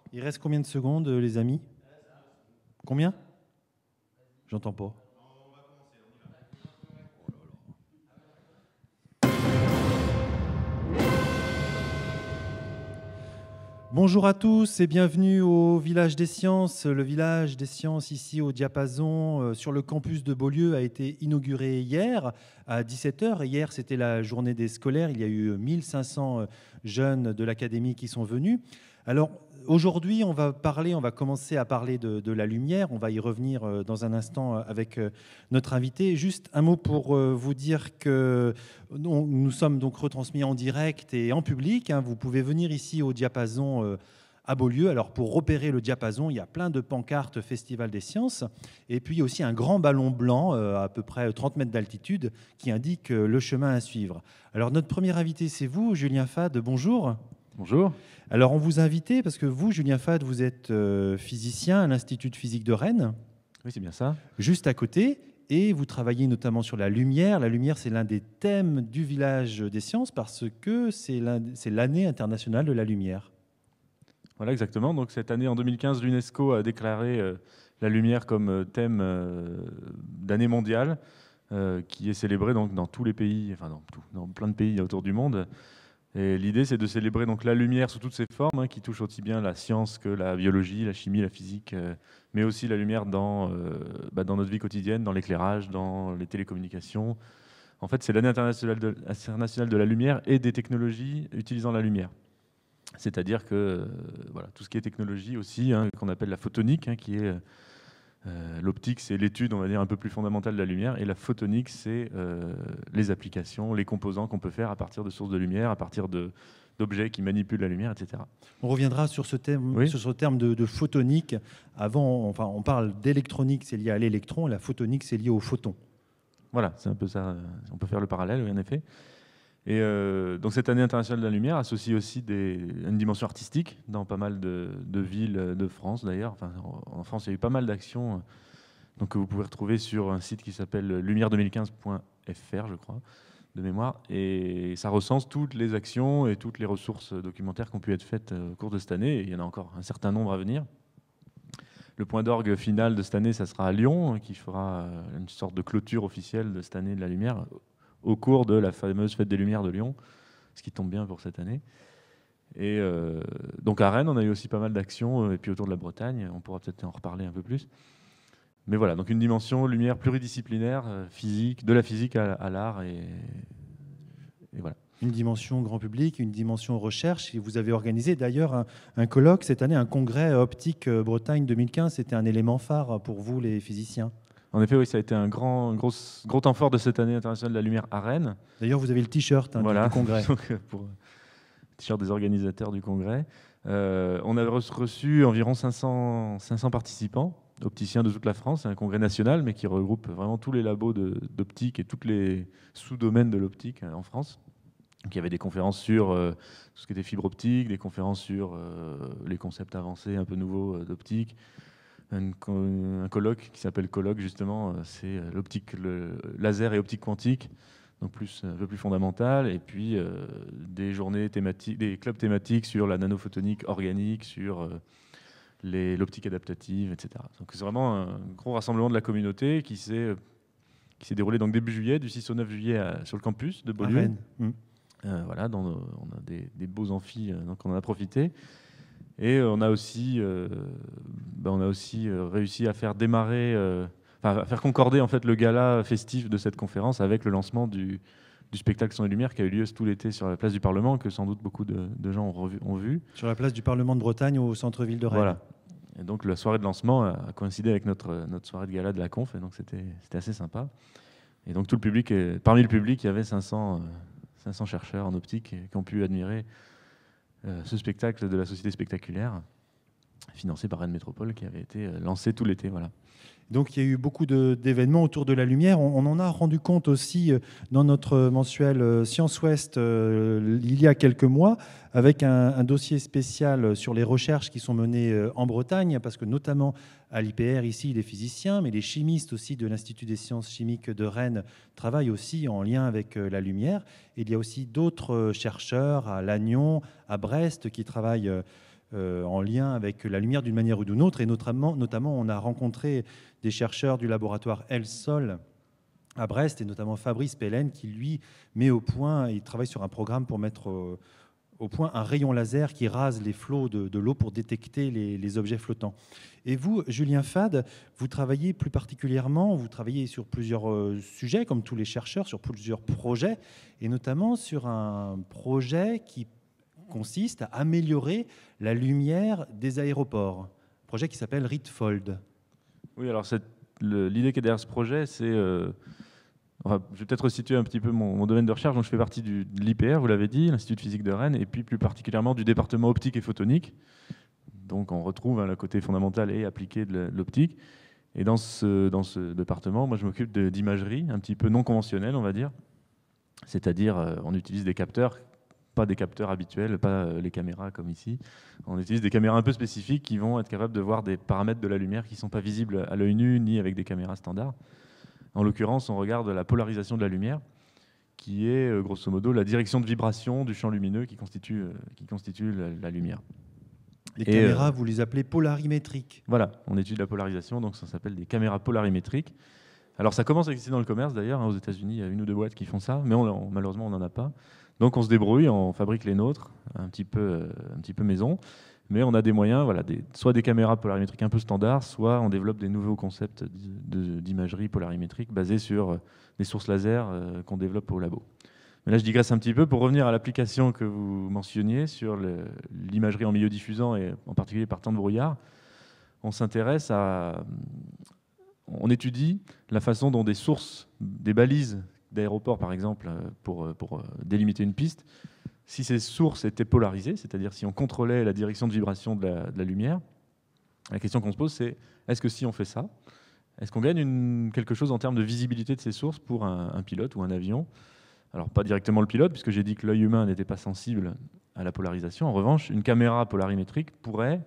Il reste combien de secondes, les amis? Combien? J'entends pas. Bonjour à tous et bienvenue au Village des Sciences. Le Village des Sciences ici au Diapason sur le campus de Beaulieu a été inauguré hier à 17 heures. Hier, c'était la journée des scolaires. Il y a eu 1500 jeunes de l'académie qui sont venus. Alors aujourd'hui, on va commencer à parler de la lumière. On va y revenir dans un instant avec notre invité. Juste un mot pour vous dire que nous sommes donc retransmis en direct et en public. Vous pouvez venir ici au Diapason à Beaulieu. Alors pour repérer le Diapason, il y a plein de pancartes Festival des Sciences. Et puis il y a aussi un grand ballon blanc à peu près 30 mètres d'altitude qui indique le chemin à suivre. Alors notre premier invité, c'est vous, Julien Fade. Bonjour. Bonjour. Alors on vous a invité parce que vous, Julien Fade, vous êtes physicien à l'Institut de physique de Rennes. Oui, c'est bien ça. Juste à côté. Et vous travaillez notamment sur la lumière. La lumière, c'est l'un des thèmes du Village des Sciences parce que c'est l'année internationale de la lumière. Voilà, exactement. Donc cette année, en 2015, l'UNESCO a déclaré la lumière comme thème d'année mondiale qui est célébré donc dans tous les pays, enfin dans plein de pays autour du monde. Et l'idée, c'est de célébrer donc la lumière sous toutes ses formes, qui touche aussi bien la science que la biologie, la chimie, la physique, mais aussi la lumière dans notre vie quotidienne, dans l'éclairage, dans les télécommunications. En fait, c'est l'année internationale de la lumière et des technologies utilisant la lumière. C'est-à-dire que tout ce qui est technologie aussi, qu'on appelle la photonique, qui est l'optique, c'est l'étude, on va dire, un peu plus fondamentale de la lumière, et la photonique, c'est les applications, les composants qu'on peut faire à partir de sources de lumière, à partir d'objets qui manipulent la lumière, etc. On reviendra sur ce terme, oui. sur ce terme de photonique. Avant, on parle d'électronique, c'est lié à l'électron, et la photonique, c'est lié au photon. Voilà, c'est un peu ça. On peut faire le parallèle, oui, en effet. Et donc cette année internationale de la lumière associe aussi une dimension artistique dans pas mal de villes de France d'ailleurs. Enfin, en France, il y a eu pas mal d'actions que vous pouvez retrouver sur un site qui s'appelle lumière2015.fr, je crois, de mémoire. Et ça recense toutes les actions et toutes les ressources documentaires qui ont pu être faites au cours de cette année. Et il y en a encore un certain nombre à venir. Le point d'orgue final de cette année, ça sera à Lyon, qui fera une sorte de clôture officielle de cette année de la lumière au cours de la fameuse Fête des Lumières de Lyon, ce qui tombe bien pour cette année. Et donc à Rennes, on a eu aussi pas mal d'actions, et puis autour de la Bretagne, on pourra peut-être en reparler un peu plus. Mais voilà, donc une dimension lumière pluridisciplinaire, physique, de la physique à l'art, et voilà. Une dimension grand public, une dimension recherche. Et vous avez organisé d'ailleurs un colloque cette année, un congrès optique Bretagne 2015. C'était un élément phare pour vous, les physiciens. En effet, oui, ça a été un gros temps fort de cette année internationale de la lumière à Rennes. D'ailleurs, vous avez le t-shirt du congrès. Donc, pour le t-shirt des organisateurs du congrès. On a reçu environ 500 participants, opticiens de toute la France. C'est un congrès national, mais qui regroupe vraiment tous les labos d'optique et tous les sous-domaines de l'optique en France. Donc, il y avait des conférences sur tout ce qui était fibre optique, des conférences sur les concepts avancés un peu nouveaux d'optique. Un colloque qui s'appelle colloque, justement, c'est l'optique, le laser et optique quantique, donc un peu plus fondamental, et puis des journées thématiques, des clubs thématiques sur la nanophotonique organique, sur l'optique adaptative, etc. Donc c'est vraiment un gros rassemblement de la communauté qui s'est déroulé donc début juillet, du 6 au 9 juillet sur le campus de Beaulieu. À Rennes. Voilà, on a des beaux amphis, donc on en a profité. Et on a aussi réussi à faire démarrer, à faire concorder en fait le gala festif de cette conférence avec le lancement du spectacle Son et Lumière qui a eu lieu tout l'été sur la place du Parlement, que sans doute beaucoup de gens ont vu. Sur la place du Parlement de Bretagne au centre-ville de Rennes. Voilà. Et donc la soirée de lancement a coïncidé avec notre soirée de gala de la conf, et donc c'était assez sympa. Et donc tout le public, parmi le public, il y avait 500 chercheurs en optique qui ont pu admirer ce spectacle de la Société spectaculaire, financé par Rennes Métropole, qui avait été lancé tout l'été. Voilà. Donc il y a eu beaucoup d'événements autour de la lumière. On en a rendu compte aussi dans notre mensuel Science Ouest il y a quelques mois, avec un dossier spécial sur les recherches qui sont menées en Bretagne, parce que notamment à l'IPR, ici, les physiciens, mais les chimistes aussi de l'Institut des sciences chimiques de Rennes travaillent aussi en lien avec la lumière. Et il y a aussi d'autres chercheurs à Lannion, à Brest, qui travaillent en lien avec la lumière d'une manière ou d'une autre. Et notamment, on a rencontré des chercheurs du laboratoire El-Sol à Brest, et notamment Fabrice Pellen, qui lui met au point, il travaille sur un programme pour mettre au point un rayon laser qui rase les flots de l'eau pour détecter les objets flottants. Et vous, Julien Fade, vous travaillez plus particulièrement, vous travaillez sur plusieurs sujets, comme tous les chercheurs, sur plusieurs projets, et notamment sur un projet qui consiste à améliorer la lumière des aéroports, un projet qui s'appelle RITFOLD. Oui, alors l'idée qui est derrière ce projet, c'est... je vais peut-être resituer un petit peu mon domaine de recherche. Donc, je fais partie de l'IPR, vous l'avez dit, l'Institut de physique de Rennes, et puis plus particulièrement du département optique et photonique. Donc on retrouve le côté fondamental et appliqué de l'optique. Et dans ce département, moi je m'occupe d'imagerie un petit peu non conventionnelle, on va dire. C'est-à-dire, on utilise des capteurs, pas des capteurs habituels, pas les caméras comme ici. On utilise des caméras un peu spécifiques qui vont être capables de voir des paramètres de la lumière qui ne sont pas visibles à l'œil nu ni avec des caméras standards. En l'occurrence, on regarde la polarisation de la lumière, qui est grosso modo la direction de vibration du champ lumineux qui constitue la lumière. Les caméras, vous les appelez polarimétriques. Voilà, on étudie la polarisation, donc ça s'appelle des caméras polarimétriques. Alors ça commence à exister dans le commerce d'ailleurs, aux États-Unis, il y a 1 ou 2 boîtes qui font ça, mais malheureusement on n'en a pas. Donc on se débrouille, on fabrique les nôtres, un petit peu maison, mais on a des moyens, soit des caméras polarimétriques un peu standards, soit on développe des nouveaux concepts d'imagerie polarimétrique basés sur des sources laser qu'on développe au labo. Mais là, je digresse un petit peu pour revenir à l'application que vous mentionniez sur l'imagerie en milieu diffusant et en particulier par temps de brouillard. On étudie la façon dont des sources, des balises d'aéroports, par exemple, pour délimiter une piste, si ces sources étaient polarisées, c'est-à-dire si on contrôlait la direction de vibration de la lumière, la question qu'on se pose, c'est est-ce que si on fait ça, est-ce qu'on gagne quelque chose en termes de visibilité de ces sources pour un pilote ou un avion ? Alors, pas directement le pilote, puisque j'ai dit que l'œil humain n'était pas sensible à la polarisation. En revanche, une caméra polarimétrique pourrait,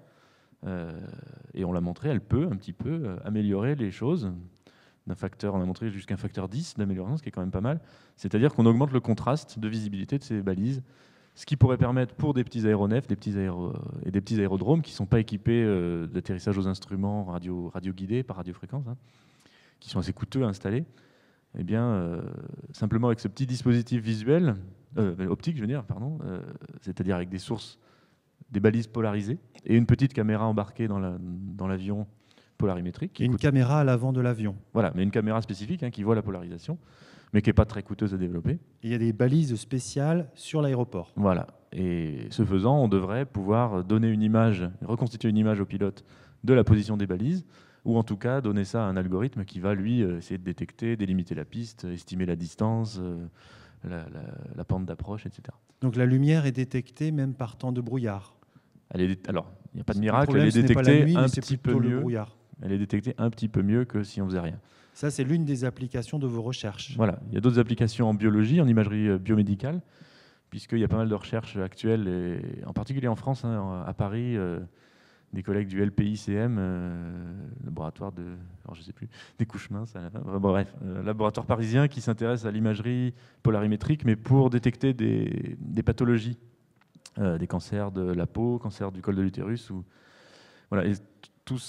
et on l'a montré, elle peut un petit peu améliorer les choses d'un facteur, on a montré jusqu'à un facteur 10 d'amélioration, ce qui est quand même pas mal. C'est-à-dire qu'on augmente le contraste de visibilité de ces balises, ce qui pourrait permettre pour des petits aéronefs et des petits aérodromes qui ne sont pas équipés d'atterrissage aux instruments radio guidés par radiofréquence, qui sont assez coûteux à installer, eh bien, simplement avec ce petit dispositif visuel, optique, je veux dire, c'est-à-dire avec des sources, des balises polarisées et une petite caméra embarquée dans l'avion polarimétrique. Et une caméra à l'avant de l'avion. Voilà, mais une caméra spécifique qui voit la polarisation, mais qui n'est pas très coûteuse à développer. Et il y a des balises spéciales sur l'aéroport. Voilà, et ce faisant, on devrait pouvoir donner une image, reconstituer une image au pilote de la position des balises, ou en tout cas donner ça à un algorithme qui va, lui, essayer de détecter, délimiter la piste, estimer la distance, la pente d'approche, etc. Donc la lumière est détectée même par temps de brouillard. Alors, il n'y a pas de miracle, elle est détectée un petit peu mieux. Elle est détectée un petit peu mieux que si on faisait rien. Ça, c'est l'une des applications de vos recherches. Voilà, il y a d'autres applications en biologie, en imagerie biomédicale, puisqu'il y a pas mal de recherches actuelles, et en particulier en France, à Paris, des collègues du LPICM, laboratoire des couches minces, laboratoire parisien qui s'intéresse à l'imagerie polarimétrique, mais pour détecter des pathologies, des cancers de la peau, cancers du col de l'utérus. Voilà, et toutes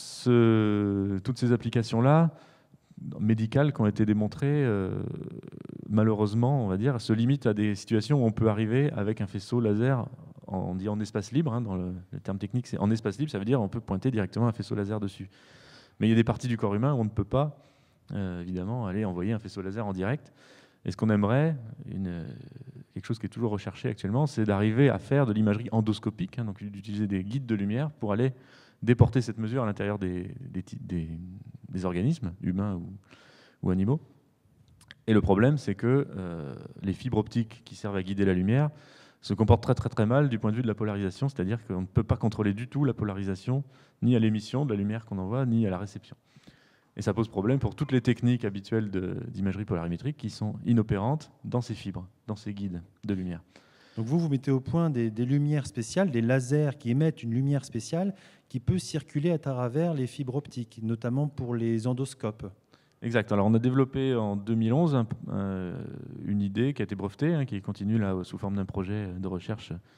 ces applications-là, médicales qui ont été démontrées, malheureusement, on va dire, se limitent à des situations où on peut arriver avec un faisceau laser, on dit en espace libre, dans le terme technique c'est en espace libre, ça veut dire on peut pointer directement un faisceau laser dessus. Mais il y a des parties du corps humain où on ne peut pas, évidemment, aller envoyer un faisceau laser en direct. Et ce qu'on aimerait, quelque chose qui est toujours recherché actuellement, c'est d'arriver à faire de l'imagerie endoscopique, donc d'utiliser des guides de lumière pour aller déporter cette mesure à l'intérieur des organismes, humains ou animaux. Et le problème, c'est que les fibres optiques qui servent à guider la lumière se comportent très très très mal du point de vue de la polarisation, c'est-à-dire qu'on ne peut pas contrôler du tout la polarisation, ni à l'émission de la lumière qu'on envoie, ni à la réception. Et ça pose problème pour toutes les techniques habituelles d'imagerie polarimétrique qui sont inopérantes dans ces fibres, dans ces guides de lumière. Donc vous mettez au point des lumières spéciales, des lasers qui émettent une lumière spéciale qui peut circuler à travers les fibres optiques, notamment pour les endoscopes. Exact. Alors on a développé en 2011 une idée qui a été brevetée, qui continue là sous forme d'un projet de recherche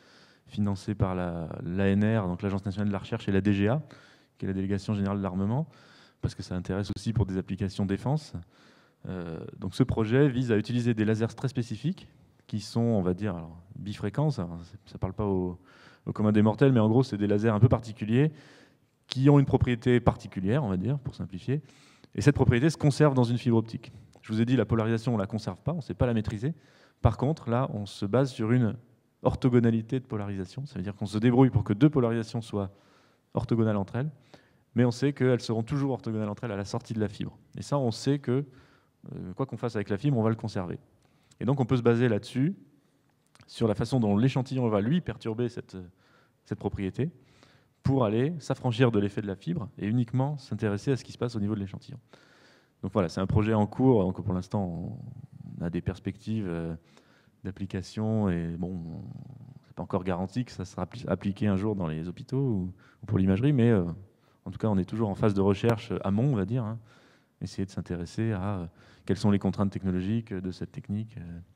financé par l'ANR, donc l'Agence nationale de la recherche, et la DGA, qui est la Délégation générale de l'armement, parce que ça intéresse aussi pour des applications défense. Donc ce projet vise à utiliser des lasers très spécifiques, qui sont, on va dire, alors, bifréquences, ça ne parle pas au commun des mortels, mais en gros, c'est des lasers un peu particuliers, qui ont une propriété particulière, on va dire, pour simplifier. Et cette propriété se conserve dans une fibre optique. Je vous ai dit, la polarisation, on ne la conserve pas, on ne sait pas la maîtriser. Par contre, là, on se base sur une orthogonalité de polarisation. Ça veut dire qu'on se débrouille pour que deux polarisations soient orthogonales entre elles, mais on sait qu'elles seront toujours orthogonales entre elles à la sortie de la fibre. Et ça, on sait que, quoi qu'on fasse avec la fibre, on va le conserver. Et donc, on peut se baser là-dessus, sur la façon dont l'échantillon va, lui, perturber cette propriété, pour aller s'affranchir de l'effet de la fibre et uniquement s'intéresser à ce qui se passe au niveau de l'échantillon. Donc voilà, c'est un projet en cours. Donc pour l'instant, on a des perspectives d'application et bon, c'est pas encore garanti que ça sera appliqué un jour dans les hôpitaux ou pour l'imagerie, mais en tout cas, on est toujours en phase de recherche amont, on va dire, hein, essayer de s'intéresser à quelles sont les contraintes technologiques de cette technique.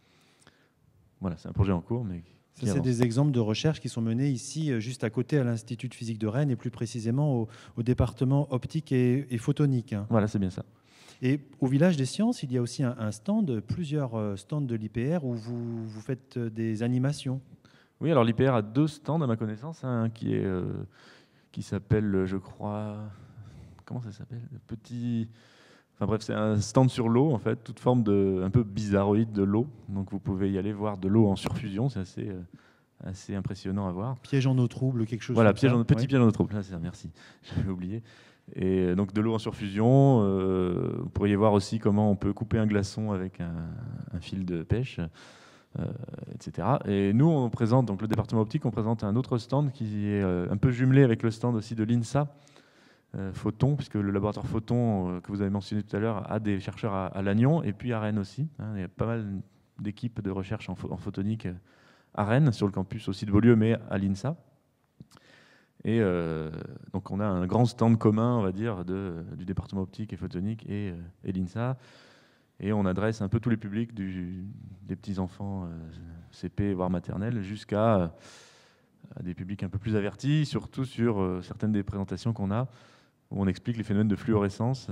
Voilà, c'est un projet en cours, mais ça, c'est des exemples de recherches qui sont menées ici, juste à côté, à l'Institut de physique de Rennes, et plus précisément au département optique et photonique. Voilà, c'est bien ça. Et au Village des Sciences, il y a aussi un stand, plusieurs stands de l'IPR où vous faites des animations. Oui, alors l'IPR a deux stands à ma connaissance, un qui s'appelle, je crois, comment ça s'appelle ? Enfin bref, c'est un stand sur l'eau, en fait, toute forme un peu bizarroïde de l'eau. Donc vous pouvez y aller voir de l'eau en surfusion, c'est assez impressionnant à voir. Piège en eau trouble, quelque chose voilà, comme ça. Petit piège en eau trouble, merci, j'avais oublié. Et donc de l'eau en surfusion, vous pourriez voir aussi comment on peut couper un glaçon avec un fil de pêche, etc. Et nous, on présente, donc le département optique, on présente un autre stand qui est un peu jumelé avec le stand aussi de l'INSA, Photon, puisque le laboratoire Photon que vous avez mentionné tout à l'heure a des chercheurs à Lannion et puis à Rennes aussi. Il y a pas mal d'équipes de recherche en photonique à Rennes, sur le campus aussi de Beaulieu, mais à l'INSA. Et donc on a un grand stand commun, on va dire, du département optique et photonique et l'INSA. Et on adresse un peu tous les publics, des petits-enfants CP, voire maternelle, jusqu'à des publics un peu plus avertis, surtout sur certaines des présentations qu'on a, où on explique les phénomènes de fluorescence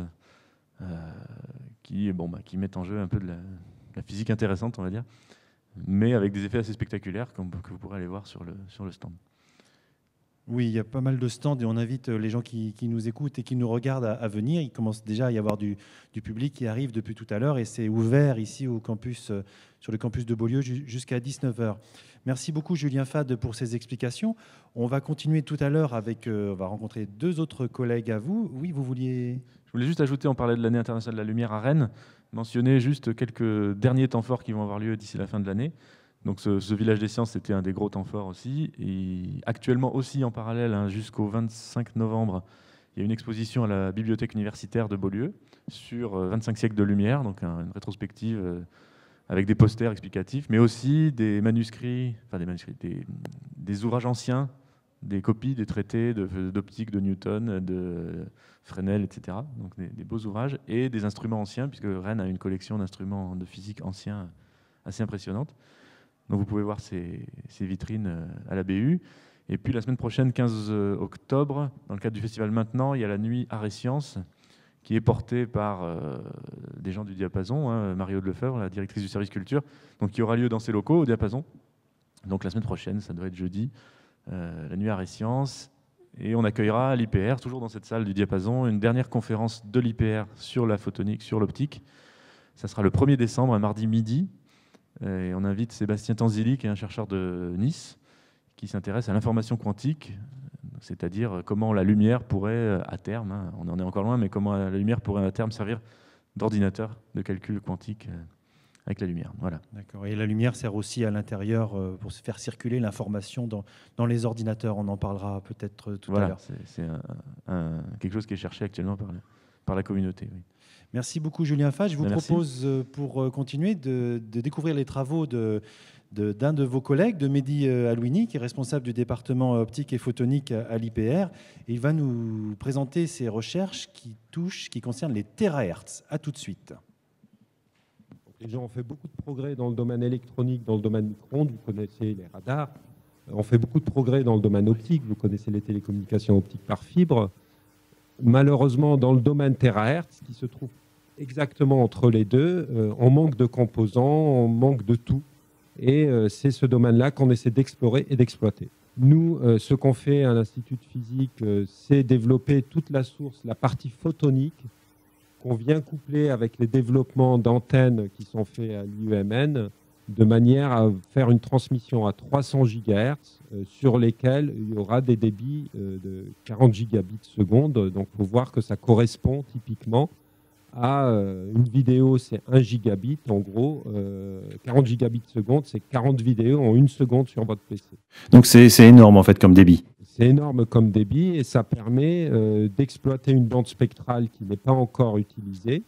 qui mettent en jeu un peu de la physique intéressante, on va dire, mais avec des effets assez spectaculaires, que vous pourrez aller voir sur le stand. Oui, il y a pas mal de stands et on invite les gens qui nous écoutent et qui nous regardent à venir. Il commence déjà à y avoir du public qui arrive depuis tout à l'heure et c'est ouvert ici au campus, sur le campus de Beaulieu jusqu'à 19h. Merci beaucoup Julien Fade pour ces explications. On va continuer tout à l'heure on va rencontrer deux autres collègues à vous. Oui, vous vouliez... Je voulais juste ajouter, on parlait de l'année internationale de la lumière à Rennes, mentionner juste quelques derniers temps forts qui vont avoir lieu d'ici la fin de l'année. Donc ce Village des Sciences, c'était un des gros temps forts aussi. Et actuellement aussi en parallèle, jusqu'au 25 novembre, il y a une exposition à la Bibliothèque universitaire de Beaulieu sur 25 siècles de lumière, donc une rétrospective avec des posters explicatifs, mais aussi des manuscrits, des ouvrages anciens, des copies des traités d'optique de Newton, de Fresnel, etc. Donc des beaux ouvrages et des instruments anciens, puisque Rennes a une collection d'instruments de physique anciens assez impressionnante. Donc vous pouvez voir ces vitrines à la BU. Et puis la semaine prochaine, 15 octobre, dans le cadre du festival Maintenant, il y a la nuit Arts et Sciences qui est portée par des gens du Diapason, Marie-Aude Lefebvre, la directrice du service culture, donc qui aura lieu dans ces locaux au Diapason. Donc la semaine prochaine, ça doit être jeudi, la nuit Arts et Sciences. Et on accueillera à l'IPR, toujours dans cette salle du Diapason, une dernière conférence de l'IPR sur la photonique, sur l'optique. Ça sera le 1er décembre, un mardi midi. Et on invite Sébastien Tanzili, qui est un chercheur de Nice, qui s'intéresse à l'information quantique, c'est-à-dire comment la lumière pourrait, à terme, on en est encore loin, mais comment la lumière pourrait à terme servir d'ordinateur de calcul quantique avec la lumière. Voilà. D'accord. Et la lumière sert aussi à l'intérieur pour faire circuler l'information dans les ordinateurs. On en parlera peut-être tout à l'heure. C'est quelque chose qui est cherché actuellement par la communauté. Oui. Merci beaucoup Julien Fade. Je vous propose, pour continuer, de découvrir les travaux d'un de vos collègues, de Mehdi Alouini, qui est responsable du département optique et photonique à l'IPR. Et il va nous présenter ses recherches qui concernent les térahertz. À tout de suite. Les gens ont fait beaucoup de progrès dans le domaine électronique, dans le domaine micro-ondes. Vous connaissez les radars. On fait beaucoup de progrès dans le domaine optique. Vous connaissez les télécommunications optiques par fibre. Malheureusement, dans le domaine terahertz, qui se trouve exactement entre les deux, on manque de composants, on manque de tout. Et c'est ce domaine-là qu'on essaie d'explorer et d'exploiter. Nous, ce qu'on fait à l'Institut de physique, c'est développer toute la source, la partie photonique, qu'on vient coupler avec les développements d'antennes qui sont faits à l'IUMN, de manière à faire une transmission à 300 GHz sur lesquels il y aura des débits de 40 gigabits seconde. Donc, il faut voir que ça correspond typiquement à une vidéo, c'est 1 gigabit. En gros, 40 gigabits seconde, c'est 40 vidéos en 1 seconde sur votre PC. Donc, c'est énorme, en fait, comme débit. C'est énorme comme débit et ça permet d'exploiter une bande spectrale qui n'est pas encore utilisée,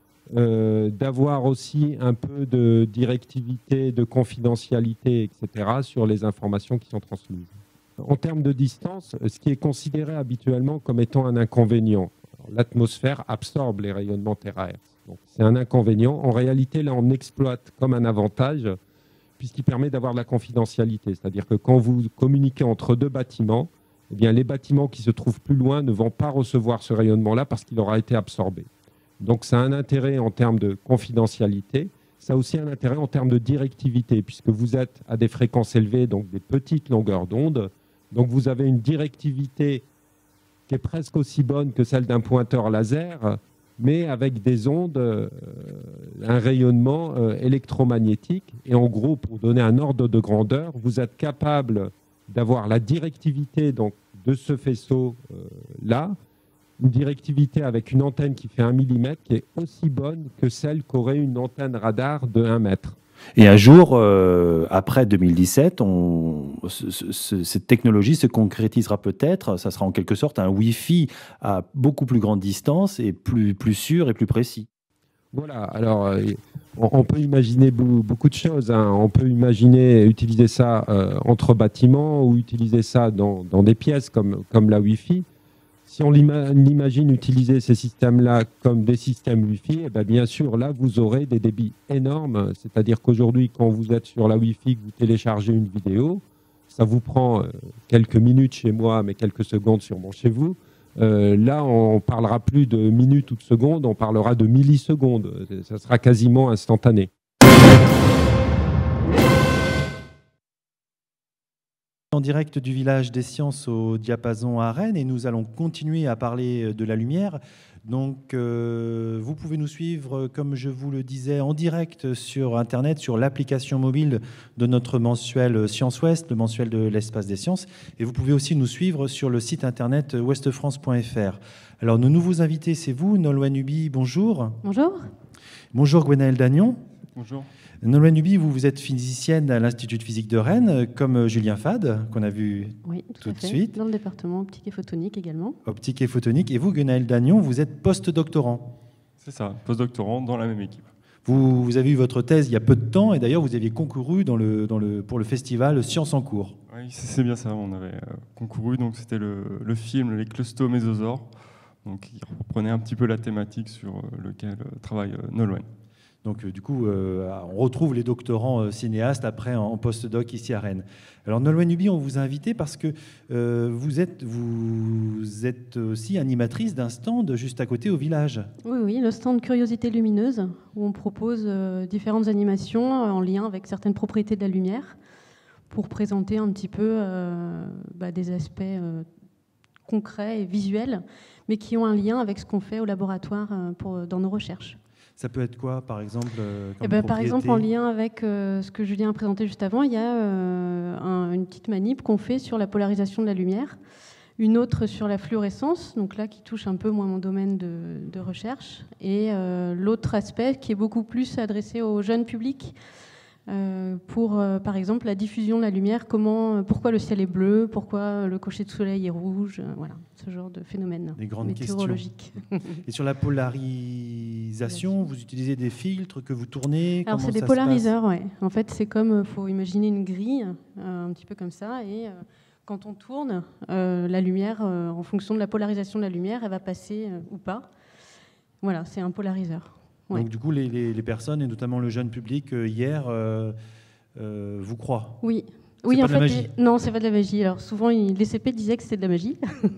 d'avoir aussi un peu de directivité, de confidentialité, etc. sur les informations qui sont transmises. En termes de distance, ce qui est considéré habituellement comme étant un inconvénient, l'atmosphère absorbe les rayonnements terahertz. Donc c'est un inconvénient. En réalité, là, on exploite comme un avantage puisqu'il permet d'avoir de la confidentialité. C'est-à-dire que quand vous communiquez entre deux bâtiments, eh bien, les bâtiments qui se trouvent plus loin ne vont pas recevoir ce rayonnement-là parce qu'il aura été absorbé. Donc ça a un intérêt en termes de confidentialité, ça a aussi un intérêt en termes de directivité, puisque vous êtes à des fréquences élevées, donc des petites longueurs d'onde, donc vous avez une directivité qui est presque aussi bonne que celle d'un pointeur laser, mais avec des ondes, un rayonnement électromagnétique. Et en gros, pour donner un ordre de grandeur, vous êtes capable d'avoir la directivité donc, de ce faisceau-là, une directivité avec une antenne qui fait 1 mm qui est aussi bonne que celle qu'aurait une antenne radar de 1 mètre. Et un jour, après 2017, cette technologie se concrétisera peut-être, ça sera en quelque sorte un Wi-Fi à beaucoup plus grande distance et plus sûr et plus précis. Voilà, alors on peut imaginer beaucoup de choses. Hein. On peut imaginer utiliser ça entre bâtiments ou utiliser ça dans des pièces comme la Wi-Fi. Si on l'imagine utiliser ces systèmes-là comme des systèmes Wi-Fi, eh bien sûr, là, vous aurez des débits énormes. C'est-à-dire qu'aujourd'hui, quand vous êtes sur la Wi-Fi, que vous téléchargez une vidéo, ça vous prend quelques minutes chez moi, mais quelques secondes sûrement chez vous. Là, on ne parlera plus de minutes ou de secondes, on parlera de millisecondes. Ça sera quasiment instantané. En direct du village des sciences au Diapason à Rennes et nous allons continuer à parler de la lumière. Donc vous pouvez nous suivre, comme je vous le disais, en direct sur Internet, sur l'application mobile de notre mensuel Science Ouest, le mensuel de l'espace des sciences. Et vous pouvez aussi nous suivre sur le site internet ouestfrance.fr. Alors nos nouveaux invités, c'est vous, Nolwenn Huby, bonjour. Bonjour. Bonjour Gwenaëlle Dagnon. Bonjour. Nolwenn Huby, vous êtes physicienne à l'Institut de physique de Rennes, comme Julien Fade, qu'on a vu tout de suite. Dans le département optique et photonique également. Optique et photonique. Et vous, Gwenaëlle Dagnon, vous êtes post-doctorant. C'est ça, post-doctorant dans la même équipe. Vous avez eu votre thèse il y a peu de temps, et d'ailleurs, vous aviez concouru pour le festival Sciences en cours. Oui, c'est bien ça, on avait concouru, donc c'était le film Les Clostomésosaures, donc qui reprenait un petit peu la thématique sur lequel travaille Nolwenn. Donc du coup, on retrouve les doctorants cinéastes après en post-doc ici à Rennes. Alors Nolwenn Huby, on vous a invité parce que vous êtes aussi animatrice d'un stand juste à côté au village. Oui, le stand Curiosité lumineuse, où on propose différentes animations en lien avec certaines propriétés de la lumière pour présenter un petit peu des aspects concrets et visuels, mais qui ont un lien avec ce qu'on fait au laboratoire dans nos recherches. Ça peut être quoi, par exemple Par exemple, en lien avec ce que Julien a présenté juste avant, il y a une petite manip qu'on fait sur la polarisation de la lumière, une autre sur la fluorescence, donc là qui touche un peu moins mon domaine de recherche, et l'autre aspect qui est beaucoup plus adressé au jeune public, pour, par exemple, la diffusion de la lumière, pourquoi le ciel est bleu, pourquoi le coucher de soleil est rouge, voilà, ce genre de phénomène météorologique. Et sur la polarisation, vous utilisez des filtres que vous tournez? Alors c'est des polariseurs, oui. En fait, c'est comme, faut imaginer une grille, un petit peu comme ça, et quand on tourne, la lumière, en fonction de la polarisation de la lumière, elle va passer ou pas. Voilà, c'est un polariseur. Donc du coup, les personnes, et notamment le jeune public, hier, vous croient? Oui, Oui, pas en de la fait, magie. Non, c'est pas de la magie. Alors souvent, les CP disaient que c'était de la magie.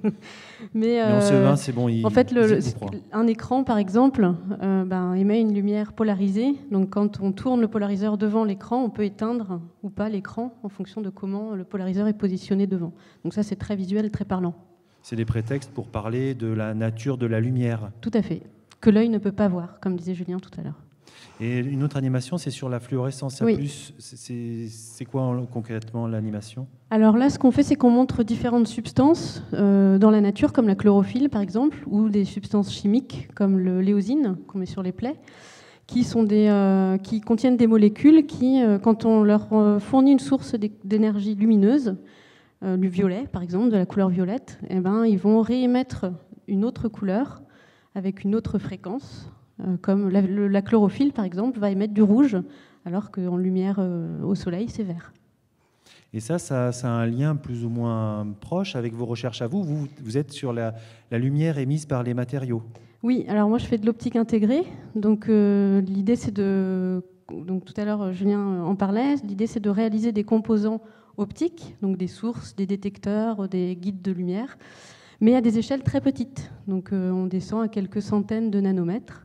Mais en CE1, c'est bon, en fait, vous croient. un écran, par exemple, émet une lumière polarisée. Donc quand on tourne le polariseur devant l'écran, on peut éteindre ou pas l'écran en fonction de comment le polariseur est positionné devant. Donc ça, c'est très visuel et très parlant. C'est des prétextes pour parler de la nature de la lumière. Tout à fait. Que l'œil ne peut pas voir, comme disait Julien tout à l'heure. Et une autre animation, c'est sur la fluorescence. Oui. C'est quoi concrètement l'animation? Alors là, ce qu'on fait, c'est qu'on montre différentes substances dans la nature, comme la chlorophylle par exemple, ou des substances chimiques comme l'éosine qu'on met sur les plaies, qui contiennent des molécules qui, quand on leur fournit une source d'énergie lumineuse, du violet par exemple, de la couleur violette, eh ben, ils vont réémettre une autre couleur avec une autre fréquence. Comme la chlorophylle, par exemple, va émettre du rouge, alors qu'en lumière au soleil, c'est vert. Et ça a un lien plus ou moins proche avec vos recherches à vous. Vous êtes sur la lumière émise par les matériaux. Oui, alors moi, je fais de l'optique intégrée. Donc, l'idée, c'est Donc, tout à l'heure, Julien en parlait. L'idée, c'est de réaliser des composants optiques, donc des sources, des détecteurs, des guides de lumière, mais à des échelles très petites. Donc, on descend à quelques centaines de nanomètres.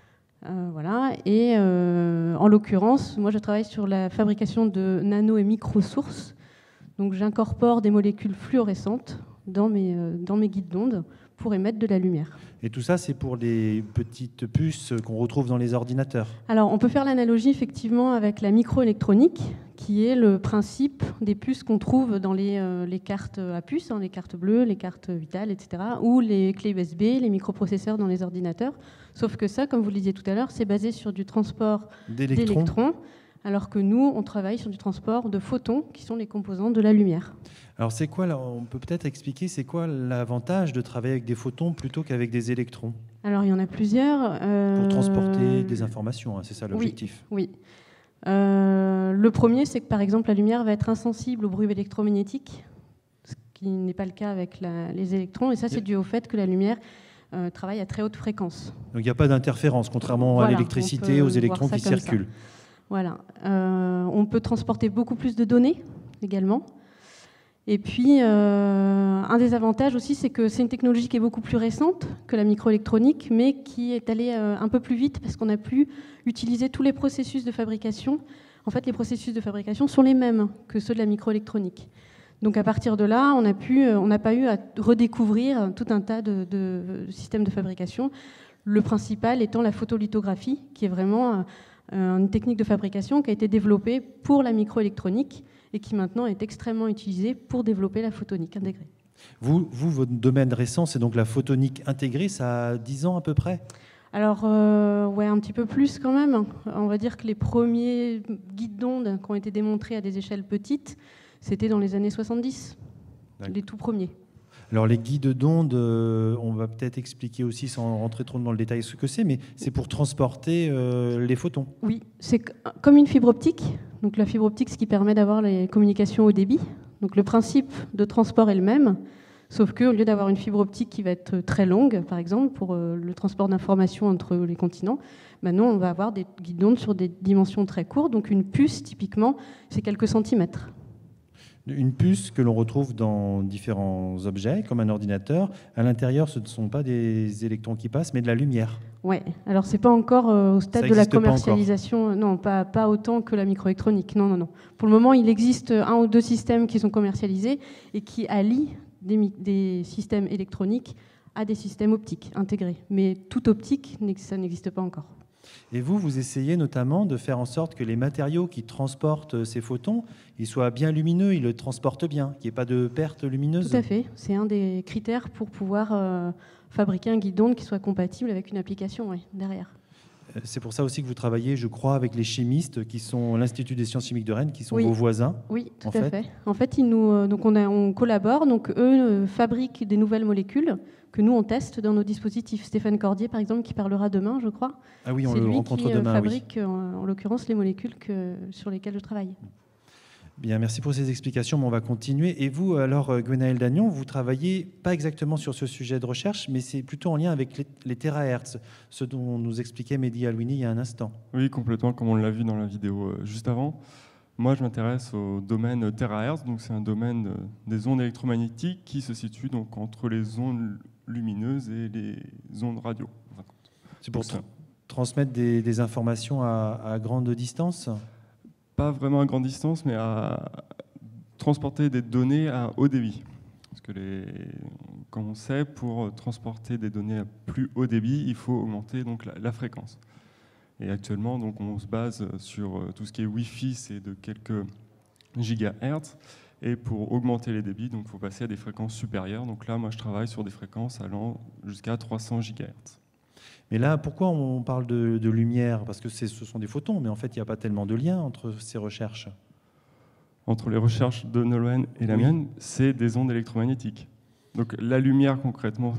Voilà. Et en l'occurrence, moi je travaille sur la fabrication de nano- et microsources. Donc j'incorpore des molécules fluorescentes dans mes guides d'ondes pour émettre de la lumière. Et tout ça, c'est pour les petites puces qu'on retrouve dans les ordinateurs. Alors on peut faire l'analogie effectivement avec la microélectronique, qui est le principe des puces qu'on trouve dans les cartes à puces, les cartes bleues, les cartes vitales, etc., ou les clés USB, les microprocesseurs dans les ordinateurs. Sauf que ça, comme vous le disiez tout à l'heure, c'est basé sur du transport d'électrons, alors que nous, on travaille sur du transport de photons, qui sont les composants de la lumière. Alors c'est quoi, on peut peut-être expliquer, c'est quoi l'avantage de travailler avec des photons plutôt qu'avec des électrons? Alors il y en a plusieurs. Pour transporter des informations, c'est ça l'objectif. Oui. Le premier, c'est que par exemple la lumière va être insensible au bruit électromagnétique, ce qui n'est pas le cas avec les électrons, et ça c'est dû au fait que la lumière travaille à très haute fréquence. Donc il n'y a pas d'interférence, contrairement à l'électricité, aux électrons qui circulent. Voilà. On peut transporter beaucoup plus de données également. Et puis, un des avantages aussi, c'est que c'est une technologie qui est beaucoup plus récente que la microélectronique, mais qui est allée un peu plus vite parce qu'on a pu utiliser tous les processus de fabrication. En fait, les processus de fabrication sont les mêmes que ceux de la microélectronique. Donc à partir de là, on n'a pas eu à redécouvrir tout un tas de systèmes de fabrication. Le principal étant la photolithographie, qui est vraiment une technique de fabrication qui a été développée pour la microélectronique et qui maintenant est extrêmement utilisée pour développer la photonique intégrée. Votre domaine récent, c'est donc la photonique intégrée, ça a 10 ans à peu près? Alors, ouais, un petit peu plus quand même. On va dire que les premiers guides d'ondes qui ont été démontrés à des échelles petites, c'était dans les années 70, les tout premiers. Alors les guides d'ondes, on va peut-être expliquer aussi sans rentrer trop dans le détail ce que c'est, mais c'est pour transporter les photons. Oui, c'est comme une fibre optique. Donc la fibre optique, ce qui permet d'avoir les communications haut débit. Donc le principe de transport est le même, sauf qu'au lieu d'avoir une fibre optique qui va être très longue, par exemple, pour le transport d'informations entre les continents, maintenant on va avoir des guides d'ondes sur des dimensions très courtes. Donc une puce, typiquement, c'est quelques centimètres. Une puce que l'on retrouve dans différents objets, comme un ordinateur. À l'intérieur, ce ne sont pas des électrons qui passent, mais de la lumière. Oui, alors c'est pas encore au stade de la commercialisation, non, pas autant que la microélectronique, non. Pour le moment, il existe 1 ou 2 systèmes qui sont commercialisés et qui allient des systèmes électroniques à des systèmes optiques intégrés. Mais tout optique, ça n'existe pas encore. Et vous essayez notamment de faire en sorte que les matériaux qui transportent ces photons, ils soient bien lumineux, ils le transportent bien, qu'il n'y ait pas de perte lumineuse. Tout à fait, c'est un des critères pour pouvoir fabriquer un guide d'onde qui soit compatible avec une application derrière. C'est pour ça aussi que vous travaillez, je crois, avec les chimistes qui sont l'Institut des sciences chimiques de Rennes, qui sont vos voisins. Oui, tout à fait. En fait, on collabore, donc eux fabriquent des nouvelles molécules que nous, on teste dans nos dispositifs. Stéphane Cordier, par exemple, qui parlera demain, je crois. Ah oui, on le rencontre demain. C'est lui qui fabrique, en l'occurrence, les molécules sur lesquelles je travaille. Bien, merci pour ces explications, mais on va continuer. Et vous, alors, Gwenaëlle Dagnon, vous travaillez pas exactement sur ce sujet de recherche, mais c'est plutôt en lien avec les terahertz, ce dont nous expliquait Mehdi Alouini il y a un instant. Oui, complètement, comme on l'a vu dans la vidéo juste avant. Moi, je m'intéresse au domaine terahertz, donc c'est un domaine des ondes électromagnétiques qui se situe donc entre les ondes lumineuses et les ondes radio. C'est pour transmettre des informations à grande distance? Pas vraiment à grande distance, mais à transporter des données à haut débit. Parce que, comme on sait, pour transporter des données à plus haut débit, il faut augmenter donc la fréquence. Et actuellement, donc, on se base sur tout ce qui est Wi-Fi, c'est de quelques gigahertz. Et pour augmenter les débits, il faut passer à des fréquences supérieures. Donc là, moi, je travaille sur des fréquences allant jusqu'à 300 gigahertz. Mais là, pourquoi on parle de lumière? Parce que ce sont des photons, mais en fait, il n'y a pas tellement de lien entre ces recherches. Entre les recherches de Nolwenn et la mienne, c'est des ondes électromagnétiques. Donc la lumière, concrètement,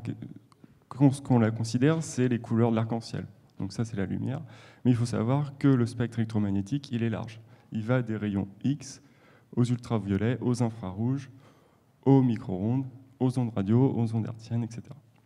ce qu'on la considère, c'est les couleurs de l'arc-en-ciel. Donc ça, c'est la lumière. Mais il faut savoir que le spectre électromagnétique, il est large. Il va des rayons X aux ultraviolets, aux infrarouges, aux micro-ondes, aux ondes radio, aux ondes hertziennes, etc.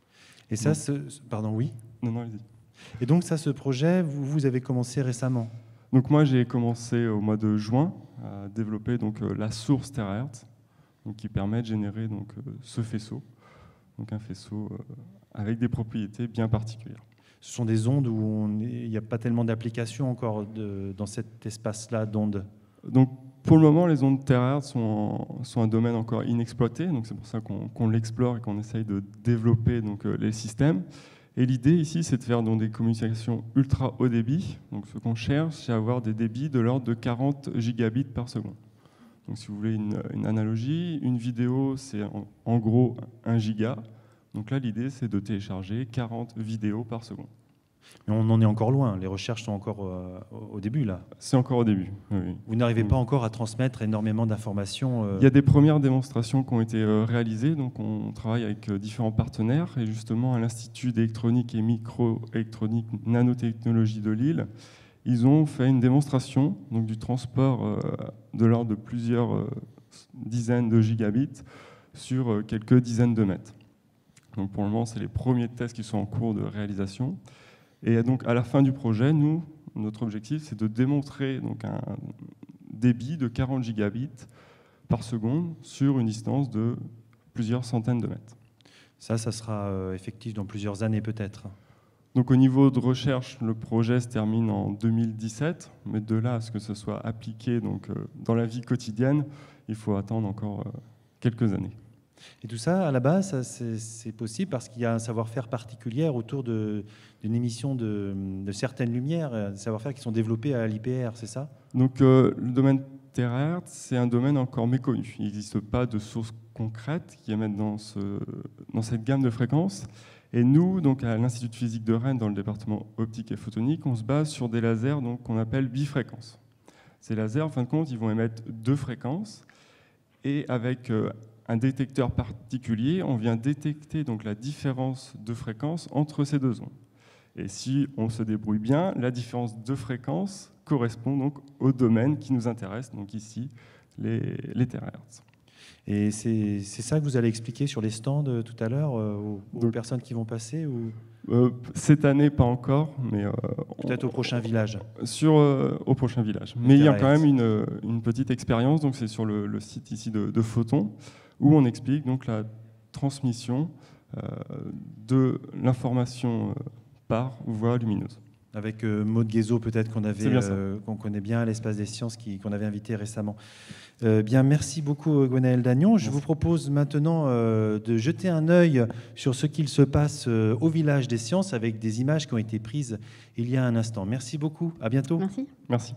Et ça, pardon, oui? Non, allez-y. Et donc ça, ce projet, vous avez commencé récemment? Donc moi, j'ai commencé au mois de juin à développer donc, la source terahertz, donc, qui permet de générer donc, ce faisceau, donc un faisceau avec des propriétés bien particulières. Ce sont des ondes où il n'y a pas tellement d'applications encore dans cet espace-là d'ondes? Donc pour le moment, les ondes terahertz sont un domaine encore inexploité, donc c'est pour ça qu'on l'explore et qu'on essaye de développer donc, les systèmes. Et l'idée ici, c'est de faire donc, des communications ultra haut débit. Donc ce qu'on cherche, c'est avoir des débits de l'ordre de 40 gigabits par seconde. Donc si vous voulez une analogie, une vidéo, c'est en gros 1 giga. Donc là, l'idée, c'est de télécharger 40 vidéos par seconde. Mais on en est encore loin, les recherches sont encore au début, là. C'est encore au début, oui. Vous n'arrivez pas encore à transmettre énormément d'informations Il y a des premières démonstrations qui ont été réalisées, donc on travaille avec différents partenaires, et justement à l'Institut d'électronique et microélectronique nanotechnologie de Lille, ils ont fait une démonstration donc, du transport de l'ordre de plusieurs dizaines de gigabits sur quelques dizaines de mètres. Donc pour le moment, c'est les premiers tests qui sont en cours de réalisation. Et donc à la fin du projet, notre objectif, c'est de démontrer donc, un débit de 40 gigabits par seconde sur une distance de plusieurs centaines de mètres. Ça sera effectif dans plusieurs années peut-être. Donc au niveau de recherche, le projet se termine en 2017, mais de là à ce que ce soit appliqué donc, dans la vie quotidienne, il faut attendre encore quelques années. Et tout ça, à la base, c'est possible parce qu'il y a un savoir-faire particulier autour d'une émission de certaines lumières, des savoir-faire qui sont développés à l'IPR, c'est ça? Donc le domaine terahertz, c'est un domaine encore méconnu. Il n'existe pas de sources concrètes qui émettent dans cette gamme de fréquences. Et nous, donc à l'Institut de physique de Rennes, dans le département optique et photonique, on se base sur des lasers qu'on appelle bifréquences. Ces lasers, en fin de compte, ils vont émettre 2 fréquences et avec un détecteur particulier, on vient détecter donc la différence de fréquence entre ces 2 ondes. Et si on se débrouille bien, la différence de fréquence correspond donc au domaine qui nous intéresse, donc ici les terahertz. Et c'est ça que vous allez expliquer sur les stands tout à l'heure aux personnes qui vont passer ou... Cette année, pas encore, mais... peut-être au prochain village. Au prochain village. Mais il y a quand même une petite expérience, donc c'est sur le site ici de Photon, où on explique donc la transmission de l'information par voie lumineuse. Avec Maud Guézot, peut-être qu'on connaît bien à l'Espace des Sciences, qu'on avait invité récemment. Bien, merci beaucoup Gwenaëlle Dagnon. Je vous propose maintenant de jeter un œil sur ce qu'il se passe au Village des Sciences avec des images qui ont été prises il y a un instant. Merci beaucoup, à bientôt. Merci. Merci.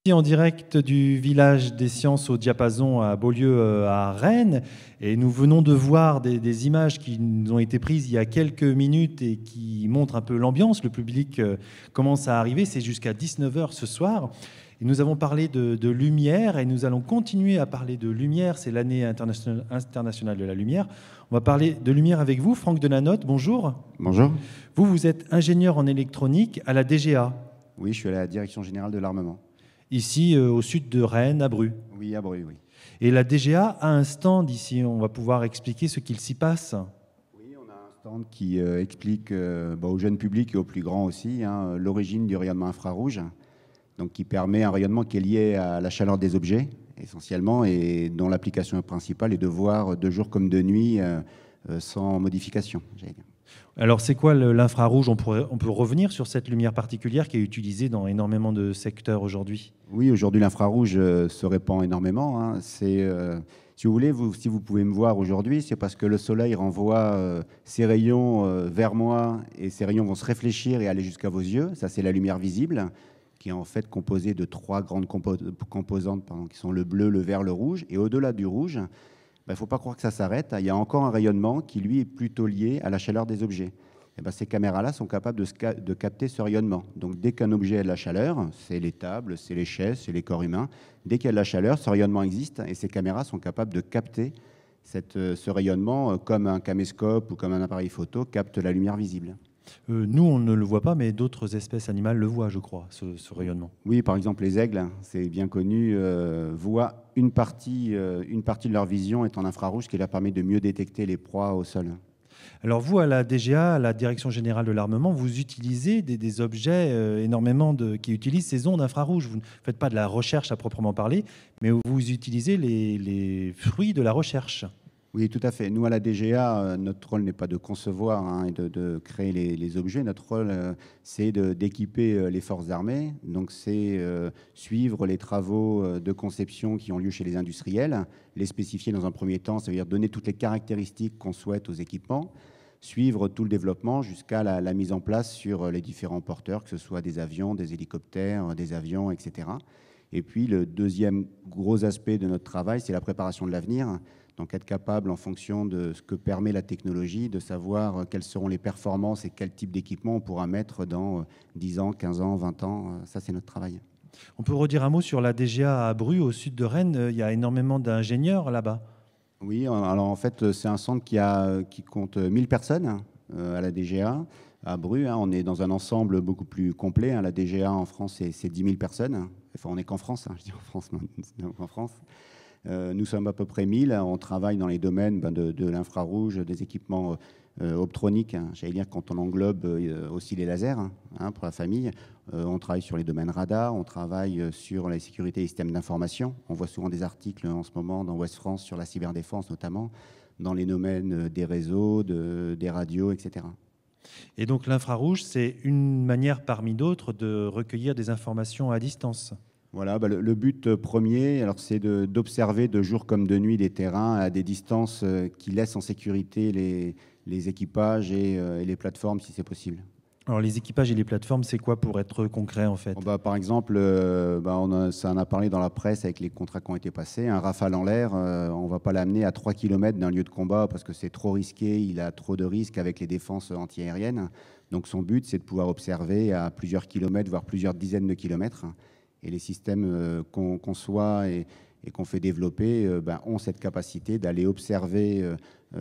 En direct du village des sciences au diapason à Beaulieu à Rennes, et nous venons de voir des images qui nous ont été prises il y a quelques minutes et qui montrent un peu l'ambiance. Le public commence à arriver, c'est jusqu'à 19h ce soir. Et nous avons parlé de lumière et nous allons continuer à parler de lumière. C'est l'année internationale de la lumière. On va parler de lumière avec vous, Franck Denanotte. Bonjour. Bonjour. Vous êtes ingénieur en électronique à la DGA. Oui, je suis à la Direction Générale de l'Armement. Ici, au sud de Rennes, à Bru. Oui, à Bru, oui. Et la DGA a un stand ici. On va pouvoir expliquer ce qu'il s'y passe. Oui, on a un stand qui explique au jeune public et aux plus grands aussi l'origine du rayonnement infrarouge, donc qui permet un rayonnement qui est lié à la chaleur des objets, essentiellement, et dont l'application principale est de voir de jour comme de nuit sans modification, j'allais dire. Alors, c'est quoi l'infrarouge ? On peut revenir sur cette lumière particulière qui est utilisée dans énormément de secteurs aujourd'hui. Oui, aujourd'hui, l'infrarouge se répand énormément. Si vous voulez, si vous pouvez me voir aujourd'hui, c'est parce que le soleil renvoie ses rayons vers moi et ces rayons vont se réfléchir et aller jusqu'à vos yeux. Ça, c'est la lumière visible, qui est en fait composée de 3 grandes composantes, qui sont le bleu, le vert, le rouge. Et au-delà du rouge, il ne faut pas croire que ça s'arrête. Il y a encore un rayonnement qui, lui, est plutôt lié à la chaleur des objets. Et ces caméras-là sont capables de capter ce rayonnement. Donc, dès qu'un objet a de la chaleur, c'est les tables, c'est les chaises, c'est les corps humains, dès qu'il y a de la chaleur, ce rayonnement existe et ces caméras sont capables de capter ce rayonnement comme un caméscope ou comme un appareil photo capte la lumière visible. Nous, on ne le voit pas, mais d'autres espèces animales le voient, je crois, ce rayonnement. Oui, par exemple, les aigles, c'est bien connu, voient une partie de leur vision est en infrarouge, ce qui leur permet de mieux détecter les proies au sol. Alors vous, à la DGA, à la Direction Générale de l'Armement, vous utilisez des objets énormément qui utilisent ces ondes infrarouges. Vous ne faites pas de la recherche à proprement parler, mais vous utilisez les fruits de la recherche. Oui, tout à fait. Nous, à la DGA, notre rôle n'est pas de concevoir et de créer les objets. Notre rôle, c'est d'équiper les forces armées. Donc, c'est suivre les travaux de conception qui ont lieu chez les industriels, les spécifier dans un premier temps, ça veut dire donner toutes les caractéristiques qu'on souhaite aux équipements, suivre tout le développement jusqu'à la mise en place sur les différents porteurs, que ce soit des avions, des hélicoptères, des avions, etc. Et puis, le deuxième gros aspect de notre travail, c'est la préparation de l'avenir. Donc, être capable, en fonction de ce que permet la technologie, de savoir quelles seront les performances et quel type d'équipement on pourra mettre dans 10 ans, 15 ans, 20 ans. Ça, c'est notre travail. On peut redire un mot sur la DGA à Bru, au sud de Rennes. Il y a énormément d'ingénieurs là-bas. Oui, alors en fait, c'est un centre qui compte 1000 personnes à la DGA. À Bru, on est dans un ensemble beaucoup plus complet. La DGA en France, c'est 10 000 personnes. Enfin, on n'est qu'en France, je dis en France, en France. Nous sommes à peu près 1000. On travaille dans les domaines de l'infrarouge, des équipements optroniques. J'allais dire quand on englobe aussi les lasers pour la famille. On travaille sur les domaines radar, on travaille sur la sécurité des systèmes d'information. On voit souvent des articles en ce moment dans Ouest France sur la cyberdéfense notamment, dans les domaines des réseaux, des radios, etc. Et donc l'infrarouge, c'est une manière parmi d'autres de recueillir des informations à distance. Voilà, le but premier, c'est d'observer de jour comme de nuit des terrains à des distances qui laissent en sécurité les équipages et les plateformes si c'est possible. Alors les équipages et les plateformes, c'est quoi pour être concret en fait ? Par exemple, ça en a parlé dans la presse avec les contrats qui ont été passés. Un Rafale en l'air, on ne va pas l'amener à 3 km d'un lieu de combat parce que c'est trop risqué, il a trop de risques avec les défenses antiaériennes. Donc son but, c'est de pouvoir observer à plusieurs kilomètres, voire plusieurs dizaines de kilomètres. Et les systèmes qu'on conçoit et qu'on fait développer ont cette capacité d'aller observer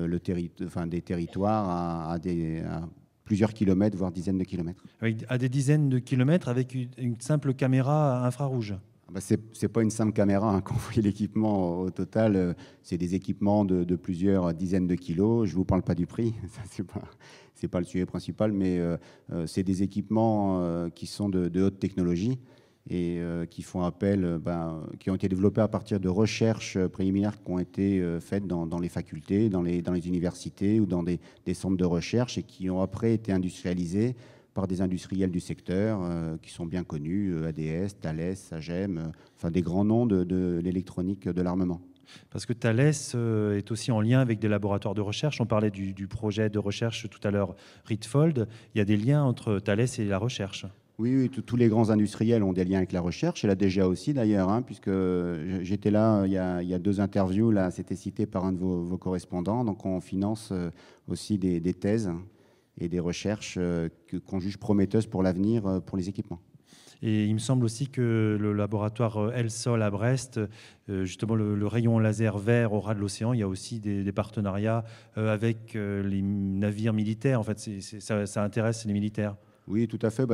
des territoires à plusieurs kilomètres, voire dizaines de kilomètres. À des dizaines de kilomètres avec une simple caméra infrarouge. C'est pas une simple caméra. Quand vous voyez l'équipement au total, c'est des équipements de plusieurs dizaines de kilos. Je vous parle pas du prix, ça c'est pas le sujet principal, mais c'est des équipements qui sont de haute technologie et qui font appel, qui ont été développés à partir de recherches préliminaires qui ont été faites dans les facultés, dans les universités ou dans des centres de recherche et qui ont après été industrialisés par des industriels du secteur qui sont bien connus, ADS, Thales, Sagem, des grands noms de l'électronique de l'armement. Parce que Thales est aussi en lien avec des laboratoires de recherche. On parlait du projet de recherche tout à l'heure, Ritfold. Il y a des liens entre Thales et la recherche. Oui, tous les grands industriels ont des liens avec la recherche, et la DGA aussi d'ailleurs, hein, puisque j'étais là il y a 2 interviews, là, c'était cité par un de vos correspondants, donc on finance aussi des thèses et des recherches qu'on juge prometteuses pour l'avenir pour les équipements. Et il me semble aussi que le laboratoire ELSOL à Brest, justement le rayon laser vert au ras de l'océan, il y a aussi des partenariats avec les navires militaires. En fait, ça intéresse les militaires. Oui, tout à fait.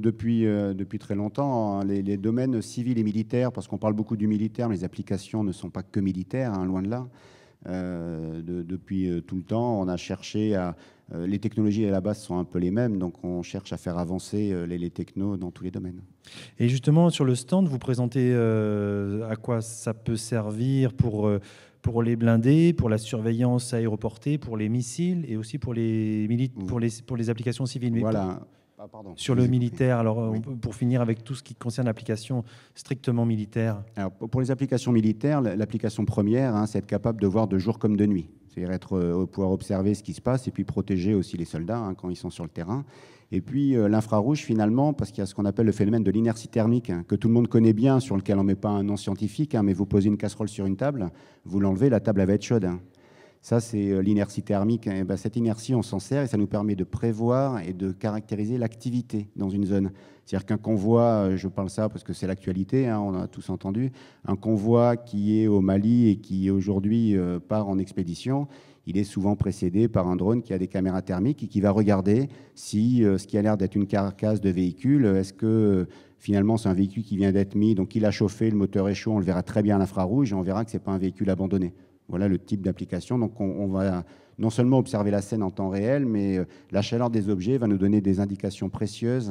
Depuis très longtemps, hein, les domaines civils et militaires, parce qu'on parle beaucoup du militaire, mais les applications ne sont pas que militaires, hein, loin de là. Depuis tout le temps, on a cherché à... les technologies à la base sont un peu les mêmes, donc on cherche à faire avancer les technos dans tous les domaines. Et justement, sur le stand, vous présentez à quoi ça peut servir pour les blindés, pour la surveillance aéroportée, pour les missiles et aussi pour les applications civiles. Mais voilà. Sur le militaire, alors oui. Pour finir avec tout ce qui concerne l'application strictement militaire. Alors, pour les applications militaires, l'application première, hein, c'est être capable de voir de jour comme de nuit. C'est-à-dire pouvoir observer ce qui se passe et puis protéger aussi les soldats, hein, quand ils sont sur le terrain. Et puis l'infrarouge, finalement, parce qu'il y a ce qu'on appelle le phénomène de l'inertie thermique, hein, que tout le monde connaît bien, sur lequel on ne met pas un nom scientifique, hein, mais vous posez une casserole sur une table, vous l'enlevez, la table elle va être chaude. Hein. Ça, c'est l'inertie thermique. Et cette inertie, on s'en sert et ça nous permet de prévoir et de caractériser l'activité dans une zone. C'est-à-dire qu'un convoi, je parle ça parce que c'est l'actualité, hein, on a tous entendu, un convoi qui est au Mali et qui aujourd'hui part en expédition, il est souvent précédé par un drone qui a des caméras thermiques et qui va regarder si ce qui a l'air d'être une carcasse de véhicule, est-ce que finalement c'est un véhicule qui vient d'être mis, donc il a chauffé, le moteur est chaud, on le verra très bien à l'infrarouge et on verra que ce n'est pas un véhicule abandonné. Voilà le type d'application. Donc on va non seulement observer la scène en temps réel, mais la chaleur des objets va nous donner des indications précieuses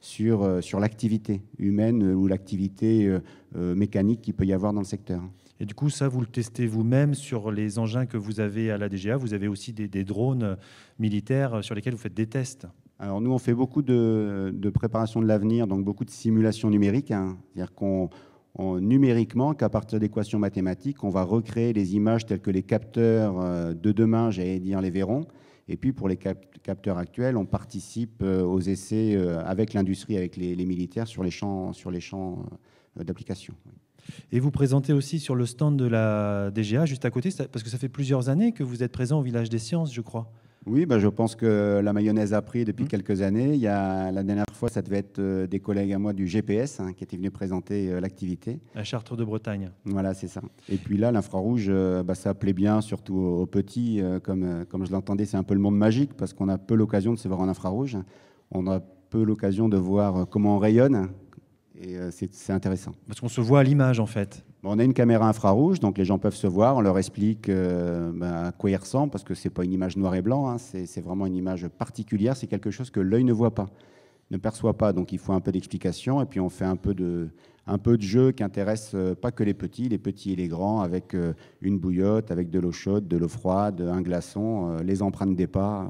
sur l'activité humaine ou l'activité mécanique qu'il peut y avoir dans le secteur. Et du coup, ça, vous le testez vous-même sur les engins que vous avez à la DGA. Vous avez aussi des drones militaires sur lesquels vous faites des tests. Alors nous, on fait beaucoup de préparation de l'avenir, donc beaucoup de simulations numériques. Hein. C'est-à-dire numériquement, qu'à partir d'équations mathématiques, on va recréer les images telles que les capteurs de demain, j'allais dire, les verront. Et puis, pour les capteurs actuels, on participe aux essais avec l'industrie, avec les militaires sur les champs d'application. Et vous présentez aussi sur le stand de la DGA, juste à côté, parce que ça fait plusieurs années que vous êtes présent au Village des Sciences, je crois. Oui, je pense que la mayonnaise a pris depuis quelques années. La dernière fois, ça devait être des collègues à moi du GPS qui étaient venus présenter l'activité. À Chartres de Bretagne. Voilà, c'est ça. Et puis là, l'infrarouge, ça plaît bien, surtout aux petits. Comme je l'entendais, c'est un peu le monde magique parce qu'on a peu l'occasion de se voir en infrarouge. On a peu l'occasion de voir comment on rayonne. Et c'est intéressant. Parce qu'on se voit à l'image, en fait. On a une caméra infrarouge, donc les gens peuvent se voir. On leur explique à quoi il ressemble, parce que ce n'est pas une image noir et blanc, hein, c'est vraiment une image particulière. C'est quelque chose que l'œil ne voit pas, ne perçoit pas. Donc il faut un peu d'explication. Et puis on fait un peu de jeu qui intéresse pas que les petits et les grands, avec une bouillotte, avec de l'eau chaude, de l'eau froide, un glaçon, les empreintes des pas.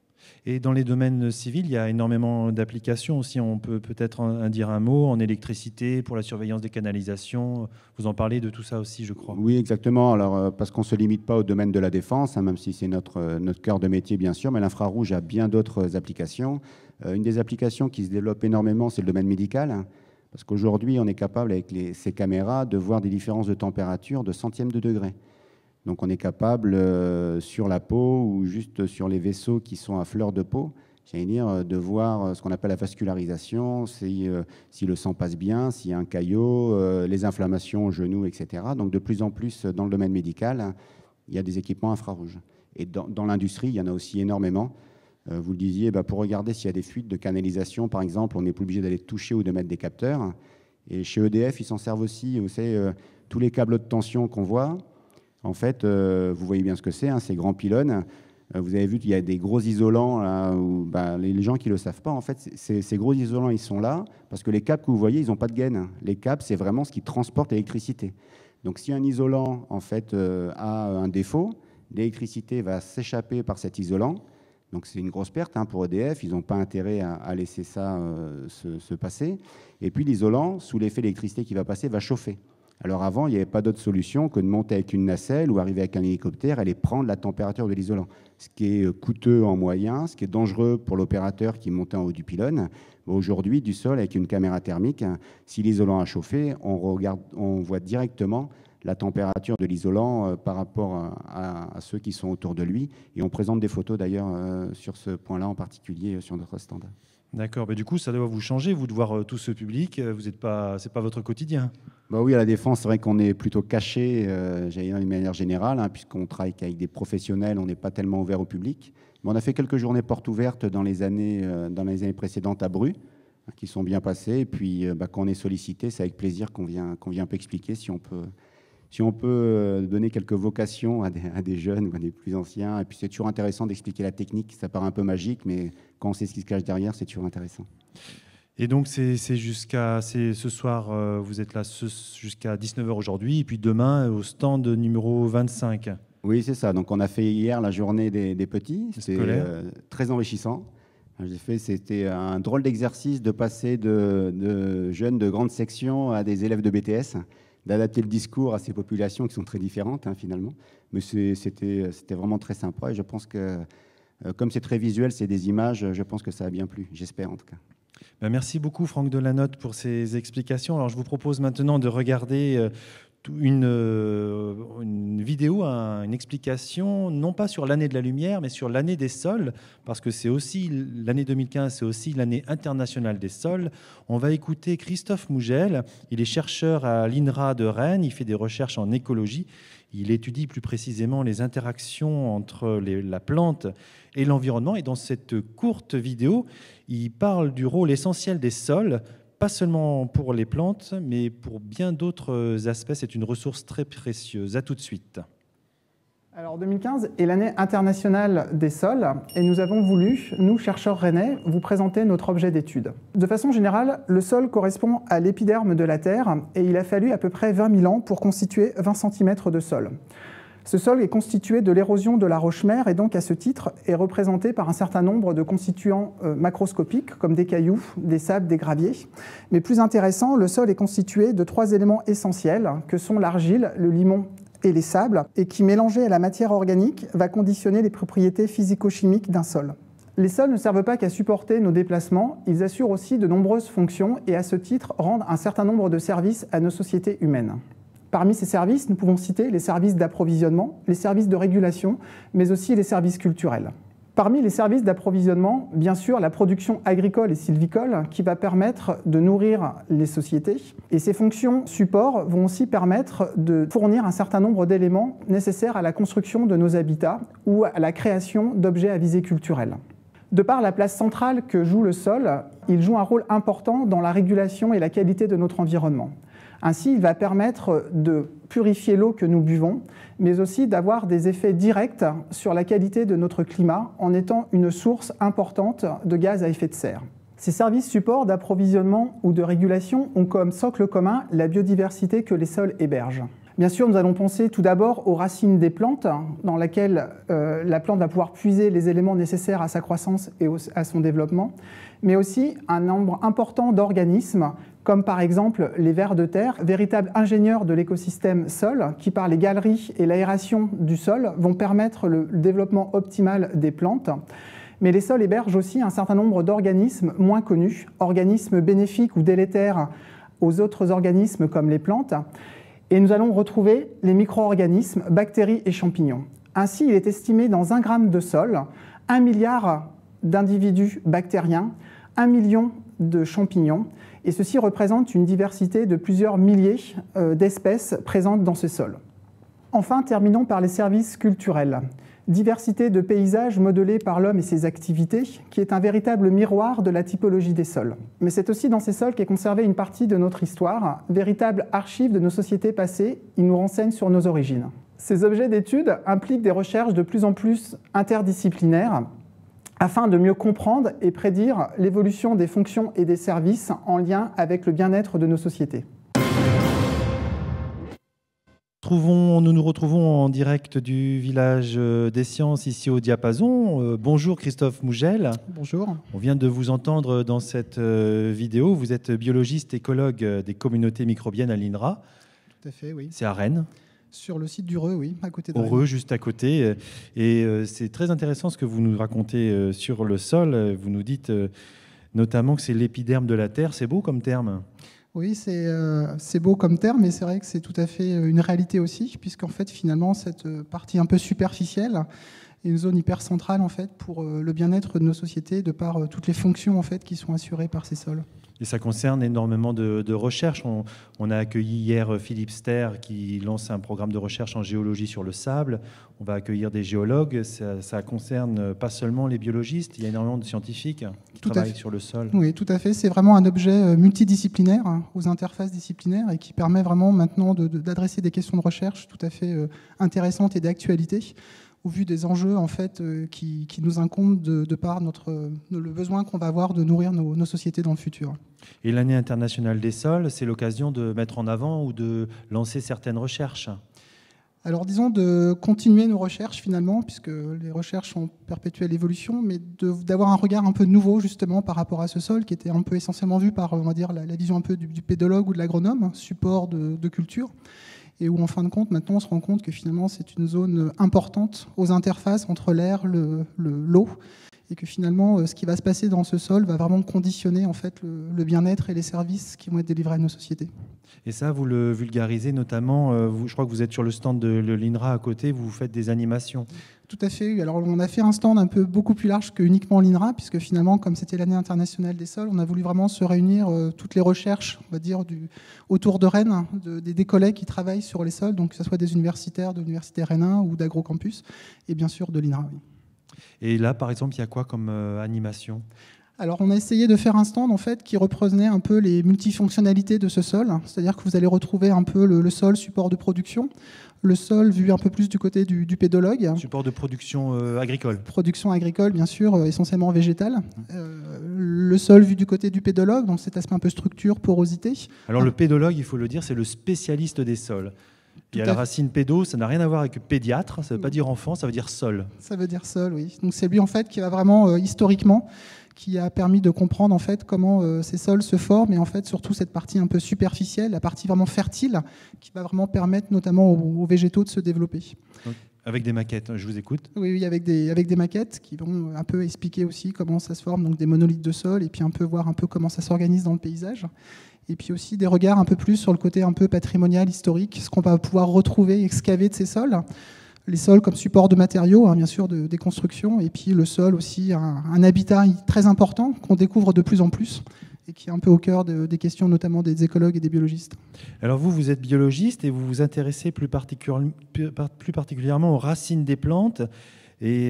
Et dans les domaines civils, il y a énormément d'applications aussi. On peut peut-être en dire un mot en électricité, pour la surveillance des canalisations. Vous en parlez de tout ça aussi, je crois. Oui, exactement. Alors, parce qu'on ne se limite pas au domaine de la défense, hein, même si c'est notre cœur de métier, bien sûr, mais l'infrarouge a bien d'autres applications. Une des applications qui se développe énormément, c'est le domaine médical, hein, parce qu'aujourd'hui, on est capable, avec ces caméras, de voir des différences de température de centièmes de degré. Donc on est capable, sur la peau ou juste sur les vaisseaux qui sont à fleur de peau, j'allais dire, de voir ce qu'on appelle la vascularisation, si le sang passe bien, s'il y a un caillot, les inflammations au genou, etc. Donc de plus en plus, dans le domaine médical, il y a des équipements infrarouges. Et dans l'industrie, il y en a aussi énormément. Vous le disiez, pour regarder s'il y a des fuites de canalisation, par exemple, on n'est plus obligé d'aller toucher ou de mettre des capteurs. Et chez EDF, ils s'en servent aussi. Vous savez, tous les câbles de tension qu'on voit, en fait, vous voyez bien ce que c'est, hein, ces grands pylônes. Vous avez vu qu'il y a des gros isolants, là, où, les gens qui ne le savent pas, en fait, ces gros isolants, ils sont là parce que les câbles que vous voyez, ils n'ont pas de gaine. Les câbles, c'est vraiment ce qui transporte l'électricité. Donc, si un isolant, en fait, a un défaut, l'électricité va s'échapper par cet isolant. Donc, c'est une grosse perte, hein, pour EDF. Ils n'ont pas intérêt à laisser ça se passer. Et puis, l'isolant, sous l'effet de l'électricité qui va passer, va chauffer. Alors avant, il n'y avait pas d'autre solution que de monter avec une nacelle ou arriver avec un hélicoptère et aller prendre la température de l'isolant, ce qui est coûteux en moyen, ce qui est dangereux pour l'opérateur qui montait en haut du pylône. Aujourd'hui, du sol, avec une caméra thermique, si l'isolant a chauffé, on voit directement la température de l'isolant par rapport à ceux qui sont autour de lui. Et on présente des photos d'ailleurs sur ce point-là en particulier sur notre stand. D'accord, du coup, ça doit vous changer, vous, de voir tout ce public. C'est pas votre quotidien. Oui, à la Défense, c'est vrai qu'on est plutôt caché, j'allais dire d'une manière générale, puisqu'on travaille avec des professionnels, on n'est pas tellement ouvert au public. Mais on a fait quelques journées portes ouvertes dans les années précédentes à Bru, qui sont bien passées. Et puis, quand on est sollicité, c'est avec plaisir qu'on vient un peu expliquer si on peut donner quelques vocations à des jeunes ou à des plus anciens. Et puis, c'est toujours intéressant d'expliquer la technique. Ça paraît un peu magique, mais quand on sait ce qui se cache derrière, c'est toujours intéressant. Et donc, c'est ce soir, vous êtes là jusqu'à 19h aujourd'hui, et puis demain, au stand numéro 25. Oui, c'est ça. Donc, on a fait hier la journée des petits. C'était très enrichissant. C'était un drôle d'exercice de passer de jeunes de grande section à des élèves de BTS, d'adapter le discours à ces populations qui sont très différentes, finalement. Mais c'était vraiment très sympa. Et je pense que, comme c'est très visuel, c'est des images, je pense que ça a bien plu. J'espère, en tout cas. Merci beaucoup, Franck Delanotte, pour ces explications. Alors, je vous propose maintenant de regarder une vidéo, une explication, non pas sur l'année de la lumière, mais sur l'année des sols, parce que c'est aussi l'année 2015, c'est aussi l'année internationale des sols. On va écouter Christophe Mougel. Il est chercheur à l'INRA de Rennes. Il fait des recherches en écologie. Il étudie plus précisément les interactions entre la plante et l'environnement. Et dans cette courte vidéo, il parle du rôle essentiel des sols, pas seulement pour les plantes, mais pour bien d'autres aspects. C'est une ressource très précieuse. À tout de suite. Alors 2015 est l'année internationale des sols et nous avons voulu, nous chercheurs rennais, vous présenter notre objet d'étude. De façon générale, le sol correspond à l'épiderme de la Terre et il a fallu à peu près 20 000 ans pour constituer 20 cm de sol. Ce sol est constitué de l'érosion de la roche-mère et donc à ce titre est représenté par un certain nombre de constituants macroscopiques comme des cailloux, des sables, des graviers. Mais plus intéressant, le sol est constitué de 3 éléments essentiels que sont l'argile, le limon et les sables, et qui, mélangés à la matière organique, va conditionner les propriétés physico-chimiques d'un sol. Les sols ne servent pas qu'à supporter nos déplacements, ils assurent aussi de nombreuses fonctions et à ce titre rendent un certain nombre de services à nos sociétés humaines. Parmi ces services, nous pouvons citer les services d'approvisionnement, les services de régulation, mais aussi les services culturels. Parmi les services d'approvisionnement, bien sûr, la production agricole et sylvicole qui va permettre de nourrir les sociétés. Et ces fonctions support vont aussi permettre de fournir un certain nombre d'éléments nécessaires à la construction de nos habitats ou à la création d'objets à visée culturelle. De par la place centrale que joue le sol, il joue un rôle important dans la régulation et la qualité de notre environnement. Ainsi, il va permettre de purifier l'eau que nous buvons, mais aussi d'avoir des effets directs sur la qualité de notre climat en étant une source importante de gaz à effet de serre. Ces services supports d'approvisionnement ou de régulation ont comme socle commun la biodiversité que les sols hébergent. Bien sûr, nous allons penser tout d'abord aux racines des plantes, dans lesquelles la plante va pouvoir puiser les éléments nécessaires à sa croissance et à son développement, mais aussi un nombre important d'organismes, comme par exemple les vers de terre, véritables ingénieurs de l'écosystème sol, qui par les galeries et l'aération du sol vont permettre le développement optimal des plantes. Mais les sols hébergent aussi un certain nombre d'organismes moins connus, organismes bénéfiques ou délétères aux autres organismes comme les plantes. Et nous allons retrouver les micro-organismes, bactéries et champignons. Ainsi, il est estimé dans 1 gramme de sol, 1 milliard d'individus bactériens, 1 million de champignons, et ceci représente une diversité de plusieurs milliers d'espèces présentes dans ce sol. Enfin, terminons par les services culturels. Diversité de paysages modelés par l'homme et ses activités, qui est un véritable miroir de la typologie des sols. Mais c'est aussi dans ces sols qu'est conservée une partie de notre histoire, véritable archive de nos sociétés passées, ils nous renseignent sur nos origines. Ces objets d'étude impliquent des recherches de plus en plus interdisciplinaires, afin de mieux comprendre et prédire l'évolution des fonctions et des services en lien avec le bien-être de nos sociétés. Nous nous retrouvons en direct du village des sciences ici au Diapason. Bonjour Christophe Mougel. Bonjour. On vient de vous entendre dans cette vidéo. Vous êtes biologiste écologue des communautés microbiennes à l'INRA. tout à fait, oui. C'est à Rennes. Sur le site du Reux, oui, à côté de Rennes. Heureux, juste à côté. Et c'est très intéressant ce que vous nous racontez sur le sol. Vous nous dites notamment que c'est l'épiderme de la Terre. C'est beau comme terme. Oui, c'est beau comme terme, mais c'est vrai que c'est tout à fait une réalité aussi, puisqu'en fait, finalement, cette partie un peu superficielle est une zone hyper centrale en fait, pour le bien-être de nos sociétés, de par toutes les fonctions en fait, qui sont assurées par ces sols. Et ça concerne énormément de recherches. On a accueilli hier Philippe Ster qui lance un programme de recherche en géologie sur le sable. On va accueillir des géologues. Ça concerne pas seulement les biologistes, il y a énormément de scientifiques qui travaillent sur le sol. Oui, tout à fait. C'est vraiment un objet multidisciplinaire, aux interfaces disciplinaires, et qui permet vraiment maintenant d'adresser des questions de recherche tout à fait intéressantes et d'actualité, au vu des enjeux en fait, qui nous incombent de par le besoin qu'on va avoir de nourrir nos sociétés dans le futur. Et l'année internationale des sols, c'est l'occasion de mettre en avant ou de lancer certaines recherches. Alors disons de continuer nos recherches finalement, puisque les recherches sont en perpétuelle évolution, mais d'avoir un regard un peu nouveau justement par rapport à ce sol qui était un peu essentiellement vu par, on va dire, la vision un peu du pédologue ou de l'agronome, support de culture. Et où en fin de compte, maintenant, on se rend compte que finalement, c'est une zone importante aux interfaces entre l'air, l'eau, et que finalement, ce qui va se passer dans ce sol va vraiment conditionner en fait, le bien-être et les services qui vont être délivrés à nos sociétés. Et ça, vous le vulgarisez notamment, je crois que vous êtes sur le stand de l'INRA à côté, vous faites des animations. Tout à fait. Alors, on a fait un stand un peu beaucoup plus large que uniquement l'INRA, puisque finalement, comme c'était l'année internationale des sols, on a voulu vraiment se réunir toutes les recherches, on va dire, autour de Rennes, des collègues qui travaillent sur les sols, donc que ce soit des universitaires de l'université Rennes ou d'Agrocampus, et bien sûr de l'INRA. Oui. Et là, par exemple, il y a quoi comme animation ? Alors, on a essayé de faire un stand en fait, qui reprenait un peu les multifonctionnalités de ce sol, c'est-à-dire que vous allez retrouver un peu le sol support de production, le sol vu un peu plus du côté du pédologue. Support de production agricole. Production agricole, bien sûr, essentiellement végétale. Le sol vu du côté du pédologue, donc cet aspect un peu structure, porosité. Alors le pédologue, il faut le dire, c'est le spécialiste des sols. Il y a la racine pédo, ça n'a rien à voir avec pédiatre, ça ne veut pas dire enfant, ça veut dire sol. Ça veut dire sol, oui. Donc c'est lui en fait qui va vraiment historiquement, qui a permis de comprendre en fait comment ces sols se forment et en fait surtout cette partie un peu superficielle, la partie vraiment fertile, qui va vraiment permettre notamment aux végétaux de se développer. Donc, avec des maquettes, je vous écoute. Oui, avec des maquettes qui vont un peu expliquer aussi comment ça se forme, donc des monolithes de sol, et puis un peu voir un peu comment ça s'organise dans le paysage. Et puis aussi des regards un peu plus sur le côté un peu patrimonial, historique, ce qu'on va pouvoir retrouver, excaver de ces sols. Les sols comme support de matériaux, bien sûr, des constructions, et puis le sol aussi, un habitat très important qu'on découvre de plus en plus et qui est un peu au cœur des questions notamment des écologues et des biologistes. Alors vous êtes biologiste et vous vous intéressez plus particulièrement aux racines des plantes, et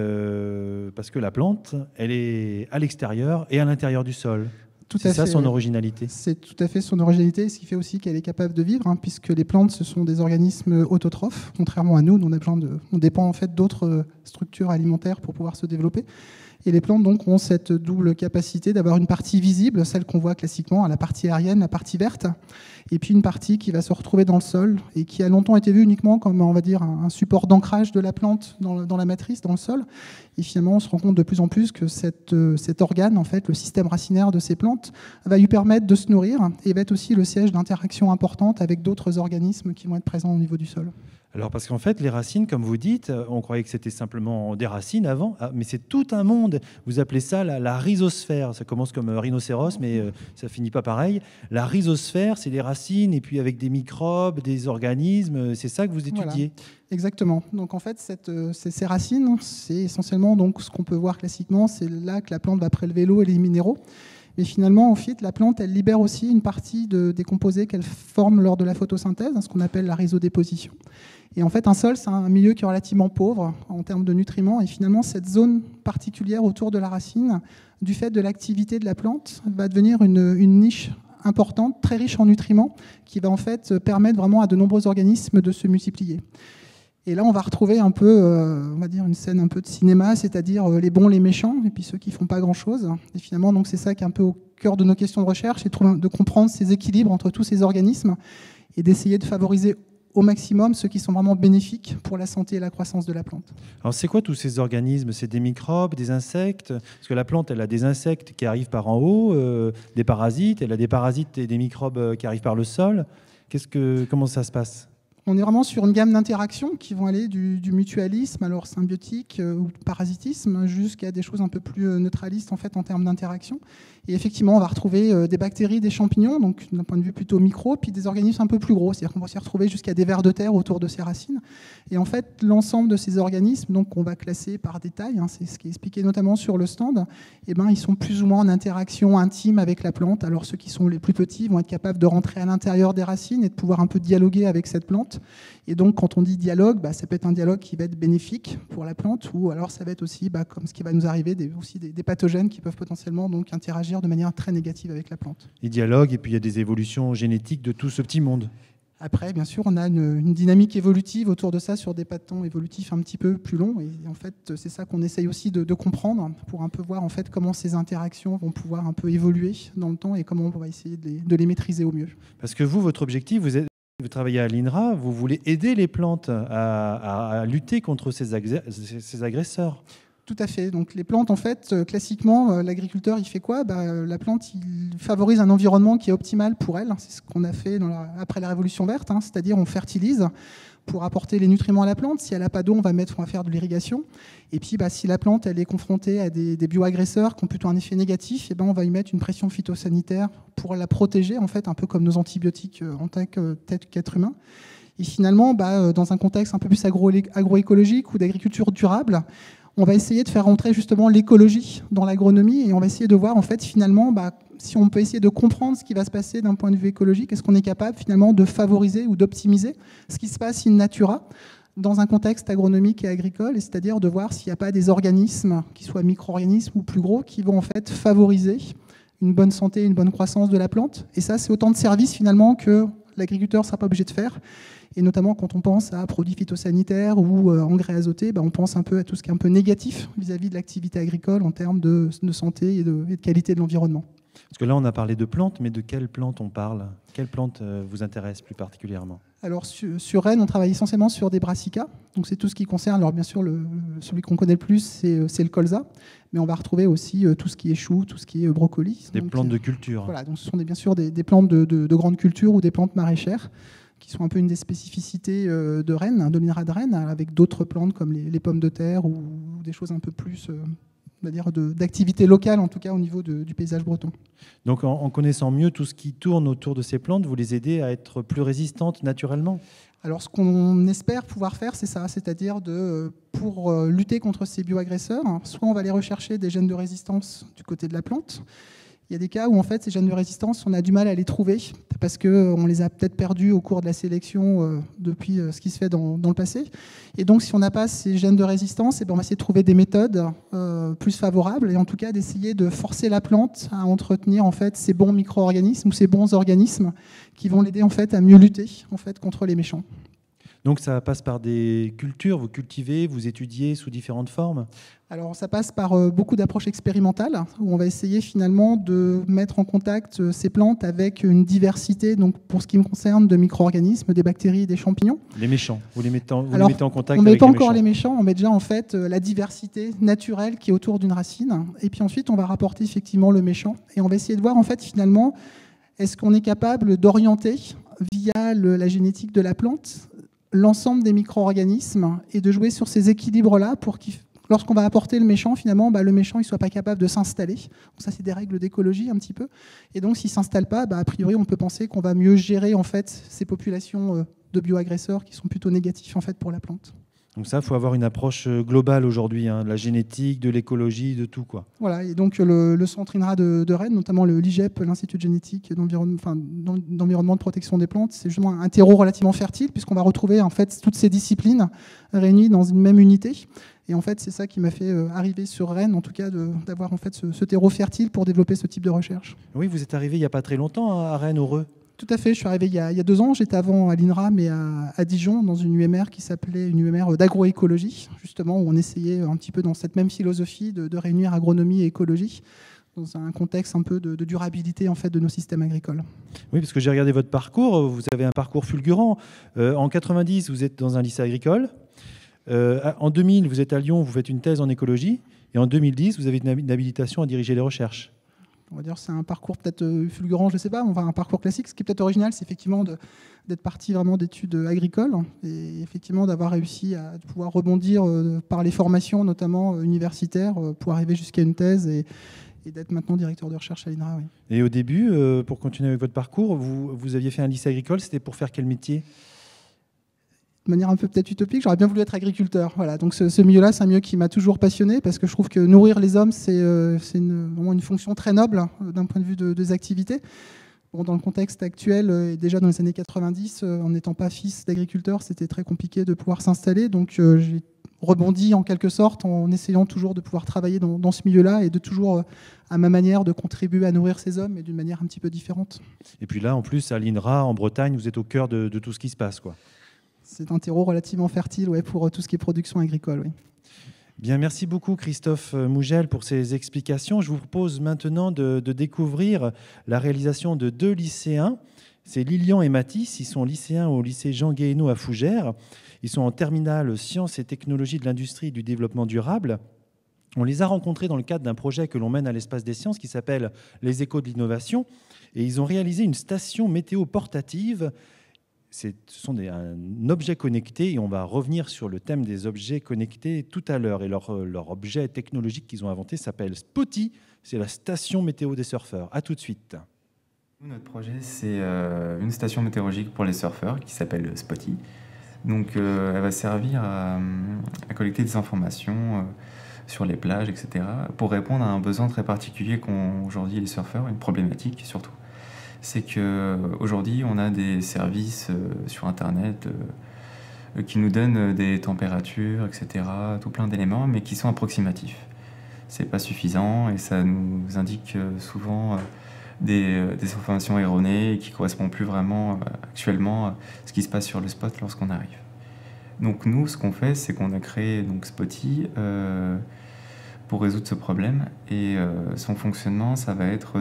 parce que la plante, elle est à l'extérieur et à l'intérieur du sol. C'est ça son originalité. C'est tout à fait son originalité, ce qui fait aussi qu'elle est capable de vivre, puisque les plantes, ce sont des organismes autotrophes, contrairement à nous, on dépend en fait d'autres structures alimentaires pour pouvoir se développer. Et les plantes donc ont cette double capacité d'avoir une partie visible, celle qu'on voit classiquement, la partie aérienne, la partie verte, et puis une partie qui va se retrouver dans le sol et qui a longtemps été vue uniquement comme, on va dire, un support d'ancrage de la plante dans la matrice, dans le sol. Et finalement, on se rend compte de plus en plus que cet organe, en fait, le système racinaire de ces plantes, va lui permettre de se nourrir et va être aussi le siège d'interactions importantes avec d'autres organismes qui vont être présents au niveau du sol. Alors parce qu'en fait, les racines, comme vous dites, on croyait que c'était simplement des racines avant, mais c'est tout un monde. Vous appelez ça la rhizosphère. Ça commence comme rhinocéros, mais ça finit pas pareil. La rhizosphère, c'est les racines, et puis avec des microbes, des organismes. C'est ça que vous étudiez. Voilà. Exactement. Donc en fait, ces racines, c'est essentiellement donc ce qu'on peut voir classiquement. C'est là que la plante va prélever l'eau et les minéraux. Mais finalement, en fait, la plante, elle libère aussi une partie des composés qu'elle forme lors de la photosynthèse, ce qu'on appelle la rhizodéposition. Et en fait, un sol, c'est un milieu qui est relativement pauvre en termes de nutriments. Et finalement, cette zone particulière autour de la racine, du fait de l'activité de la plante, va devenir une niche importante, très riche en nutriments, qui va en fait permettre vraiment à de nombreux organismes de se multiplier. Et là, on va retrouver un peu, on va dire, une scène un peu de cinéma, c'est-à-dire les bons, les méchants, et puis ceux qui ne font pas grand-chose. Et finalement, donc, c'est ça qui est un peu au cœur de nos questions de recherche, c'est de comprendre ces équilibres entre tous ces organismes et d'essayer de favoriser au maximum ceux qui sont vraiment bénéfiques pour la santé et la croissance de la plante. Alors, c'est quoi tous ces organismes ? C'est des microbes, des insectes ? Parce que la plante, elle a des insectes qui arrivent par en haut, des parasites, elle a des parasites et des microbes qui arrivent par le sol. Comment ça se passe ? On est vraiment sur une gamme d'interactions qui vont aller du mutualisme, alors symbiotique ou parasitisme, jusqu'à des choses un peu plus neutralistes en fait en termes d'interaction. Et effectivement, on va retrouver des bactéries, des champignons, donc d'un point de vue plutôt micro, puis des organismes un peu plus gros, c'est-à-dire qu'on va s'y retrouver jusqu'à des vers de terre autour de ces racines. Et en fait, l'ensemble de ces organismes, donc on va classer par détail, c'est ce qui est expliqué notamment sur le stand, ils sont plus ou moins en interaction intime avec la plante. Alors ceux qui sont les plus petits vont être capables de rentrer à l'intérieur des racines et de pouvoir un peu dialoguer avec cette plante. Et donc, quand on dit dialogue, ça peut être un dialogue qui va être bénéfique pour la plante, ou alors ça va être aussi, comme ce qui va nous arriver, des pathogènes qui peuvent potentiellement donc interagir de manière très négative avec la plante. Et dialogue, et puis il y a des évolutions génétiques de tout ce petit monde. Après, bien sûr, on a une dynamique évolutive autour de ça sur des pas de temps évolutifs un petit peu plus longs. Et en fait, c'est ça qu'on essaye aussi de comprendre pour un peu voir en fait comment ces interactions vont pouvoir un peu évoluer dans le temps et comment on va essayer de les maîtriser au mieux. Parce que vous, votre objectif, vous travaillez à l'INRA, vous voulez aider les plantes à lutter contre ces agresseurs. Tout à fait. Donc les plantes, en fait, classiquement, l'agriculteur, il fait quoi ? La plante, il favorise un environnement qui est optimal pour elle. C'est ce qu'on a fait après la Révolution verte, c'est-à-dire on fertilise pour apporter les nutriments à la plante. Si elle n'a pas d'eau, on va faire de l'irrigation. Et puis, si la plante elle est confrontée à des bioagresseurs qui ont plutôt un effet négatif, on va y mettre une pression phytosanitaire pour la protéger, en fait, un peu comme nos antibiotiques en tant qu'être humain. Et finalement, dans un contexte un peu plus agroécologique ou d'agriculture durable, on va essayer de faire rentrer justement l'écologie dans l'agronomie et on va essayer de voir en fait finalement si on peut essayer de comprendre ce qui va se passer d'un point de vue écologique, est-ce qu'on est capable finalement de favoriser ou d'optimiser ce qui se passe in natura dans un contexte agronomique et agricole, c'est-à-dire de voir s'il n'y a pas des organismes, qui soient micro-organismes ou plus gros, qui vont en fait favoriser une bonne santé, une bonne croissance de la plante. Et ça, c'est autant de services finalement que l'agriculteur ne sera pas obligé de faire. Et notamment quand on pense à produits phytosanitaires ou engrais azotés, on pense un peu à tout ce qui est un peu négatif vis-à-vis de l'activité agricole en termes de santé et de qualité de l'environnement. Parce que là, on a parlé de plantes, mais de quelles plantes on parle ? Quelle plante vous intéresse plus particulièrement ? Alors sur Rennes, on travaille essentiellement sur des brassicas. Donc c'est tout ce qui concerne, alors bien sûr, celui qu'on connaît le plus, c'est le colza. Mais on va retrouver aussi tout ce qui est chou, tout ce qui est brocoli. Des plantes de culture. Voilà, donc ce sont bien sûr des plantes de grande culture ou des plantes maraîchères, qui sont un peu une des spécificités de Rennes, de l'INRA de Rennes, avec d'autres plantes comme les pommes de terre ou des choses un peu plus, on va dire, d'activité locale, en tout cas au niveau du paysage breton. Donc en connaissant mieux tout ce qui tourne autour de ces plantes, vous les aidez à être plus résistantes naturellement ? Alors ce qu'on espère pouvoir faire, c'est ça, c'est-à-dire pour lutter contre ces bioagresseurs, soit on va aller rechercher des gènes de résistance du côté de la plante. Il y a des cas où en fait ces gènes de résistance, on a du mal à les trouver parce qu'on les a peut-être perdus au cours de la sélection depuis ce qui se fait dans le passé. Et donc si on n'a pas ces gènes de résistance, on va essayer de trouver des méthodes plus favorables et en tout cas d'essayer de forcer la plante à entretenir en fait ces bons micro-organismes ou ces bons organismes qui vont l'aider en fait à mieux lutter en fait contre les méchants. Donc ça passe par des cultures, vous cultivez, vous étudiez sous différentes formes ? Alors ça passe par beaucoup d'approches expérimentales où on va essayer finalement de mettre en contact ces plantes avec une diversité, donc pour ce qui me concerne, de micro-organismes, des bactéries, des champignons. Les méchants, vous les mettez en contact avec les méchants ? On ne met pas encore les méchants, on met déjà en fait la diversité naturelle qui est autour d'une racine. Et puis ensuite on va rapporter effectivement le méchant et on va essayer de voir en fait finalement est-ce qu'on est capable d'orienter via la génétique de la plante l'ensemble des micro-organismes et de jouer sur ces équilibres-là pour qu'ils, lorsqu'on va apporter le méchant, finalement, le méchant ne soit pas capable de s'installer. Donc ça, c'est des règles d'écologie un petit peu. Et donc, s'il ne s'installe pas, a priori, on peut penser qu'on va mieux gérer en fait, ces populations de bioagresseurs qui sont plutôt négatifs en fait, pour la plante. Donc ça, il faut avoir une approche globale aujourd'hui, de la génétique, de l'écologie, de tout, quoi. Voilà, et donc le centre INRA de Rennes, notamment l'IGEP, l'Institut de génétique d'environnement de protection des plantes, c'est justement un terreau relativement fertile puisqu'on va retrouver en fait toutes ces disciplines réunies dans une même unité. Et en fait, c'est ça qui m'a fait arriver sur Rennes, en tout cas, d'avoir en fait ce terreau fertile pour développer ce type de recherche. Oui, vous êtes arrivé il n'y a pas très longtemps à Rennes, au Reux. Tout à fait, je suis arrivé il y a 2 ans. J'étais avant à l'INRA, mais à Dijon, dans une UMR qui s'appelait une UMR d'agroécologie, justement, où on essayait un petit peu dans cette même philosophie de réunir agronomie et écologie dans un contexte un peu de durabilité en fait, de nos systèmes agricoles. Oui, parce que j'ai regardé votre parcours, vous avez un parcours fulgurant. En 90, vous êtes dans un lycée agricole. En 2000, vous êtes à Lyon, vous faites une thèse en écologie. Et en 2010, vous avez une habilitation à diriger les recherches. on va dire c'est un parcours peut-être fulgurant, je ne sais pas, enfin un parcours classique. Ce qui est peut-être original, c'est effectivement d'être parti vraiment d'études agricoles et effectivement d'avoir réussi à pouvoir rebondir par les formations, notamment universitaires, pour arriver jusqu'à une thèse et d'être maintenant directeur de recherche à l'INRA. Oui. Et au début, pour continuer avec votre parcours, vous aviez fait un lycée agricole, c'était pour faire quel métier ? De manière un peu peut-être utopique, j'aurais bien voulu être agriculteur. Voilà. Donc ce milieu-là, c'est un milieu qui m'a toujours passionné parce que je trouve que nourrir les hommes, c'est vraiment une fonction très noble d'un point de vue des activités. Bon, dans le contexte actuel, et déjà dans les années 90, en n'étant pas fils d'agriculteur, c'était très compliqué de pouvoir s'installer. Donc j'ai rebondi en quelque sorte en essayant toujours de pouvoir travailler dans ce milieu-là et de toujours, à ma manière, de contribuer à nourrir ces hommes, mais d'une manière un petit peu différente. Et puis là, en plus, à l'INRA, en Bretagne, vous êtes au cœur de tout ce qui se passe, quoi. C'est un terreau relativement fertile pour tout ce qui est production agricole. Oui. Bien, merci beaucoup Christophe Mougel pour ces explications. Je vous propose maintenant de découvrir la réalisation de 2 lycéens. C'est Lilian et Mathis. Ils sont lycéens au lycée Jean Guéhenno à Fougères. Ils sont en terminale sciences et technologies de l'industrie et du développement durable. On les a rencontrés dans le cadre d'un projet que l'on mène à l'Espace des Sciences qui s'appelle Les Échos de l'innovation. Et ils ont réalisé une station météo portative. Ce sont un objet connecté et on va revenir sur le thème des objets connectés tout à l'heure. Et leur objet technologique qu'ils ont inventé s'appelle Spotty, c'est la station météo des surfeurs. À tout de suite. Notre projet, c'est une station météorologique pour les surfeurs qui s'appelle Spotty. Donc elle va servir à collecter des informations sur les plages, etc. pour répondre à un besoin très particulier qu'ont aujourd'hui les surfeurs, une problématique surtout. C'est qu'aujourd'hui, on a des services sur Internet qui nous donnent des températures, etc., tout plein d'éléments, mais qui sont approximatifs. C'est pas suffisant et ça nous indique souvent des informations erronées et qui ne correspondent plus vraiment actuellement à ce qui se passe sur le spot lorsqu'on arrive. Donc nous, ce qu'on fait, c'est qu'on a créé donc, Spotty pour résoudre ce problème et son fonctionnement, ça va être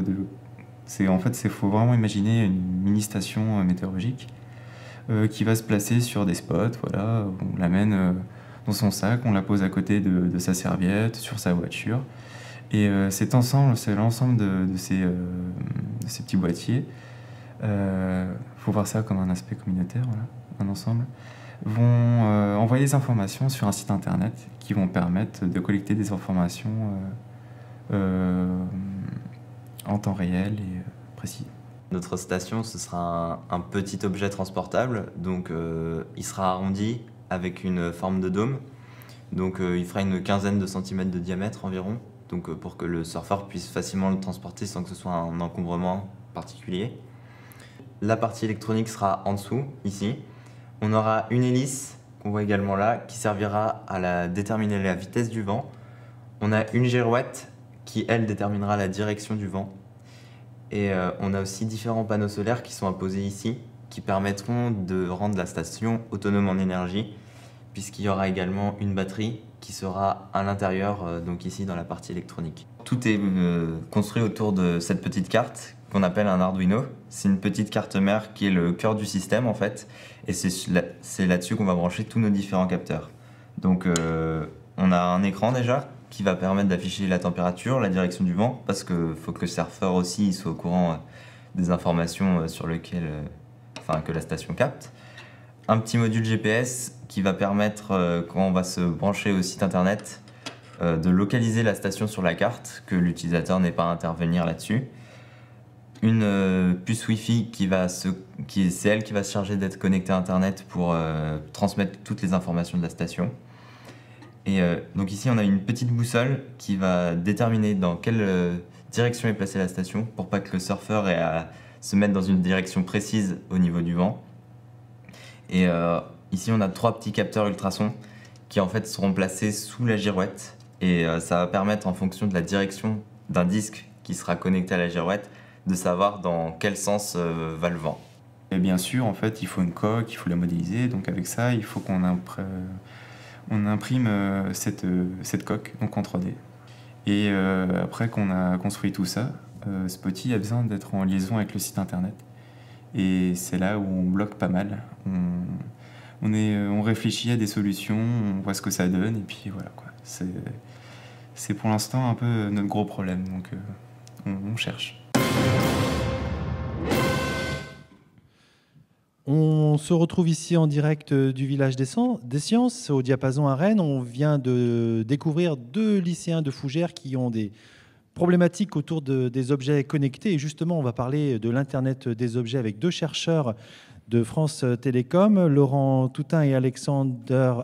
faut vraiment imaginer une mini-station météorologique qui va se placer sur des spots. Voilà, on l'amène dans son sac, on la pose à côté de sa serviette, sur sa voiture. Et c'est l'ensemble de ces petits boîtiers. Faut voir ça comme un aspect communautaire, voilà, un ensemble. Vont envoyer des informations sur un site internet qui vont permettre de collecter des informations en temps réel et précis. Notre station, ce sera un petit objet transportable, donc il sera arrondi avec une forme de dôme. Donc il fera une quinzaine de centimètres de diamètre environ, donc pour que le surfeur puisse facilement le transporter sans que ce soit un encombrement particulier. La partie électronique sera en dessous, ici. On aura une hélice, qu'on voit également là, qui servira à déterminer la vitesse du vent. On a une girouette qui, elle, déterminera la direction du vent. Et on a aussi différents panneaux solaires qui sont apposés ici, qui permettront de rendre la station autonome en énergie, puisqu'il y aura également une batterie qui sera à l'intérieur, donc ici dans la partie électronique. Tout est construit autour de cette petite carte qu'on appelle un Arduino. C'est une petite carte mère qui est le cœur du système en fait, et c'est là-dessus qu'on va brancher tous nos différents capteurs. Donc on a un écran déjà, qui va permettre d'afficher la température, la direction du vent, parce qu'il faut que le surfeur aussi soit au courant des informations sur lesquelles, que la station capte. Un petit module GPS qui va permettre, quand on va se brancher au site internet, de localiser la station sur la carte, que l'utilisateur n'ait pas à intervenir là-dessus. Une puce Wi-Fi c'est elle qui va se charger d'être connectée à internet pour transmettre toutes les informations de la station. Et donc ici, on a une petite boussole qui va déterminer dans quelle direction est placée la station pour pas que le surfeur ait à se mettre dans une direction précise au niveau du vent. Et ici, on a 3 petits capteurs ultrasons qui en fait seront placés sous la girouette et ça va permettre, en fonction de la direction d'un disque qui sera connecté à la girouette, de savoir dans quel sens va le vent. Et bien sûr, en fait, il faut une coque, il faut la modéliser. Donc avec ça, il faut qu'on imprime cette coque, donc en 3D. Et après qu'on a construit tout ça, Spotty a besoin d'être en liaison avec le site internet. Et c'est là où on bloque pas mal. On réfléchit à des solutions, on voit ce que ça donne, et puis voilà, quoi. C'est pour l'instant un peu notre gros problème. Donc qu'on cherche. On se retrouve ici en direct du Village des Sciences, au Diapason à Rennes. On vient de découvrir 2 lycéens de Fougères qui ont des problématiques autour des objets connectés. Et justement, on va parler de l'Internet des objets avec 2 chercheurs de France Télécom, Laurent Toutain et Alexandre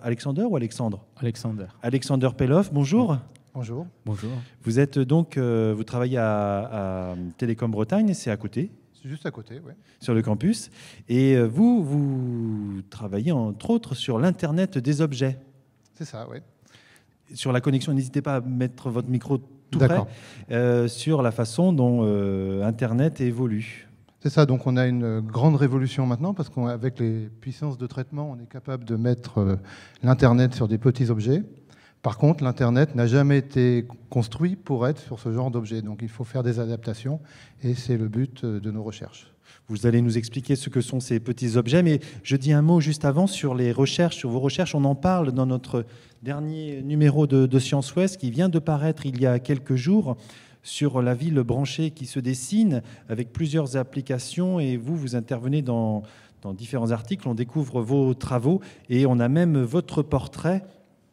Pelloff. Bonjour. Bonjour. Bonjour. Vous êtes donc, vous travaillez à Télécom Bretagne, c'est à côté. C'est juste à côté, oui. Sur le campus. Et vous travaillez entre autres sur l'Internet des objets. C'est ça, oui. Sur la connexion, n'hésitez pas à mettre votre micro tout près, sur la façon dont Internet évolue. C'est ça, donc on a une grande révolution maintenant parce qu'avec les puissances de traitement, on est capable de mettre l'Internet sur des petits objets. Par contre, l'Internet n'a jamais été construit pour être sur ce genre d'objet. Donc il faut faire des adaptations et c'est le but de nos recherches. Vous allez nous expliquer ce que sont ces petits objets, mais je dis un mot juste avant sur les recherches, sur vos recherches. On en parle dans notre dernier numéro de Science Ouest qui vient de paraître il y a quelques jours sur la ville branchée qui se dessine avec plusieurs applications et vous intervenez dans différents articles. On découvre vos travaux et on a même votre portrait,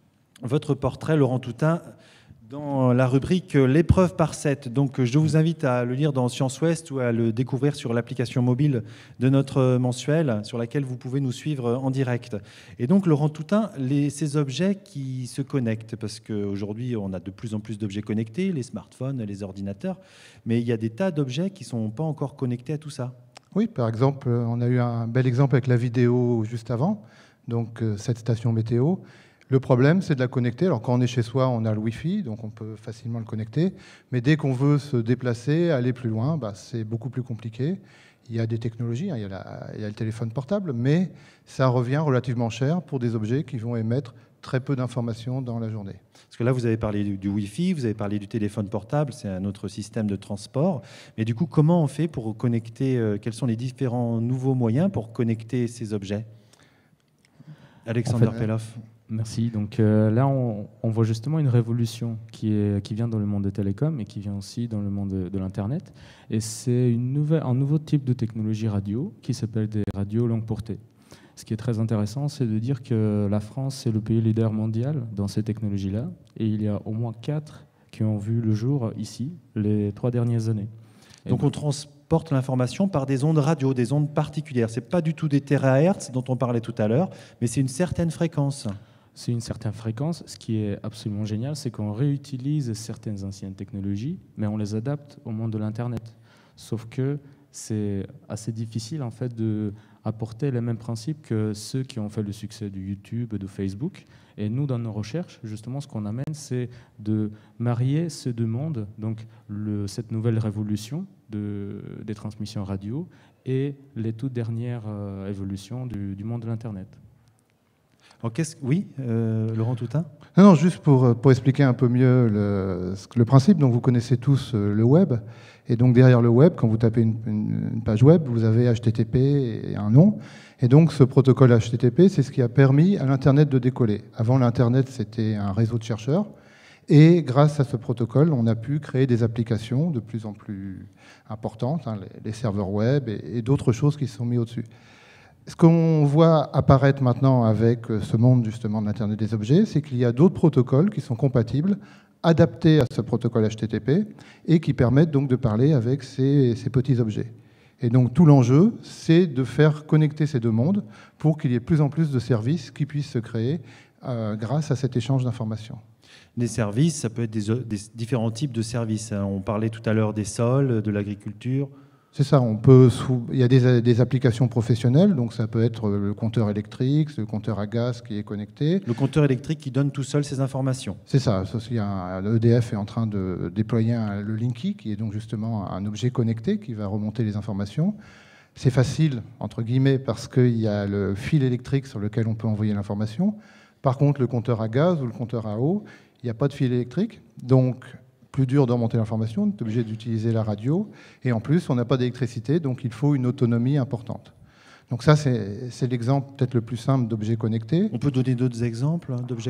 Laurent Toutain, dans la rubrique l'épreuve par 7. Donc je vous invite à le lire dans Science Ouest ou à le découvrir sur l'application mobile de notre mensuel sur laquelle vous pouvez nous suivre en direct. Et donc Laurent Toutain, ces objets qui se connectent, parce qu'aujourd'hui on a de plus en plus d'objets connectés, les smartphones, les ordinateurs, mais il y a des tas d'objets qui ne sont pas encore connectés à tout ça. Oui, par exemple, on a eu un bel exemple avec la vidéo juste avant, donc cette station météo. Le problème, c'est de la connecter. Alors, quand on est chez soi, on a le Wi-Fi, donc on peut facilement le connecter. Mais dès qu'on veut se déplacer, aller plus loin, c'est beaucoup plus compliqué. Il y a des technologies, il y a le téléphone portable, mais ça revient relativement cher pour des objets qui vont émettre très peu d'informations dans la journée. Parce que là, vous avez parlé du Wi-Fi, vous avez parlé du téléphone portable, c'est un autre système de transport. Mais du coup, comment on fait pour connecter, quels sont les différents nouveaux moyens pour connecter ces objets? Alexandre Pelloff. Merci. Donc là, on voit justement une révolution qui vient dans le monde des télécoms et qui vient aussi dans le monde de l'Internet. Et c'est un nouveau type de technologie radio qui s'appelle des radios longue portée. Ce qui est très intéressant, c'est de dire que la France est le pays leader mondial dans ces technologies-là. Et il y a au moins 4 qui ont vu le jour ici les 3 dernières années. Donc on transporte l'information par des ondes radio, des ondes particulières. Ce n'est pas du tout des térahertz dont on parlait tout à l'heure, mais c'est une certaine fréquence. C'est une certaine fréquence. Ce qui est absolument génial, c'est qu'on réutilise certaines anciennes technologies, mais on les adapte au monde de l'Internet. Sauf que c'est assez difficile en fait d'apporter les mêmes principes que ceux qui ont fait le succès de YouTube et de Facebook. Et nous, dans nos recherches, justement, ce qu'on amène, c'est de marier ces 2 mondes, donc cette nouvelle révolution des transmissions radio et les toutes dernières évolutions du monde de l'Internet. Alors, oui, Laurent Toutain. Non, juste pour expliquer un peu mieux le principe. Donc, vous connaissez tous le web. Et donc, derrière le web, quand vous tapez une page web, vous avez HTTP et un nom. Et donc, ce protocole HTTP, c'est ce qui a permis à l'Internet de décoller. Avant, l'Internet, c'était un réseau de chercheurs. Et grâce à ce protocole, on a pu créer des applications de plus en plus importantes, les serveurs web et d'autres choses qui se sont mis au-dessus. Ce qu'on voit apparaître maintenant avec ce monde justement de l'Internet des objets, c'est qu'il y a d'autres protocoles qui sont compatibles, adaptés à ce protocole HTTP et qui permettent donc de parler avec ces petits objets. Et donc tout l'enjeu, c'est de faire connecter ces 2 mondes pour qu'il y ait de plus en plus de services qui puissent se créer grâce à cet échange d'informations. Des services, ça peut être des différents types de services. On parlait tout à l'heure des sols, de l'agriculture. C'est ça, il y a des applications professionnelles, donc ça peut être le compteur électrique, le compteur à gaz qui est connecté. Le compteur électrique qui donne tout seul ces informations. C'est ça, l'EDF est en train de déployer le Linky, qui est donc justement un objet connecté qui va remonter les informations. C'est facile, entre guillemets, parce qu'il y a le fil électrique sur lequel on peut envoyer l'information. Par contre, le compteur à gaz ou le compteur à eau, il n'y a pas de fil électrique, donc plus dur de remonter l'information, on est obligé d'utiliser la radio, et en plus, on n'a pas d'électricité, donc il faut une autonomie importante. Donc ça, c'est l'exemple peut-être le plus simple d'objets connectés. On peut donner d'autres exemples d'objets connectés ?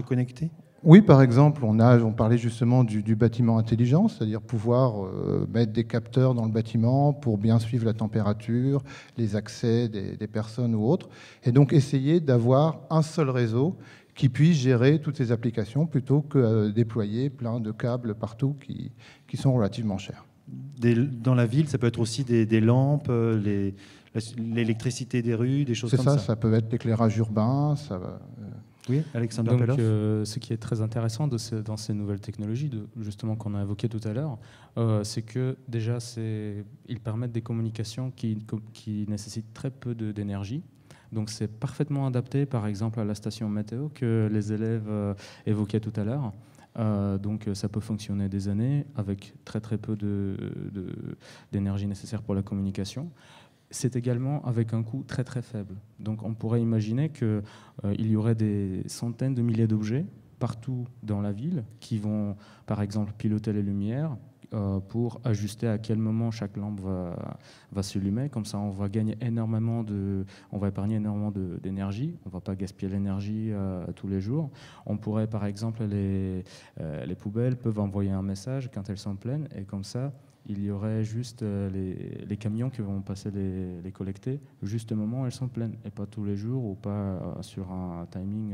Oui, par exemple, on parlait justement du bâtiment intelligent, c'est-à-dire pouvoir mettre des capteurs dans le bâtiment pour bien suivre la température, les accès des personnes ou autres, et donc essayer d'avoir un seul réseau qui puisse gérer toutes ces applications plutôt que déployer plein de câbles partout qui sont relativement chers. Dans la ville, ça peut être aussi des lampes, l'électricité des rues, des choses comme ça. C'est ça, ça peut être l'éclairage urbain, ça va... Oui, Alexander Donc, Pelloff. ce qui est très intéressant dans ces nouvelles technologies, justement qu'on a évoquées tout à l'heure, c'est que déjà, ils permettent des communications qui nécessitent très peu d'énergie. Donc c'est parfaitement adapté, par exemple, à la station météo que les élèves évoquaient tout à l'heure. Donc ça peut fonctionner des années avec très très peu d'énergie nécessaire pour la communication. C'est également avec un coût très très faible. Donc on pourrait imaginer qu'il y aurait des centaines de milliers d'objets partout dans la ville qui vont par exemple piloter les lumières pour ajuster à quel moment chaque lampe va s'allumer. Comme ça on va gagner on va épargner énormément d'énergie, on ne va pas gaspiller l'énergie tous les jours. On pourrait par exemple, les poubelles peuvent envoyer un message quand elles sont pleines et comme ça il y aurait juste les camions qui vont passer les collecter juste au moment où elles sont pleines et pas tous les jours ou pas sur un timing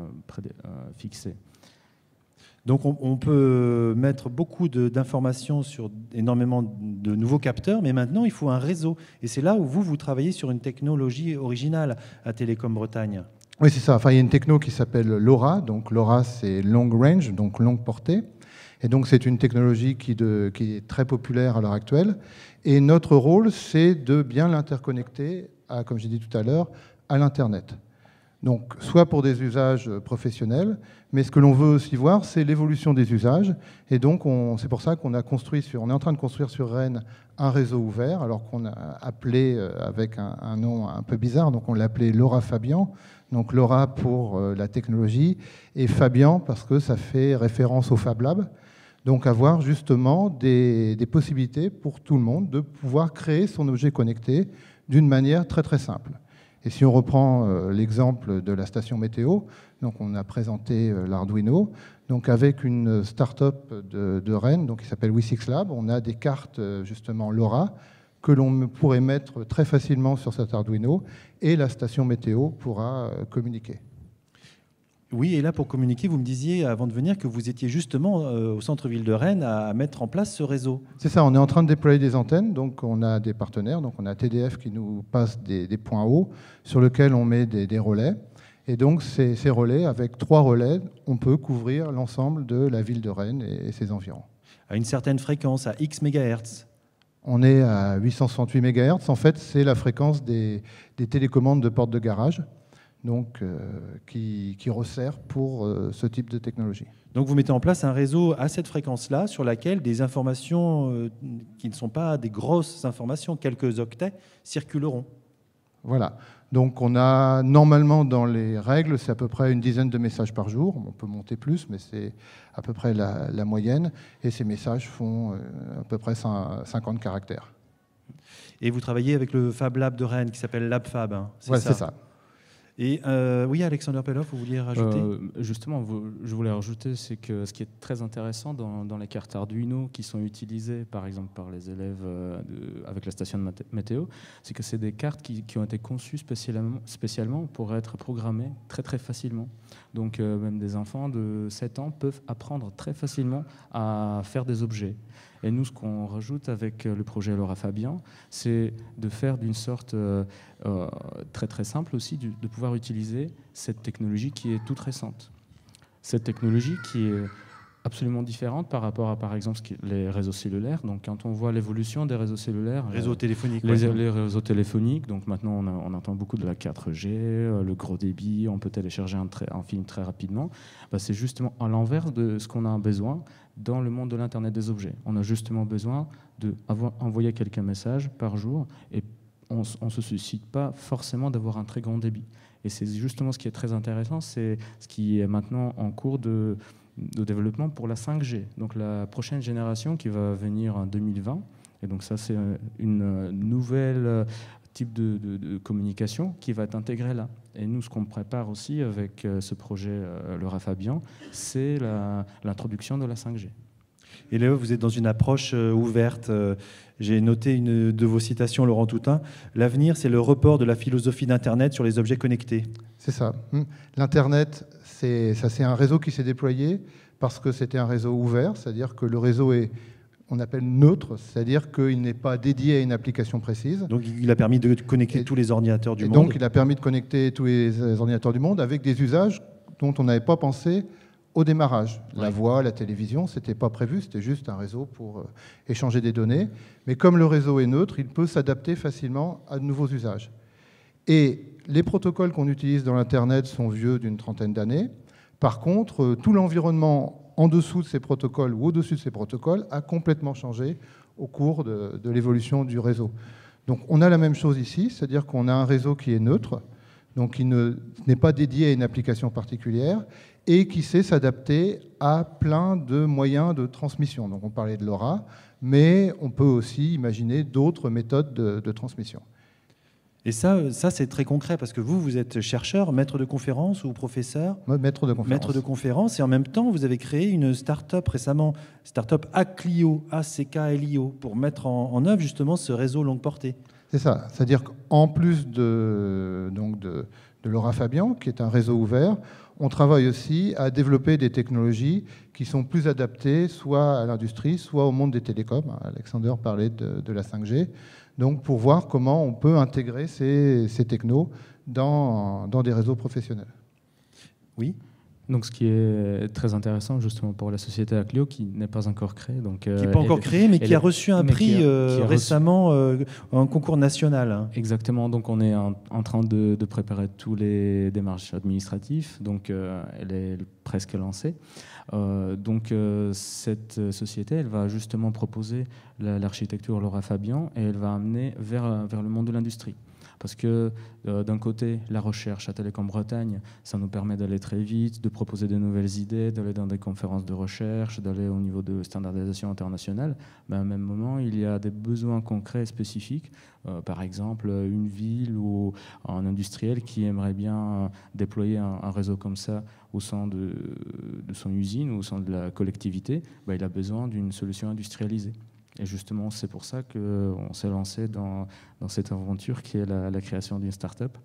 fixé. Donc on peut mettre beaucoup d'informations sur énormément de nouveaux capteurs, mais maintenant il faut un réseau. Et c'est là où vous travaillez sur une technologie originale à Télécom Bretagne. Oui, c'est ça. Enfin, il y a une techno qui s'appelle LoRa. Donc LoRa, c'est long range, donc longue portée. Et donc, c'est une technologie qui est très populaire à l'heure actuelle. Et notre rôle, c'est de bien l'interconnecter, comme j'ai dit tout à l'heure, à l'Internet. Donc, soit pour des usages professionnels, mais ce que l'on veut aussi voir, c'est l'évolution des usages. Et donc, c'est pour ça qu'on est en train de construire sur Rennes un réseau ouvert, alors qu'on a appelé avec un nom un peu bizarre, donc on l'a appelé LoRa Fabian. Donc LoRa pour la technologie et Fabian parce que ça fait référence au Fab Lab. Donc avoir justement des possibilités pour tout le monde de pouvoir créer son objet connecté d'une manière très très simple. Et si on reprend l'exemple de la station météo, donc on a présenté l'Arduino, donc avec une start-up de Rennes donc qui s'appelle We6 Lab, on a des cartes justement LoRa que l'on pourrait mettre très facilement sur cet Arduino et la station météo pourra communiquer. Oui, et là, pour communiquer, vous me disiez avant de venir que vous étiez justement au centre-ville de Rennes à mettre en place ce réseau. C'est ça, on est en train de déployer des antennes, donc on a des partenaires, donc on a TDF qui nous passe des points hauts sur lesquels on met des relais. Et donc ces relais, avec 3 relais, on peut couvrir l'ensemble de la ville de Rennes et ses environs. À une certaine fréquence, à X MHz. On est à 868 MHz. En fait, c'est la fréquence des télécommandes de porte de garage. Donc, qui resserre pour ce type de technologie. Donc vous mettez en place un réseau à cette fréquence-là sur laquelle des informations qui ne sont pas des grosses informations, quelques octets, circuleront. Voilà. Donc on a normalement dans les règles, c'est à peu près une dizaine de messages par jour. On peut monter plus, mais c'est à peu près la moyenne. Et ces messages font à peu près 50 caractères. Et vous travaillez avec le Fab Lab de Rennes qui s'appelle LabFab, hein, c'est ça. Et oui, Alexander Pelloff, vous vouliez rajouter Justement, je voulais rajouter, c'est que ce qui est très intéressant dans les cartes Arduino qui sont utilisées, par exemple, par les élèves avec la station de météo, c'est que c'est des cartes qui ont été conçues spécialement pour être programmées très très facilement. Donc même des enfants de 7 ans peuvent apprendre très facilement à faire des objets. Et nous, ce qu'on rajoute avec le projet LoRa Fabian, c'est de faire d'une sorte très très simple aussi, de pouvoir utiliser cette technologie qui est toute récente. Cette technologie qui est absolument différente par rapport à, par exemple, les réseaux cellulaires. Donc, quand on voit l'évolution des réseaux cellulaires, les réseaux réseaux téléphoniques. Donc, maintenant, on entend beaucoup de la 4G, le gros débit, on peut télécharger un film très rapidement. C'est justement à l'envers de ce qu'on a besoin dans le monde de l'Internet des objets. On a justement besoin d'envoyer quelques messages par jour et on ne se suscite pas forcément d'avoir un très grand débit. Et c'est justement ce qui est très intéressant, c'est ce qui est maintenant en cours de développement pour la 5G, donc la prochaine génération qui va venir en 2020. Et donc ça, c'est une nouvelle type de communication qui va être intégré là. Et nous, ce qu'on prépare aussi avec ce projet LoRa-Fabian, c'est l'introduction de la 5G. Et là, vous êtes dans une approche ouverte. J'ai noté une de vos citations, Laurent Toutain. L'avenir, c'est le report de la philosophie d'Internet sur les objets connectés. C'est ça. L'Internet, c'est un réseau qui s'est déployé parce que c'était un réseau ouvert, c'est-à-dire que le réseau est, on appelle neutre, c'est-à-dire qu'il n'est pas dédié à une application précise. Donc il a permis de connecter tous les ordinateurs du monde. Donc il a permis de connecter tous les ordinateurs du monde avec des usages dont on n'avait pas pensé au démarrage. La voix, la télévision, ce n'était pas prévu, c'était juste un réseau pour échanger des données. Mais comme le réseau est neutre, il peut s'adapter facilement à de nouveaux usages. Et les protocoles qu'on utilise dans l'Internet sont vieux d'une trentaine d'années. Par contre, tout l'environnement en dessous de ces protocoles ou au-dessus de ces protocoles a complètement changé au cours de l'évolution du réseau. Donc on a la même chose ici, c'est-à-dire qu'on a un réseau qui est neutre, donc qui n'est pas dédié à une application particulière et qui sait s'adapter à plein de moyens de transmission. Donc on parlait de LoRa, mais on peut aussi imaginer d'autres méthodes de transmission. Et ça c'est très concret, parce que vous êtes chercheur, maître de conférence ou professeur? Maître de conférence. Maître de conférence, et en même temps, vous avez créé une start-up récemment, start-up Aclio, A-C-K-L-I-O, pour mettre en œuvre justement ce réseau longue portée. C'est ça, c'est-à-dire qu'en plus de LoRa-Fabian, qui est un réseau ouvert, on travaille aussi à développer des technologies qui sont plus adaptées soit à l'industrie, soit au monde des télécoms. Alexander parlait de la 5G. Donc pour voir comment on peut intégrer ces technos dans des réseaux professionnels. Oui. Donc ce qui est très intéressant justement pour la société Aclio, qui n'est pas encore créée. Donc, qui n'est pas encore créée, mais qui a reçu un prix récemment, un concours national. Exactement, donc on est en train de préparer tous les démarches administratives, donc elle est presque lancée. Donc cette société, elle va justement proposer l'architecture LoRa-Fabian et elle va amener vers le monde de l'industrie. Parce que d'un côté, la recherche à Télécom Bretagne, ça nous permet d'aller très vite, de proposer de nouvelles idées, d'aller dans des conférences de recherche, d'aller au niveau de standardisation internationale. Mais à un même moment, il y a des besoins concrets et spécifiques. Par exemple, une ville ou un industriel qui aimerait bien déployer un réseau comme ça au sein de son usine ou au sein de la collectivité, il a besoin d'une solution industrialisée. Et justement, c'est pour ça qu'on s'est lancé dans cette aventure qui est la création d'une start-up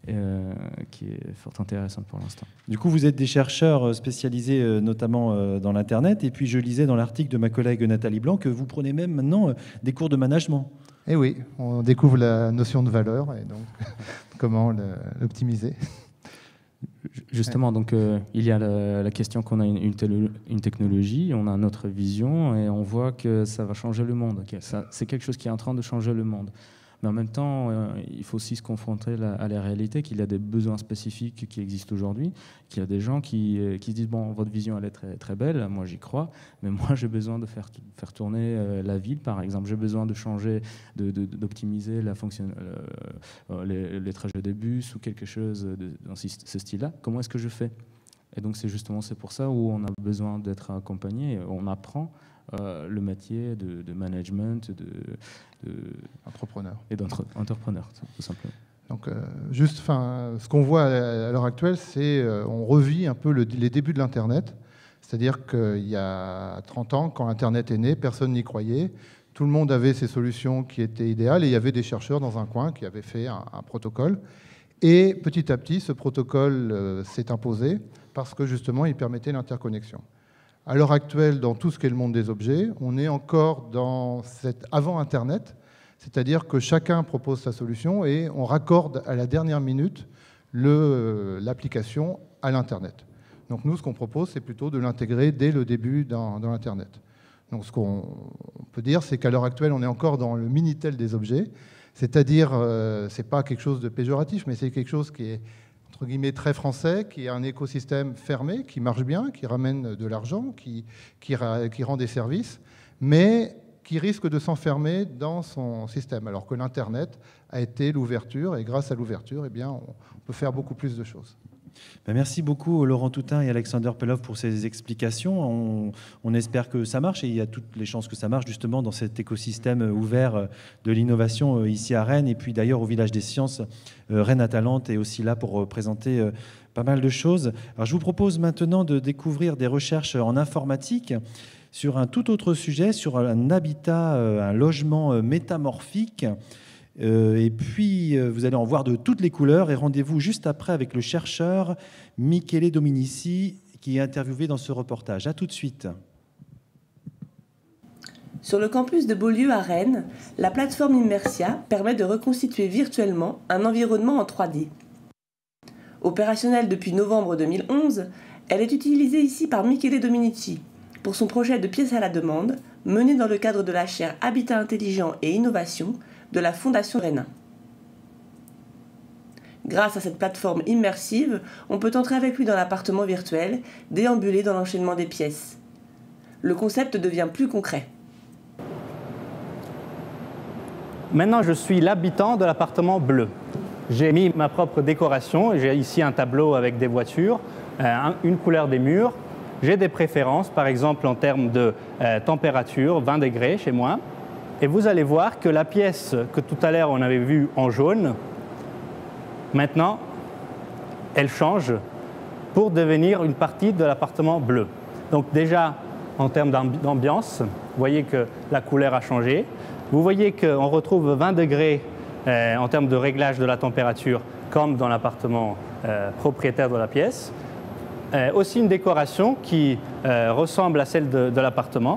qui est fort intéressante pour l'instant. Du coup, vous êtes des chercheurs spécialisés notamment dans l'Internet. Et puis, je lisais dans l'article de ma collègue Nathalie Blanc que vous prenez même maintenant des cours de management. Eh oui, on découvre la notion de valeur et donc comment l'optimiser. Justement, donc il y a la question qu'on a une technologie, on a notre vision et on voit que ça va changer le monde. C'est quelque chose qui est en train de changer le monde. Mais en même temps, il faut aussi se confronter à la réalité qu'il y a des besoins spécifiques qui existent aujourd'hui, qu'il y a des gens qui se disent « bon, votre vision, elle est très, très belle, moi j'y crois, mais moi j'ai besoin de faire tourner la ville, par exemple, j'ai besoin de changer, d'optimiser les trajets des bus ou quelque chose dans ce style-là. Comment est-ce que je fais ?» Et donc c'est pour ça où on a besoin d'être accompagné, on apprend le métier de management, entrepreneur. Et d'entrepreneur, tout simplement. Donc, ce qu'on voit à l'heure actuelle, c'est on revit un peu les débuts de l'Internet. C'est-à-dire qu'il y a 30 ans, quand l'Internet est né, personne n'y croyait. Tout le monde avait ses solutions qui étaient idéales et il y avait des chercheurs dans un coin qui avaient fait un protocole. Et petit à petit, ce protocole s'est imposé parce que justement, il permettait l'interconnexion. À l'heure actuelle, dans tout ce qui est le monde des objets, on est encore dans cet avant-Internet, c'est-à-dire que chacun propose sa solution et on raccorde à la dernière minute l'application à l'Internet. Donc nous, ce qu'on propose, c'est plutôt de l'intégrer dès le début dans l'Internet. Donc ce qu'on peut dire, c'est qu'à l'heure actuelle, on est encore dans le Minitel des objets, c'est-à-dire, ce n'est pas quelque chose de péjoratif, mais c'est quelque chose qui est entre guillemets très français, qui est un écosystème fermé, qui marche bien, qui ramène de l'argent, qui rend des services, mais qui risque de s'enfermer dans son système, alors que l'Internet a été l'ouverture, et grâce à l'ouverture, eh bien, on peut faire beaucoup plus de choses. Merci beaucoup Laurent Toutain et Alexander Pelov pour ces explications. On espère que ça marche et il y a toutes les chances que ça marche justement dans cet écosystème ouvert de l'innovation ici à Rennes. Et puis d'ailleurs au Village des Sciences, Rennes Atalante est aussi là pour présenter pas mal de choses. Alors, je vous propose maintenant de découvrir des recherches en informatique sur un tout autre sujet, sur un habitat, un logement métamorphique. Et puis, vous allez en voir de toutes les couleurs. Et rendez-vous juste après avec le chercheur Michele Dominici, qui est interviewé dans ce reportage. À tout de suite. Sur le campus de Beaulieu à Rennes, la plateforme Immersia permet de reconstituer virtuellement un environnement en 3D. Opérationnelle depuis novembre 2011, elle est utilisée ici par Michele Dominici pour son projet de pièces à la demande, mené dans le cadre de la chaire Habitat intelligent et innovation de la Fondation Rennes. Grâce à cette plateforme immersive, on peut entrer avec lui dans l'appartement virtuel, déambuler dans l'enchaînement des pièces. Le concept devient plus concret. Maintenant, je suis l'habitant de l'appartement bleu. J'ai mis ma propre décoration. J'ai ici un tableau avec des voitures, une couleur des murs. J'ai des préférences, par exemple en termes de température, 20 degrés chez moi. Et vous allez voir que la pièce que tout à l'heure on avait vue en jaune, maintenant, elle change pour devenir une partie de l'appartement bleu. Donc déjà, en termes d'ambiance, vous voyez que la couleur a changé. Vous voyez qu'on retrouve 20 degrés en termes de réglage de la température, comme dans l'appartement propriétaire de la pièce. Aussi une décoration qui ressemble à celle de l'appartement.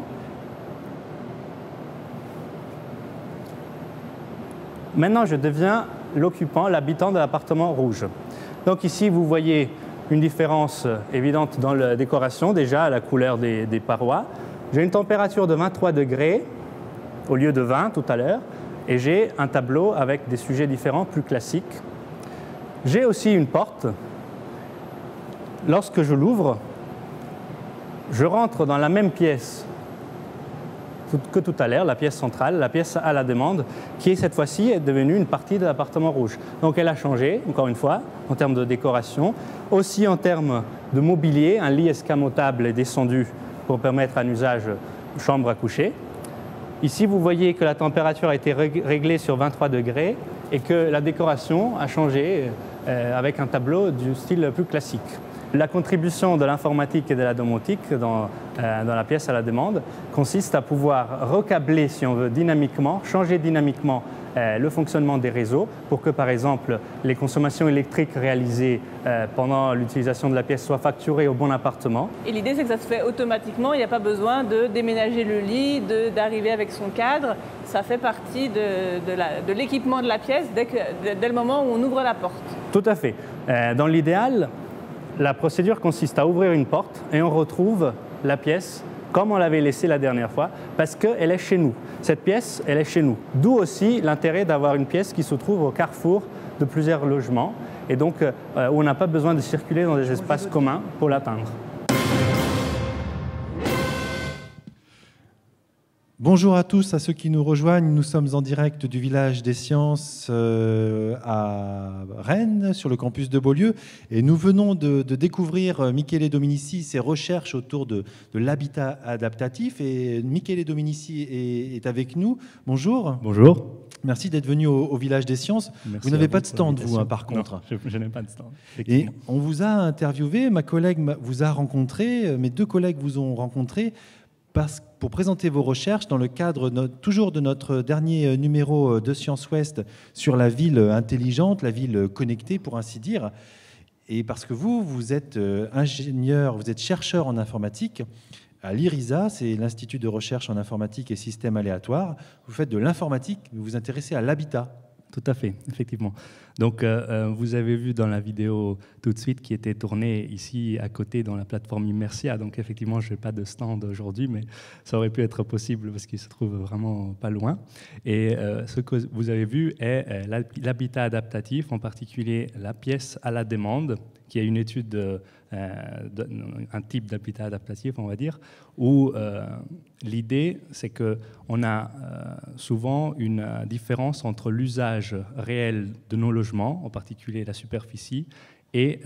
Maintenant, je deviens l'occupant, l'habitant de l'appartement rouge. Donc ici, vous voyez une différence évidente dans la décoration, déjà à la couleur des parois. J'ai une température de 23 degrés au lieu de 20 tout à l'heure, et j'ai un tableau avec des sujets différents, plus classiques. J'ai aussi une porte. Lorsque je l'ouvre, je rentre dans la même pièce que tout à l'heure, la pièce centrale, la pièce à la demande, qui cette fois-ci est devenue une partie de l'appartement rouge. Donc elle a changé, encore une fois, en termes de décoration. Aussi en termes de mobilier, un lit escamotable est descendu pour permettre un usage chambre à coucher. Ici, vous voyez que la température a été réglée sur 23 degrés et que la décoration a changé avec un tableau du style plus classique. La contribution de l'informatique et de la domotique dans la pièce à la demande consiste à pouvoir recabler, si on veut, dynamiquement, changer dynamiquement le fonctionnement des réseaux pour que, par exemple, les consommations électriques réalisées pendant l'utilisation de la pièce soient facturées au bon appartement. Et l'idée, c'est que ça se fait automatiquement. Il n'y a pas besoin de déménager le lit, d'arriver avec son cadre. Ça fait partie de l'équipement de la pièce dès le moment où on ouvre la porte. Tout à fait. Dans l'idéal, la procédure consiste à ouvrir une porte et on retrouve la pièce comme on l'avait laissée la dernière fois, parce qu'elle est chez nous. Cette pièce, elle est chez nous. D'où aussi l'intérêt d'avoir une pièce qui se trouve au carrefour de plusieurs logements, et donc où on n'a pas besoin de circuler dans des espaces communs pour l'atteindre. Bonjour à tous, à ceux qui nous rejoignent. Nous sommes en direct du Village des Sciences à Rennes, sur le campus de Beaulieu. Et nous venons de découvrir Michele Dominici, ses recherches autour de l'habitat adaptatif. Et Michele Dominici est avec nous. Bonjour. Bonjour. Merci d'être venu au Village des Sciences. Merci. Vous n'avez pas de stand, vous, par contre. Non, je n'ai pas de stand. Et on vous a interviewé, ma collègue vous a rencontré, mes deux collègues vous ont rencontré pour présenter vos recherches dans le cadre toujours de notre dernier numéro de Science Ouest sur la ville intelligente, la ville connectée, pour ainsi dire. Et parce que vous êtes ingénieur, vous êtes chercheur en informatique à l'IRISA, c'est l'Institut de recherche en informatique et systèmes aléatoires. Vous faites de l'informatique, vous vous intéressez à l'habitat. Tout à fait, effectivement. Donc, vous avez vu dans la vidéo tout de suite qui était tournée ici à côté dans la plateforme Immersia. Donc, effectivement, je n'ai pas de stand aujourd'hui, mais ça aurait pu être possible parce qu'il se trouve vraiment pas loin. Et ce que vous avez vu est l'habitat adaptatif, en particulier la pièce à la demande, qui est une étude un type d'habitat adaptatif, on va dire, où l'idée, c'est qu'on a souvent une différence entre l'usage réel de nos logements, en particulier la superficie, et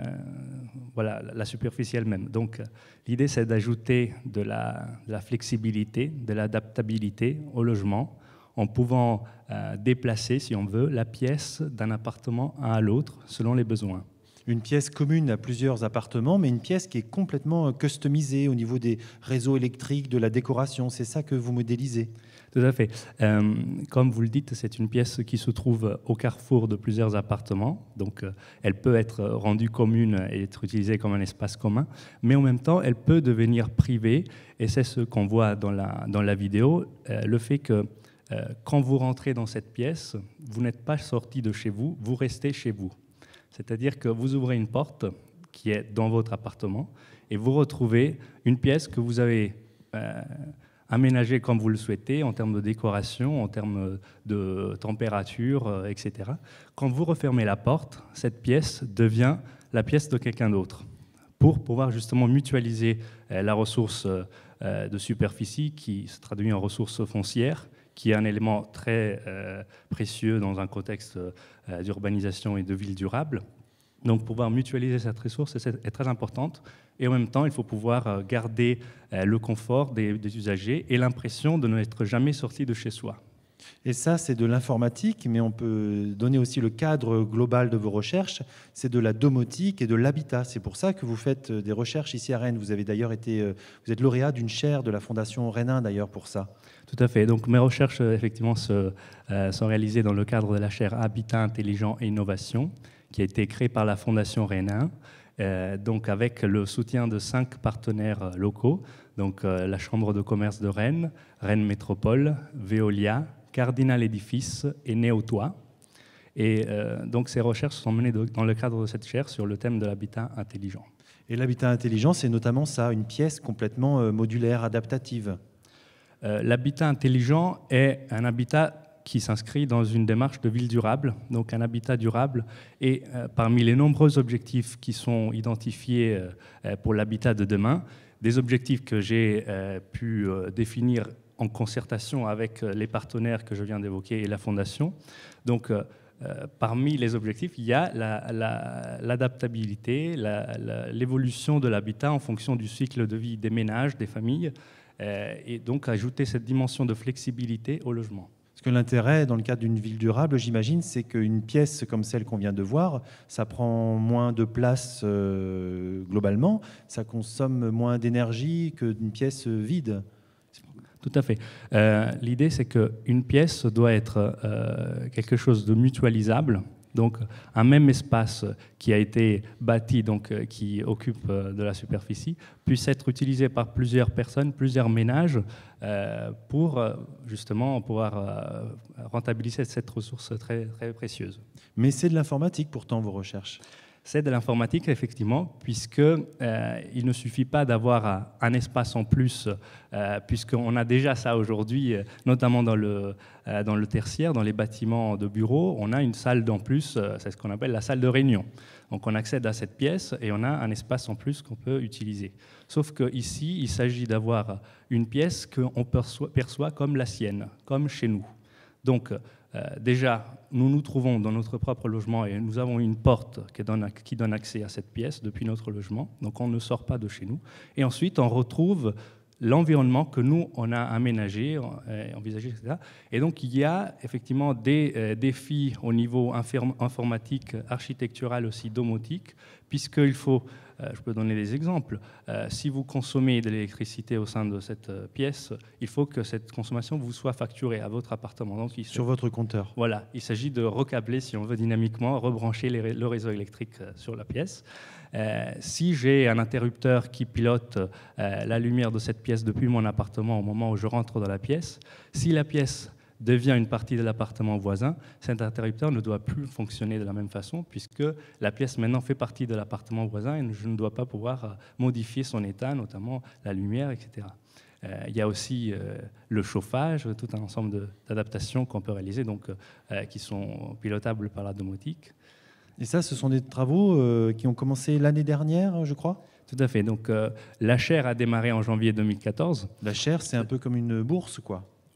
voilà, la superficie elle-même. Donc l'idée, c'est d'ajouter de la flexibilité, de l'adaptabilité au logement, en pouvant déplacer, si on veut, la pièce d'un appartement à l'autre selon les besoins. Une pièce commune à plusieurs appartements, mais une pièce qui est complètement customisée au niveau des réseaux électriques, de la décoration. C'est ça que vous modélisez? Tout à fait. Comme vous le dites, c'est une pièce qui se trouve au carrefour de plusieurs appartements. Donc, elle peut être rendue commune et être utilisée comme un espace commun, mais en même temps, elle peut devenir privée. Et c'est ce qu'on voit dans la vidéo, le fait que quand vous rentrez dans cette pièce, vous n'êtes pas sorti de chez vous, vous restez chez vous. C'est-à-dire que vous ouvrez une porte qui est dans votre appartement et vous retrouvez une pièce que vous avez aménagée comme vous le souhaitez en termes de décoration, en termes de température, etc. Quand vous refermez la porte, cette pièce devient la pièce de quelqu'un d'autre pour pouvoir justement mutualiser la ressource de superficie qui se traduit en ressource foncière, qui est un élément très précieux dans un contexte d'urbanisation et de ville durable. Donc pouvoir mutualiser cette ressource est très importante. Et en même temps, il faut pouvoir garder le confort des usagers et l'impression de n'être jamais sorti de chez soi. Et ça, c'est de l'informatique, mais on peut donner aussi le cadre global de vos recherches. C'est de la domotique et de l'habitat. C'est pour ça que vous faites des recherches ici à Rennes. Vous avez d'ailleurs vous êtes lauréat d'une chaire de la Fondation Rennes 1 d'ailleurs pour ça. Tout à fait. Donc mes recherches effectivement sont réalisées dans le cadre de la chaire Habitat intelligent et innovation, qui a été créée par la Fondation Rennes 1, donc avec le soutien de 5 partenaires locaux, donc la Chambre de commerce de Rennes, Rennes Métropole, Veolia, Cardinal Édifice et Néotois. Et donc ces recherches sont menées dans le cadre de cette chaire sur le thème de l'habitat intelligent. Et l'habitat intelligent, c'est notamment ça, une pièce complètement modulaire, adaptative. L'habitat intelligent est un habitat qui s'inscrit dans une démarche de ville durable, donc un habitat durable. Et parmi les nombreux objectifs qui sont identifiés pour l'habitat de demain, des objectifs que j'ai pu définir en concertation avec les partenaires que je viens d'évoquer et la Fondation. Donc, parmi les objectifs, il y a l'adaptabilité, l'évolution de l'habitat en fonction du cycle de vie des ménages, des familles, et donc ajouter cette dimension de flexibilité au logement. Parce que l'intérêt, dans le cadre d'une ville durable, j'imagine, c'est qu'une pièce comme celle qu'on vient de voir, ça prend moins de place globalement, ça consomme moins d'énergie qu'une pièce vide. Tout à fait. L'idée, c'est qu'une pièce doit être quelque chose de mutualisable. Donc, un même espace qui a été bâti, donc qui occupe de la superficie, puisse être utilisé par plusieurs personnes, plusieurs ménages, pour justement pouvoir rentabiliser cette ressource très, très précieuse. Mais c'est de l'informatique pourtant, vos recherches? C'est de l'informatique, effectivement, puisqu'il ne suffit pas d'avoir un espace en plus, puisqu'on a déjà ça aujourd'hui, notamment dans le tertiaire, dans les bâtiments de bureaux, on a une salle d'en plus, c'est ce qu'on appelle la salle de réunion. Donc on accède à cette pièce et on a un espace en plus qu'on peut utiliser. Sauf qu'ici, il s'agit d'avoir une pièce qu'on perçoit comme la sienne, comme chez nous. Donc, déjà, nous nous trouvons dans notre propre logement et nous avons une porte qui donne accès à cette pièce depuis notre logement. Donc, on ne sort pas de chez nous. Et ensuite, on retrouve l'environnement que nous, on a aménagé, envisagé, etc. Et donc, il y a effectivement des défis au niveau informatique, architectural aussi, domotique, puisqu'il faut, je peux donner des exemples, si vous consommez de l'électricité au sein de cette pièce, il faut que cette consommation vous soit facturée à votre appartement. Donc, sur votre compteur. Voilà, il s'agit de recabler, si on veut, dynamiquement, rebrancher le réseau électrique sur la pièce. Si j'ai un interrupteur qui pilote la lumière de cette pièce depuis mon appartement au moment où je rentre dans la pièce, si la pièce devient une partie de l'appartement voisin, cet interrupteur ne doit plus fonctionner de la même façon puisque la pièce maintenant fait partie de l'appartement voisin et je ne dois pas pouvoir modifier son état, notamment la lumière, etc. Il y a aussi le chauffage, tout un ensemble d'adaptations qu'on peut réaliser, donc, qui sont pilotables par la domotique. Et ça, ce sont des travaux qui ont commencé l'année dernière, je crois? Tout à fait. Donc, la chaire a démarré en janvier 2014. La chaire, c'est un peu comme une bourse, quoi?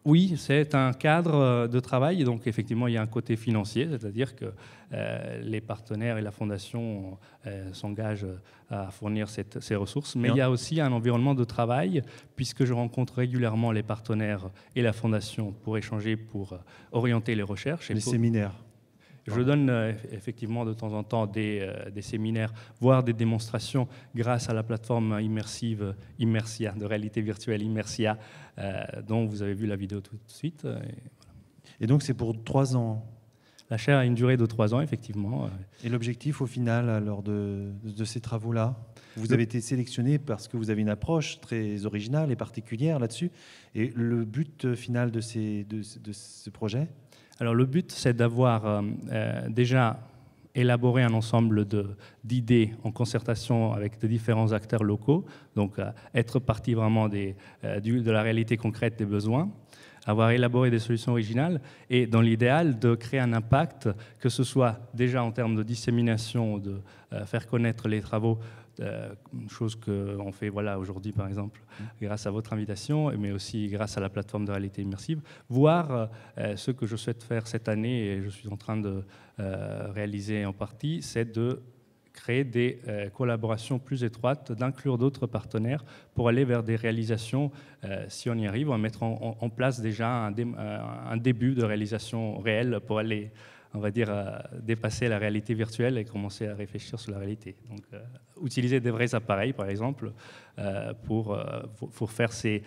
Oui, c'est un cadre de travail. Donc, effectivement, il y a un côté financier, c'est-à-dire que les partenaires et la Fondation s'engagent à fournir ces ressources. Mais il y a aussi un environnement de travail, puisque je rencontre régulièrement les partenaires et la Fondation pour échanger, pour orienter les recherches. Les séminaires. Je donne effectivement de temps en temps des séminaires, voire des démonstrations grâce à la plateforme immersive Immersia, de réalité virtuelle Immersia, dont vous avez vu la vidéo tout de suite. Et donc c'est pour 3 ans? La chaire a une durée de 3 ans, effectivement. Et l'objectif au final, lors de ces travaux-là, vous avez été sélectionné parce que vous avez une approche très originale et particulière là-dessus. Et le but final de ce projet? Alors le but, c'est d'avoir déjà élaboré un ensemble d'idées en concertation avec de différents acteurs locaux, donc être partie vraiment de la réalité concrète des besoins, avoir élaboré des solutions originales et dans l'idéal de créer un impact, que ce soit déjà en termes de dissémination, de faire connaître les travaux, chose qu'on fait aujourd'hui par exemple grâce à votre invitation, mais aussi grâce à la plateforme de réalité immersive, voire ce que je souhaite faire cette année et je suis en train de réaliser en partie, c'est de créer des collaborations plus étroites, d'inclure d'autres partenaires pour aller vers des réalisations, si on y arrive, on va mettre en place déjà un début de réalisation réelle pour aller, on va dire, dépasser la réalité virtuelle et commencer à réfléchir sur la réalité. Donc, utiliser des vrais appareils, par exemple, pour faire ces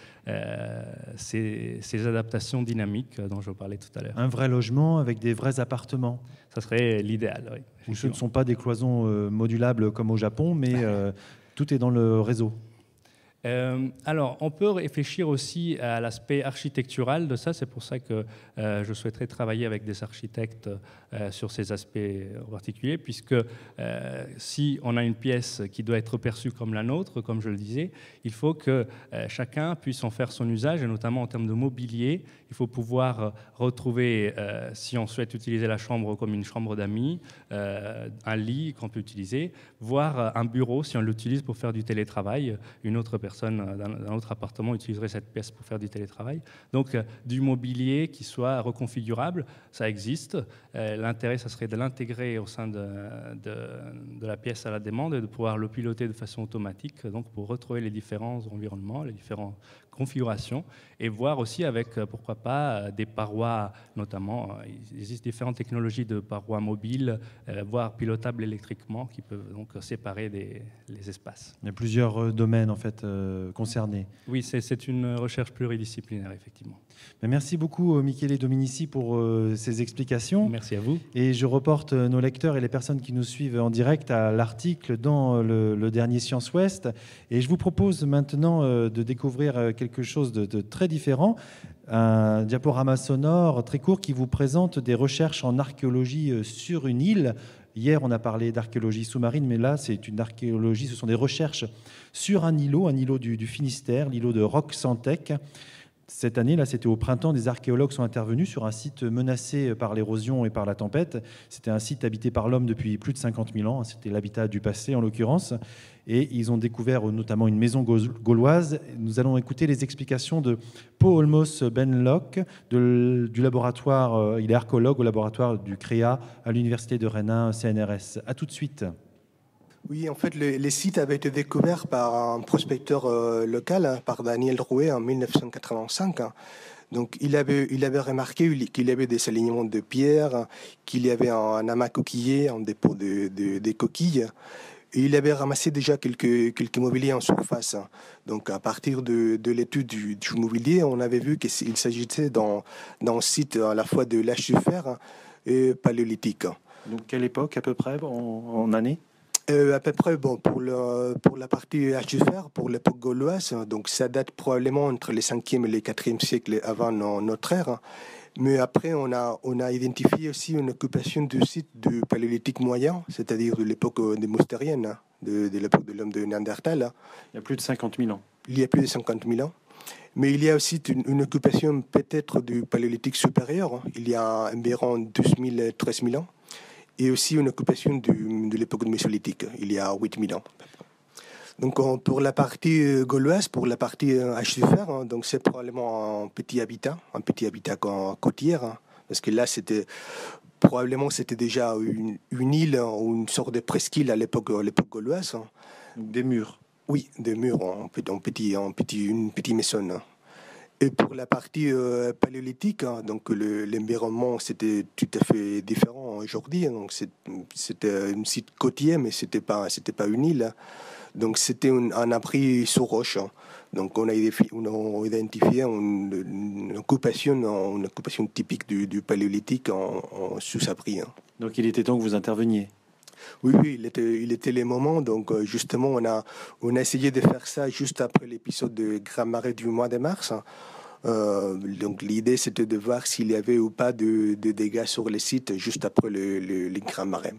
adaptations dynamiques dont je parlais tout à l'heure. Un vrai logement avec des vrais appartements. Ça serait l'idéal, oui. Où ce ne sont pas des cloisons modulables comme au Japon, mais tout est dans le réseau. Alors, on peut réfléchir aussi à l'aspect architectural de ça. C'est pour ça que je souhaiterais travailler avec des architectes sur ces aspects en particulier, puisque si on a une pièce qui doit être perçue comme la nôtre, comme je le disais, il faut que chacun puisse en faire son usage, et notamment en termes de mobilier. Il faut pouvoir retrouver, si on souhaite utiliser la chambre comme une chambre d'amis, un lit qu'on peut utiliser, voire un bureau si on l'utilise pour faire du télétravail. Une autre personne d'un autre appartement utiliserait cette pièce pour faire du télétravail. Donc du mobilier qui soit reconfigurable, ça existe. L'intérêt, ça serait de l'intégrer au sein de la pièce à la demande et de pouvoir le piloter de façon automatique, donc pour retrouver les différents environnements, les différentes configurations, et voir aussi avec, pourquoi pas, des parois, notamment, il existe différentes technologies de parois mobiles, voire pilotables électriquement, qui peuvent donc séparer les espaces. Il y a plusieurs domaines en fait concernés. Oui, c'est une recherche pluridisciplinaire, effectivement. Merci beaucoup, Michele Dominici, pour ces explications. Merci à vous. Et je reporte nos lecteurs et les personnes qui nous suivent en direct à l'article dans le dernier Science Ouest. Et je vous propose maintenant de découvrir quelque chose de très différent, un diaporama sonore très court qui vous présente des recherches en archéologie sur une île. Hier, on a parlé d'archéologie sous-marine, mais là, c'est une archéologie, ce sont des recherches sur un îlot du Finistère, l'îlot de Roque-Santec. Cette année, là, c'était au printemps, des archéologues sont intervenus sur un site menacé par l'érosion et par la tempête. C'était un site habité par l'homme depuis plus de 50 000 ans. C'était l'habitat du passé, en l'occurrence. Et ils ont découvert notamment une maison gauloise. Nous allons écouter les explications de Paul Olmos Benlock du laboratoire. Il est archéologue au laboratoire du CREA à l'Université de Rennes CNRS. À tout de suite. Oui, en fait, les sites avaient été découverts par un prospecteur local, par Daniel Drouet, en 1985. Donc, il avait remarqué qu'il y avait des alignements de pierres, qu'il y avait un amas coquillé, un dépôt des coquilles. Et il avait ramassé déjà quelques mobiliers en surface. Donc, à partir de l'étude du mobilier, on avait vu qu'il s'agissait d'un site à la fois de l'âge du fer et paléolithique. Donc, quelle époque à peu près en année? À peu près, pour la partie âge du fer, pour l'époque gauloise, donc ça date probablement entre les 5e et les 4e siècles avant notre ère. Mais après, on a identifié aussi une occupation du site du paléolithique moyen, c'est-à-dire de l'époque moustérienne, de l'époque de l'homme de Néandertal. Il y a plus de 50 000 ans. Il y a plus de 50 000 ans. Mais il y a aussi une occupation peut-être du paléolithique supérieur. Il y a environ 12 000, 13 000 ans. Et aussi une occupation de l'époque mésolithique, il y a 8 000 ans. Donc pour la partie gauloise, pour la partie H-Sufer, hein, donc c'est probablement un petit habitat côtier, hein, parce que là c'était déjà une île ou une sorte de presqu'île à l'époque gauloise. Hein. Des murs. Oui, des murs en petit maison. Hein. Et pour la partie paléolithique, hein, donc l'environnement c'était tout à fait différent aujourd'hui. Donc c'était un site côtier, mais c'était pas une île. Hein. Donc c'était un abri sous roche. Hein. Donc on a identifié une occupation typique du paléolithique en sous-abri. Hein. Donc il était temps que vous interveniez. Oui, il était les moments. Donc justement, on a essayé de faire ça juste après l'épisode de Grand Marais du mois de mars. Hein. Donc l'idée c'était de voir s'il y avait ou pas de dégâts sur le site juste après le Grand Marais.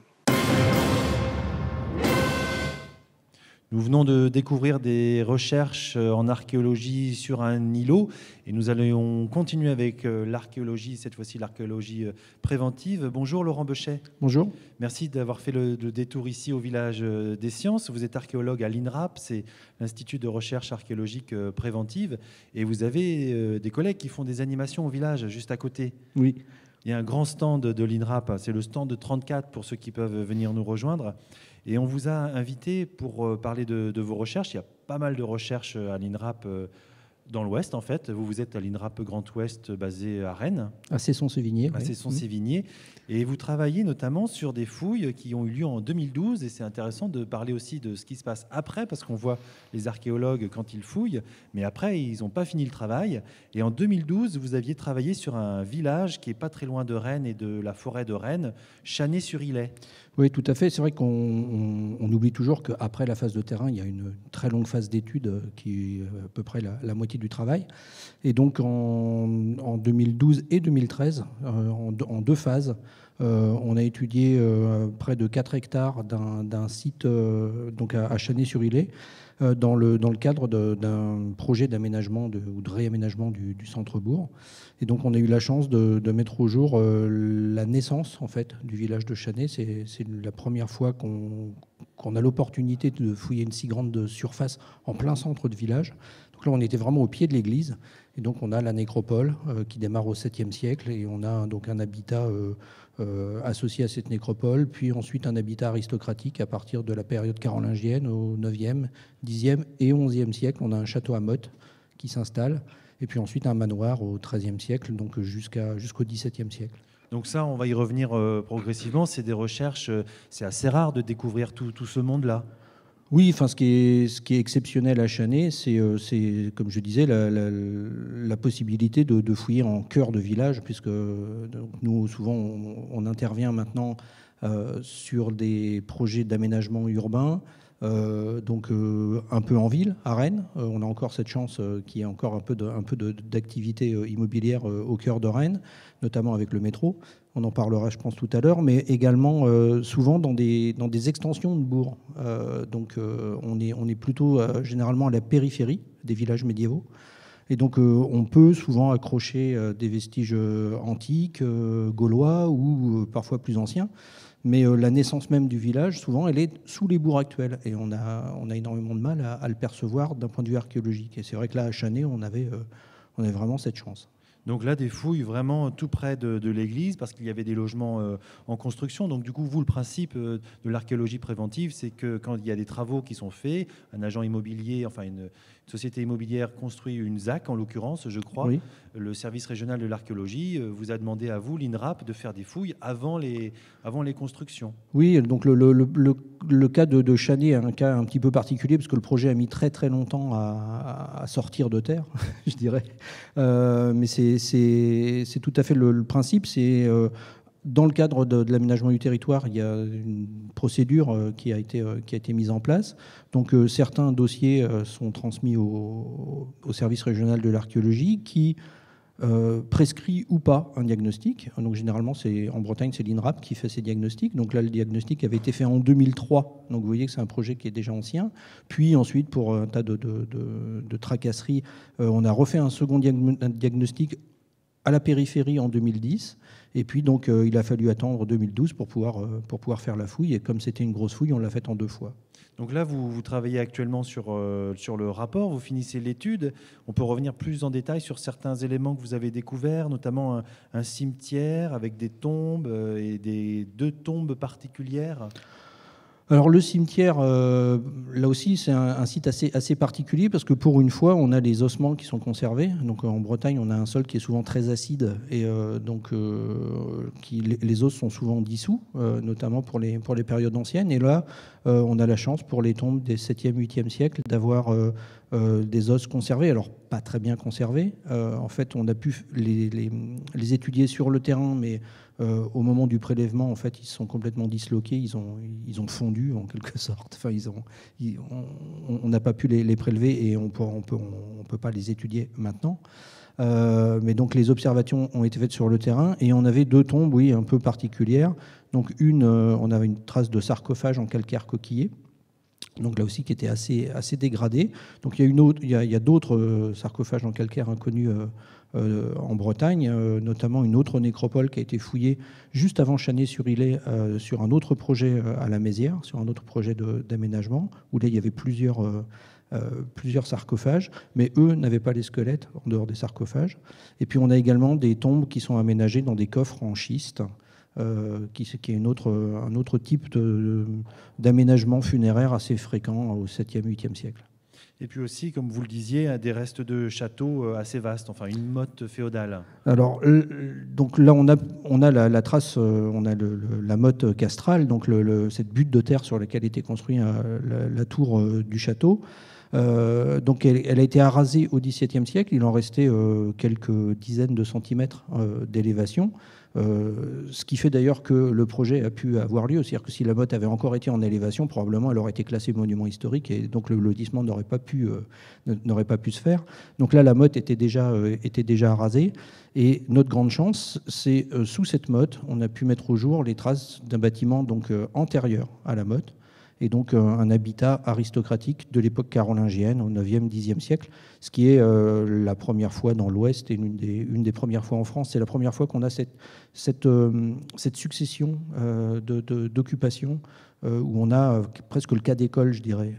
Nous venons de découvrir des recherches en archéologie sur un îlot et nous allons continuer avec l'archéologie, cette fois-ci l'archéologie préventive. Bonjour Laurent Bechet. Bonjour. Merci d'avoir fait le détour ici au village des sciences. Vous êtes archéologue à l'INRAP, c'est l'Institut de recherche archéologique préventive, et vous avez des collègues qui font des animations au village juste à côté. Oui. Il y a un grand stand de l'INRAP, c'est le stand 34 pour ceux qui peuvent venir nous rejoindre. Et on vous a invité pour parler de vos recherches. Il y a pas mal de recherches à l'INRAP dans l'Ouest, en fait. Vous êtes à l'INRAP Grand Ouest, basé à Rennes. À Cesson-Sévigné. À Cesson-Sévigné. Et vous travaillez notamment sur des fouilles qui ont eu lieu en 2012. Et c'est intéressant de parler aussi de ce qui se passe après, parce qu'on voit les archéologues quand ils fouillent, mais après, ils n'ont pas fini le travail. Et en 2012, vous aviez travaillé sur un village qui n'est pas très loin de Rennes et de la forêt de Rennes, Chanay-sur-Ilay. Oui, tout à fait. C'est vrai qu'on oublie toujours qu'après la phase de terrain, il y a une très longue phase d'études qui est à peu près la moitié du travail. Et donc en 2012 et 2013, en deux phases, on a étudié près de 4 hectares d'un site donc à Chanay-sur-Ilay, dans le cadre d'un projet d'aménagement ou de réaménagement du centre-bourg. Et donc on a eu la chance de mettre au jour la naissance en fait du village de Chanay. C'est la première fois qu'on a l'opportunité de fouiller une si grande surface en plein centre de village. Donc là on était vraiment au pied de l'église. Et donc on a la nécropole qui démarre au 7e siècle, et on a donc un habitat associé à cette nécropole, puis ensuite un habitat aristocratique à partir de la période carolingienne au 9e, 10e et 11e siècle. On a un château à motte qui s'installe, et puis ensuite un manoir au 13e siècle, donc jusqu'au 17e siècle. Donc ça, on va y revenir progressivement. C'est des recherches, c'est assez rare de découvrir tout ce monde-là. Oui, enfin, ce qui est exceptionnel à Chanay, c'est comme je disais, la possibilité de fouiller en cœur de village, puisque nous, souvent, on intervient maintenant sur des projets d'aménagement urbain, donc un peu en ville, à Rennes. On a encore cette chance qu'il y ait encore un peu d'activité immobilière au cœur de Rennes, notamment avec le métro. On en parlera, je pense, tout à l'heure, mais également souvent dans des extensions de bourgs. Donc on est plutôt généralement à la périphérie des villages médiévaux. Et donc on peut souvent accrocher des vestiges antiques, gaulois ou parfois plus anciens. Mais la naissance même du village, souvent, elle est sous les bourgs actuels. Et on a énormément de mal à le percevoir d'un point de vue archéologique. Et c'est vrai que là, à Chanay, on avait vraiment cette chance. Donc là, des fouilles vraiment tout près de l'église, parce qu'il y avait des logements en construction. Donc du coup, vous, le principe de l'archéologie préventive, c'est que quand il y a des travaux qui sont faits, un agent immobilier, enfin une société immobilière construit une ZAC, en l'occurrence, je crois, oui. Le service régional de l'archéologie vous a demandé à vous, l'INRAP, de faire des fouilles avant les constructions. Oui, donc le cas de Chanay est un cas un petit peu particulier, parce que le projet a mis très très longtemps à sortir de terre, je dirais. Mais c'est tout à fait le principe. C'est dans le cadre de l'aménagement du territoire, il y a une procédure qui a été mise en place. Donc certains dossiers sont transmis au service régional de l'archéologie qui prescrit ou pas un diagnostic. Donc généralement, en Bretagne, c'est l'INRAP qui fait ces diagnostics. Donc là, le diagnostic avait été fait en 2003. Donc vous voyez que c'est un projet qui est déjà ancien. Puis ensuite, pour un tas de tracasseries, on a refait un second diagnostic à la périphérie en 2010. Et puis donc il a fallu attendre 2012 pour pouvoir faire la fouille. Et comme c'était une grosse fouille, on l'a faite en 2 fois. Donc là, vous travaillez actuellement sur le rapport, vous finissez l'étude. On peut revenir plus en détail sur certains éléments que vous avez découverts, notamment un cimetière avec des tombes et deux tombes particulières. Alors le cimetière, là aussi, c'est un site assez particulier parce que pour une fois, on a les ossements qui sont conservés. Donc en Bretagne, on a un sol qui est souvent très acide et les os sont souvent dissous, notamment pour les périodes anciennes. Et là, on a la chance pour les tombes des 7e, 8e siècles d'avoir des os conservés. Alors pas très bien conservés. En fait, on a pu les étudier sur le terrain, mais au moment du prélèvement, en fait, ils se sont complètement disloqués, ils ont fondu en quelque sorte. Enfin, on n'a pas pu les prélever et on peut pas les étudier maintenant. Mais donc les observations ont été faites sur le terrain et on avait deux tombes, oui, un peu particulières. Donc on avait une trace de sarcophage en calcaire coquillé. Donc là aussi qui était assez dégradé. Donc il y a d'autres sarcophages en calcaire inconnus en Bretagne, notamment une autre nécropole qui a été fouillée juste avant Chanay-sur-Ilay sur un autre projet à la Mézières, sur un autre projet d'aménagement, où là il y avait plusieurs sarcophages, mais eux n'avaient pas les squelettes en dehors des sarcophages. Et puis on a également des tombes qui sont aménagées dans des coffres en schiste, qui est un autre type d'aménagement funéraire assez fréquent au 7e, 8e siècle. Et puis aussi, comme vous le disiez, des restes de châteaux assez vastes, enfin une motte féodale. Alors, donc là, on a la trace, on a la motte castrale, donc cette butte de terre sur laquelle était construite la tour du château. Donc elle a été arasée au XVIIe siècle, il en restait quelques dizaines de centimètres d'élévation, ce qui fait d'ailleurs que le projet a pu avoir lieu, c'est-à-dire que si la motte avait encore été en élévation, probablement elle aurait été classée monument historique et donc le lotissement n'aurait pas pu se faire. Donc là la motte était déjà arasée et notre grande chance, c'est sous cette motte, on a pu mettre au jour les traces d'un bâtiment donc antérieur à la motte, et donc un habitat aristocratique de l'époque carolingienne au 9e, 10e siècle, ce qui est la première fois dans l'Ouest et une des premières fois en France. C'est la première fois qu'on a cette succession d'occupations où on a presque le cas d'école, je dirais.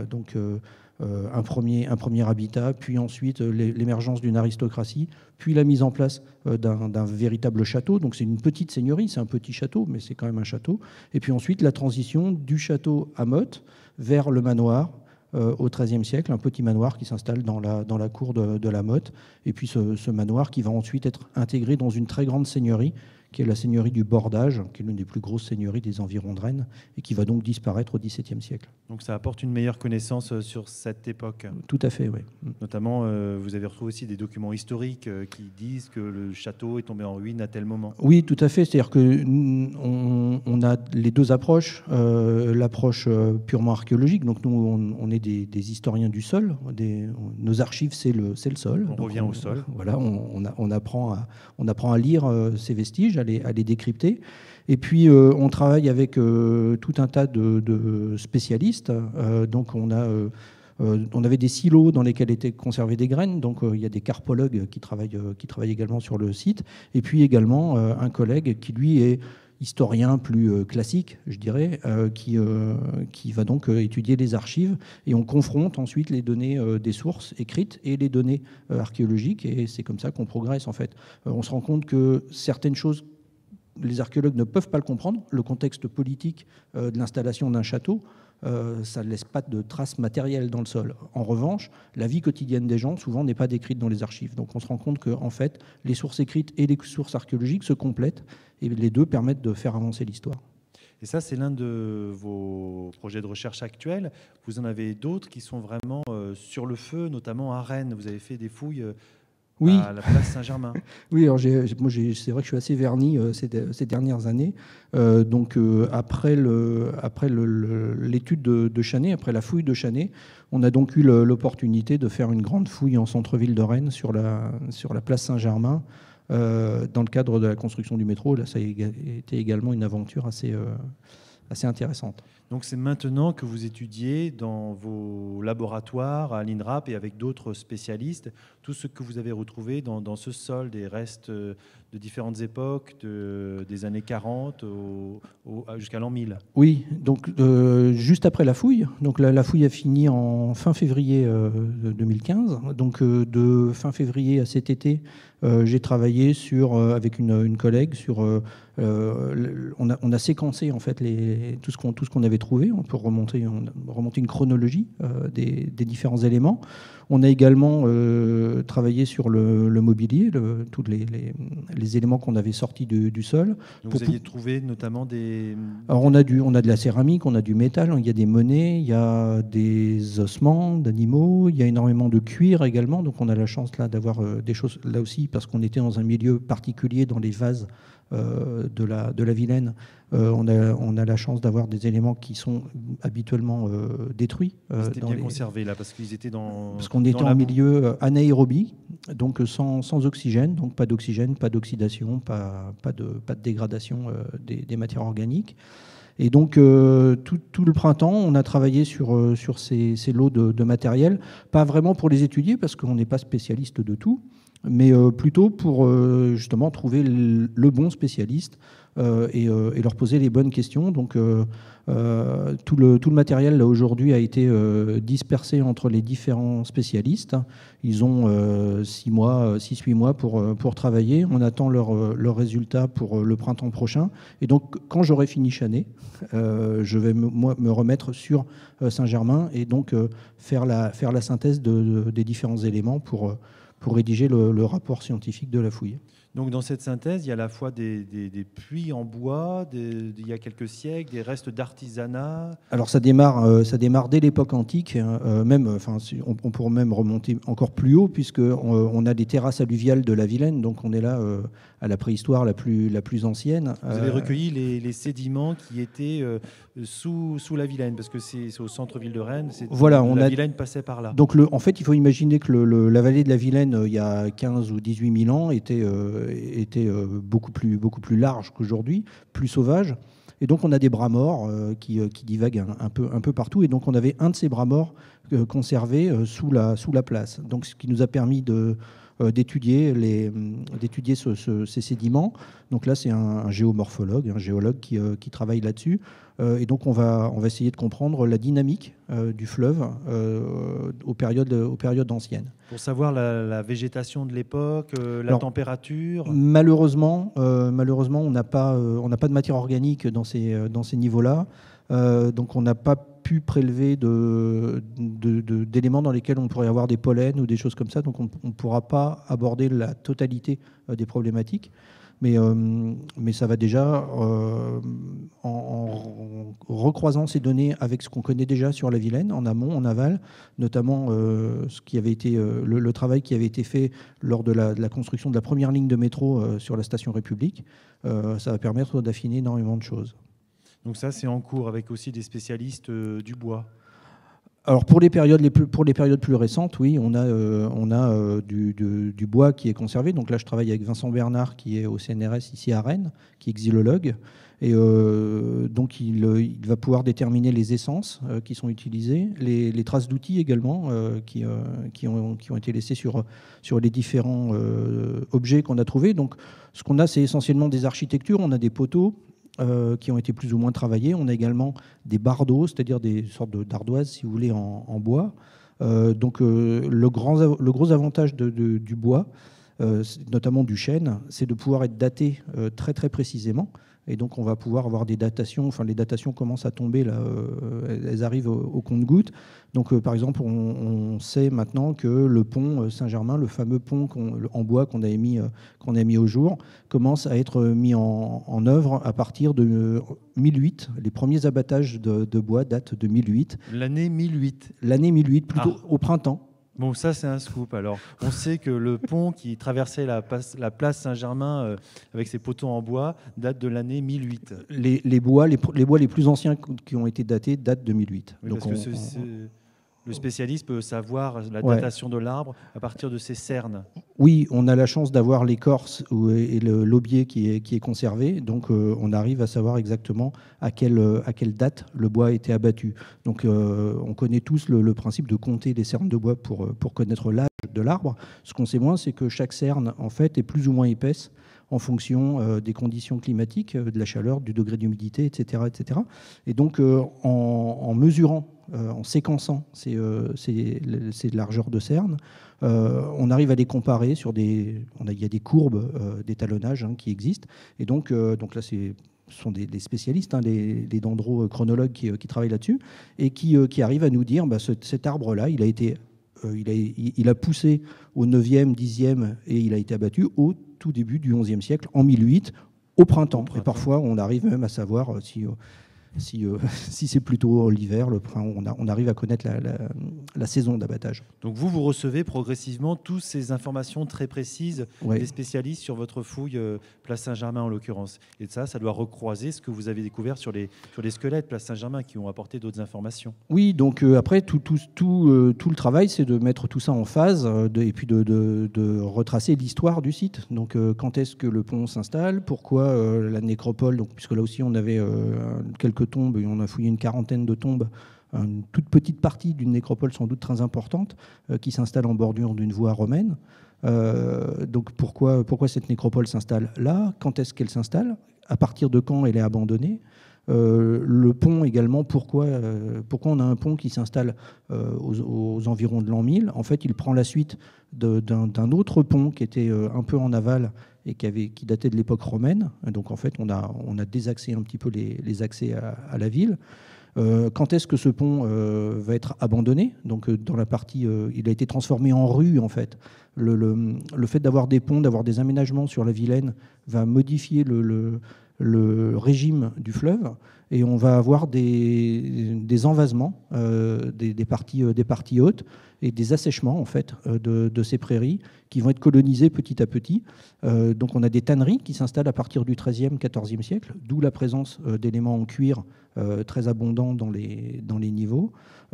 Un premier habitat, puis ensuite l'émergence d'une aristocratie, puis la mise en place d'un véritable château. Donc c'est une petite seigneurie, c'est un petit château, mais c'est quand même un château. Et puis ensuite la transition du château à motte vers le manoir au XIIIe siècle, un petit manoir qui s'installe dans la cour de la motte. Et puis ce manoir qui va ensuite être intégré dans une très grande seigneurie, qui est la seigneurie du Bordage, qui est l'une des plus grosses seigneuries des environs de Rennes, et qui va donc disparaître au XVIIe siècle. Donc ça apporte une meilleure connaissance sur cette époque. Tout à fait, oui. Notamment, vous avez retrouvé aussi des documents historiques qui disent que le château est tombé en ruine à tel moment. Oui, tout à fait. C'est-à-dire qu'on a les deux approches. L'approche purement archéologique, donc nous, on est des historiens du sol. Nos archives, c'est le sol. On revient au sol. Voilà, on apprend à lire ces vestiges, à les décrypter. Et puis, on travaille avec tout un tas de spécialistes. Donc, on avait des silos dans lesquels étaient conservées des graines. Donc, il y a des carpologues qui travaillent également sur le site. Et puis également, un collègue qui, lui, est historien plus classique, je dirais, qui va donc étudier les archives. Et on confronte ensuite les données des sources écrites et les données archéologiques. Et c'est comme ça qu'on progresse, en fait. On se rend compte que certaines choses, les archéologues ne peuvent pas le comprendre. Le contexte politique de l'installation d'un château, ça ne laisse pas de traces matérielles dans le sol. En revanche, la vie quotidienne des gens, souvent, n'est pas décrite dans les archives. Donc on se rend compte que, en fait, les sources écrites et les sources archéologiques se complètent, et les deux permettent de faire avancer l'histoire. Et ça, c'est l'un de vos projets de recherche actuels. Vous en avez d'autres qui sont vraiment sur le feu, notamment à Rennes. Vous avez fait des fouilles à la place Saint-Germain. Oui, alors c'est vrai que je suis assez verni ces dernières années. Après l'étude de Chanay, après la fouille de Chanay, on a donc eu l'opportunité de faire une grande fouille en centre-ville de Rennes sur la place Saint-Germain, dans le cadre de la construction du métro. Là, ça a été également une aventure assez intéressantes. Donc c'est maintenant que vous étudiez dans vos laboratoires à l'INRAP et avec d'autres spécialistes tout ce que vous avez retrouvé dans ce sol, des restes de différentes époques, des années 40 jusqu'à l'an 1000. Oui, donc juste après la fouille. Donc la fouille a fini en fin février 2015. Donc de fin février à cet été, j'ai travaillé avec une collègue sur... on a séquencé en fait tout ce qu'on avait trouvé. On peut remonter une chronologie des différents éléments. On a également travaillé sur le mobilier, tous les éléments qu'on avait sortis du sol. Donc vous aviez trouvé notamment des... Alors on a de la céramique, on a du métal, il y a des monnaies, il y a des ossements d'animaux, il y a énormément de cuir également. Donc on a la chance là d'avoir des choses là aussi parce qu'on était dans un milieu particulier dans les vases de la Vilaine. On a la chance d'avoir des éléments qui sont habituellement détruits. C'était bien conservé là, parce qu'ils étaient Parce qu'on était en milieu anaérobie, donc sans oxygène, donc pas d'oxygène, pas d'oxydation, pas de dégradation des matières organiques. Et donc tout le printemps, on a travaillé sur ces lots de matériel, pas vraiment pour les étudier, parce qu'on n'est pas spécialiste de tout, mais plutôt pour justement trouver le bon spécialiste et leur poser les bonnes questions. Donc tout le matériel là aujourd'hui a été dispersé entre les différents spécialistes. Ils ont 6-8 mois pour travailler. On attend leurs résultats pour le printemps prochain. Et donc quand j'aurai fini Chanay, je vais me remettre sur Saint-Germain et donc faire la synthèse des différents éléments pour rédiger le rapport scientifique de la fouille. Donc dans cette synthèse, il y a à la fois des puits en bois, il y a quelques siècles, des restes d'artisanat. Alors ça démarre dès l'époque antique, on pourrait même remonter encore plus haut, puisqu'on a des terrasses alluviales de la Vilaine, donc on est là à la préhistoire la plus ancienne. Vous avez recueilli les sédiments qui étaient sous la Vilaine, parce que c'est au centre-ville de Rennes, la Vilaine passait par là. Donc en fait, il faut imaginer que la vallée de la Vilaine, il y a 15 ou 18 000 ans, était beaucoup plus large qu'aujourd'hui, plus sauvage. Et donc on a des bras morts qui divaguent un peu partout. Et donc on avait un de ces bras morts conservé sous la place. Donc ce qui nous a permis d'étudier ces sédiments. Donc là, c'est un géomorphologue, un géologue qui travaille là-dessus. Et donc, on va essayer de comprendre la dynamique du fleuve aux périodes anciennes. Pour savoir la végétation de l'époque, la température. Malheureusement, on n'a pas de matière organique dans ces niveaux-là. Donc, on n'a pas pu prélever d'éléments dans lesquels on pourrait avoir des pollens ou des choses comme ça. Donc, on ne pourra pas aborder la totalité des problématiques. Mais ça va déjà, en recroisant ces données avec ce qu'on connaît déjà sur la Vilaine, en amont, en aval, notamment ce qui avait été, le travail qui avait été fait lors de la construction de la première ligne de métro sur la station République, ça va permettre d'affiner énormément de choses. Donc ça, c'est en cours avec aussi des spécialistes du bois. Alors pour les périodes plus récentes, oui, on a du bois qui est conservé. Donc là, je travaille avec Vincent Bernard, qui est au CNRS ici à Rennes, qui est xylologue. Et donc il va pouvoir déterminer les essences qui sont utilisées, les traces d'outils également qui ont été laissées sur les différents objets qu'on a trouvés. Donc ce qu'on a, c'est essentiellement des architectures. On a des poteaux qui ont été plus ou moins travaillés. On a également des bardeaux, c'est-à-dire des sortes d'ardoises, si vous voulez, en bois. Donc le gros avantage du bois, notamment du chêne, c'est de pouvoir être daté très très précisément. Et donc on va pouvoir avoir des datations, enfin les datations commencent à tomber, là, elles arrivent au compte-gouttes. Donc par exemple, on sait maintenant que le pont Saint-Germain, le fameux pont en bois qu'on a mis au jour, commence à être mis en œuvre à partir de 1008. Les premiers abattages de bois datent de 1008. L'année 1008. L'année 1008, plutôt au printemps. Bon, ça, c'est un scoop. Alors, on sait que le pont qui traversait la place Saint-Germain avec ses poteaux en bois date de l'année 1008. Les bois les plus anciens qui ont été datés datent de 1008. Oui, donc parce que Le spécialiste peut savoir la datation de l'arbre à partir de ses cernes. Oui, on a la chance d'avoir l'écorce et l'aubier qui est conservé, donc on arrive à savoir exactement à quelle date le bois a été abattu. Donc on connaît tous le principe de compter les cernes de bois pour connaître l'âge de l'arbre. Ce qu'on sait moins, c'est que chaque cerne en fait est plus ou moins épaisse en fonction des conditions climatiques, de la chaleur, du degré d'humidité, etc., etc. Et donc en mesurant, en séquençant ces largeurs de cernes, on arrive à les comparer sur il y a des courbes d'étalonnage qui existent. Et donc là, ce sont des spécialistes, les dendrochronologues qui travaillent là-dessus, et qui arrivent à nous dire cet arbre-là, il a poussé au 9e, 10e, et il a été abattu au tout début du 11e siècle, en 1008, au printemps. Et parfois, on arrive même à savoir si c'est plutôt l'hiver, on arrive à connaître la saison d'abattage. Donc vous recevez progressivement toutes ces informations très précises des spécialistes sur votre fouille Place Saint-Germain en l'occurrence. Et ça doit recroiser ce que vous avez découvert sur les squelettes Place Saint-Germain qui ont apporté d'autres informations. Oui, donc après tout le travail, c'est de mettre tout ça en phase et puis de retracer l'histoire du site. Donc quand est-ce que le pont s'installe, pourquoi la nécropole, donc, puisque là aussi on avait quelques tombes, et on a fouillé une quarantaine de tombes, une toute petite partie d'une nécropole sans doute très importante qui s'installe en bordure d'une voie romaine. Donc pourquoi cette nécropole s'installe là? Quand est-ce qu'elle s'installe? À partir de quand elle est abandonnée? Le pont également, pourquoi on a un pont qui s'installe aux environs de l'an 1000? En fait, il prend la suite d'un autre pont qui était un peu en aval et qui datait de l'époque romaine. Donc en fait, on a désaxé un petit peu les accès à la ville. Quand est-ce que ce pont va être abandonné? Donc dans la partie, il a été transformé en rue en fait. Le fait d'avoir des ponts, d'avoir des aménagements sur la Vilaine va modifier le régime du fleuve, et on va avoir des envasements des parties hautes et des assèchements en fait de ces prairies qui vont être colonisées petit à petit. Donc on a des tanneries qui s'installent à partir du XIIIe, XIVe siècle, d'où la présence d'éléments en cuir très abondants dans les niveaux.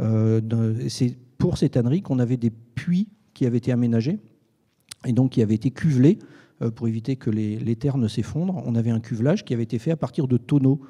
C'est pour ces tanneries qu'on avait des puits qui avaient été aménagés et donc qui avaient été cuvelés pour éviter que les terres ne s'effondrent. On avait un cuvelage qui avait été fait à partir de tonneaux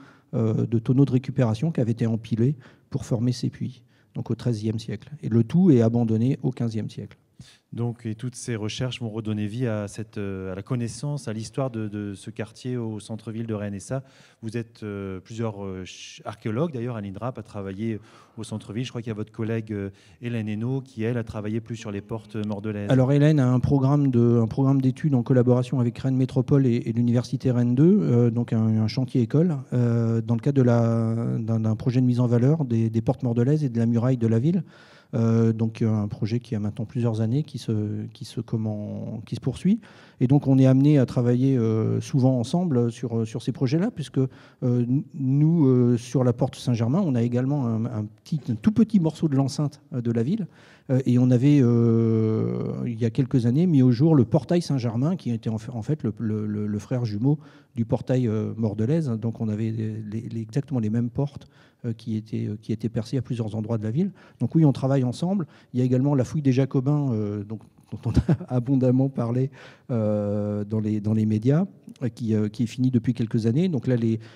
de récupération qui avaient été empilés pour former ces puits, donc au XIIIe siècle. Et le tout est abandonné au XVe siècle. Donc, et toutes ces recherches vont redonner vie à la connaissance, à l'histoire de ce quartier au centre-ville de Rennes. Et ça, vous êtes plusieurs archéologues, d'ailleurs, à l'INRAP, à travailler au centre-ville. Je crois qu'il y a votre collègue Hélène Hainaut qui, elle, a travaillé plus sur les portes mordelaises. Alors, Hélène a un programme d'études en collaboration avec Rennes Métropole et l'Université Rennes 2, donc un chantier école, dans le cadre d'un projet de mise en valeur des portes mordelaises et de la muraille de la ville. Donc un projet qui a maintenant plusieurs années, qui se poursuit. Et donc on est amené à travailler souvent ensemble sur ces projets-là, puisque nous, sur la porte Saint-Germain, on a également un tout petit morceau de l'enceinte de la ville. Et on avait, il y a quelques années, mis au jour le portail Saint-Germain, qui était en fait le frère jumeau du portail Mordelaise. Donc on avait exactement les mêmes portes qui étaient percées à plusieurs endroits de la ville. Donc oui, on travaille ensemble. Il y a également la fouille des Jacobins, dont on a abondamment parlé dans les médias, qui est finie depuis quelques années. Donc là,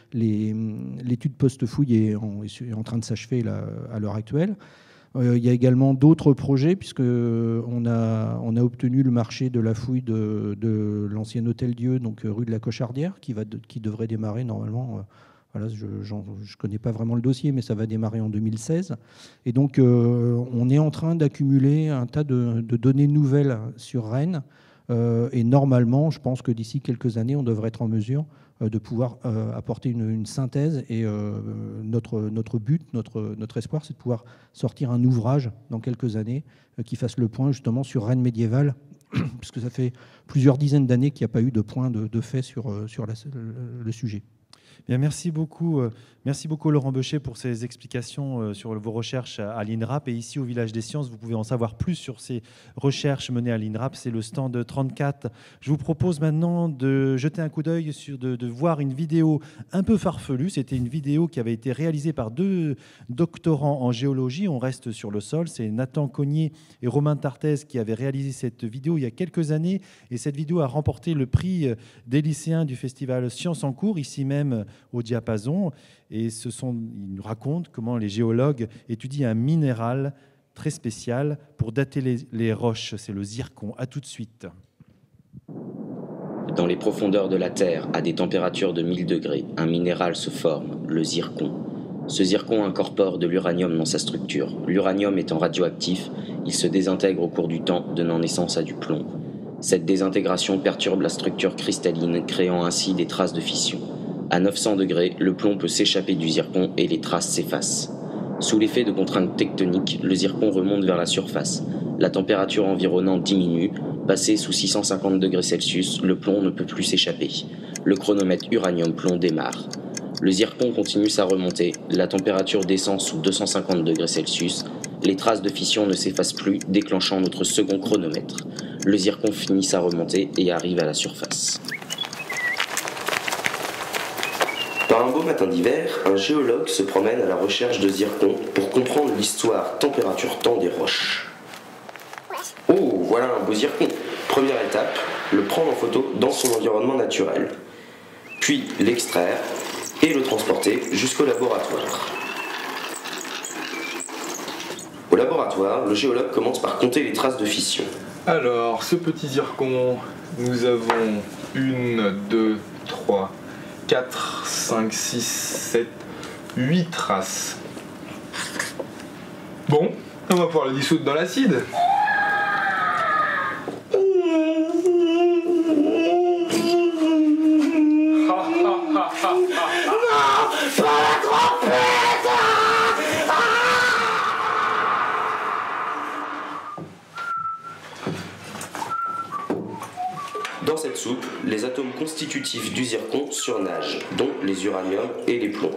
l'étude post-fouille est en train de s'achever à l'heure actuelle. Il y a également d'autres projets, puisqu'on a obtenu le marché de la fouille de l'ancien Hôtel-Dieu, donc rue de la Cochardière, qui devrait démarrer normalement. Voilà, je ne connais pas vraiment le dossier, mais ça va démarrer en 2016. Et donc, on est en train d'accumuler un tas de données nouvelles sur Rennes. Et normalement, je pense que d'ici quelques années, on devrait être en mesure de pouvoir apporter une synthèse. Et notre but, notre espoir, c'est de pouvoir sortir un ouvrage dans quelques années qui fasse le point justement sur Rennes médiévale, puisque ça fait plusieurs dizaines d'années qu'il n'y a pas eu de point de fait sur le sujet. Bien, merci beaucoup Laurent Beuchet pour ces explications sur vos recherches à l'INRAP. Et ici au Village des Sciences, vous pouvez en savoir plus sur ces recherches menées à l'INRAP. C'est le stand 34. Je vous propose maintenant de jeter un coup d'œil, de voir une vidéo un peu farfelue. C'était une vidéo qui avait été réalisée par 2 doctorants en géologie. On reste sur le sol. C'est Nathan Cognier et Romain Tartez qui avaient réalisé cette vidéo il y a quelques années. Et cette vidéo a remporté le prix des lycéens du festival Sciences en cours, ici même au Diapason. Et ils nous racontent comment les géologues étudient un minéral très spécial pour dater les roches. C'est le zircon. À tout de suite. Dans les profondeurs de la Terre, à des températures de 1000 degrés, un minéral se forme, le zircon. Ce zircon incorpore de l'uranium dans sa structure. L'uranium étant radioactif, il se désintègre au cours du temps, donnant naissance à du plomb. Cette désintégration perturbe la structure cristalline, créant ainsi des traces de fission. À 900 degrés, le plomb peut s'échapper du zircon et les traces s'effacent. Sous l'effet de contraintes tectoniques, le zircon remonte vers la surface. La température environnante diminue. Passé sous 650 degrés Celsius, le plomb ne peut plus s'échapper. Le chronomètre uranium-plomb démarre. Le zircon continue sa remontée. La température descend sous 250 degrés Celsius. Les traces de fission ne s'effacent plus, déclenchant notre second chronomètre. Le zircon finit sa remontée et arrive à la surface. Par un beau matin d'hiver, un géologue se promène à la recherche de zircon pour comprendre l'histoire température-temps des roches. Oh, voilà un beau zircon. Première étape, le prendre en photo dans son environnement naturel. Puis l'extraire et le transporter jusqu'au laboratoire. Au laboratoire, le géologue commence par compter les traces de fission. Alors, ce petit zircon, nous avons 1, 2, 3, 4, 5, 6, 7, 8 traces. Bon, on va pouvoir le dissoudre dans l'acide. Dans cette soupe, les atomes constitutifs du zircon surnagent, dont les uraniums et les plombs.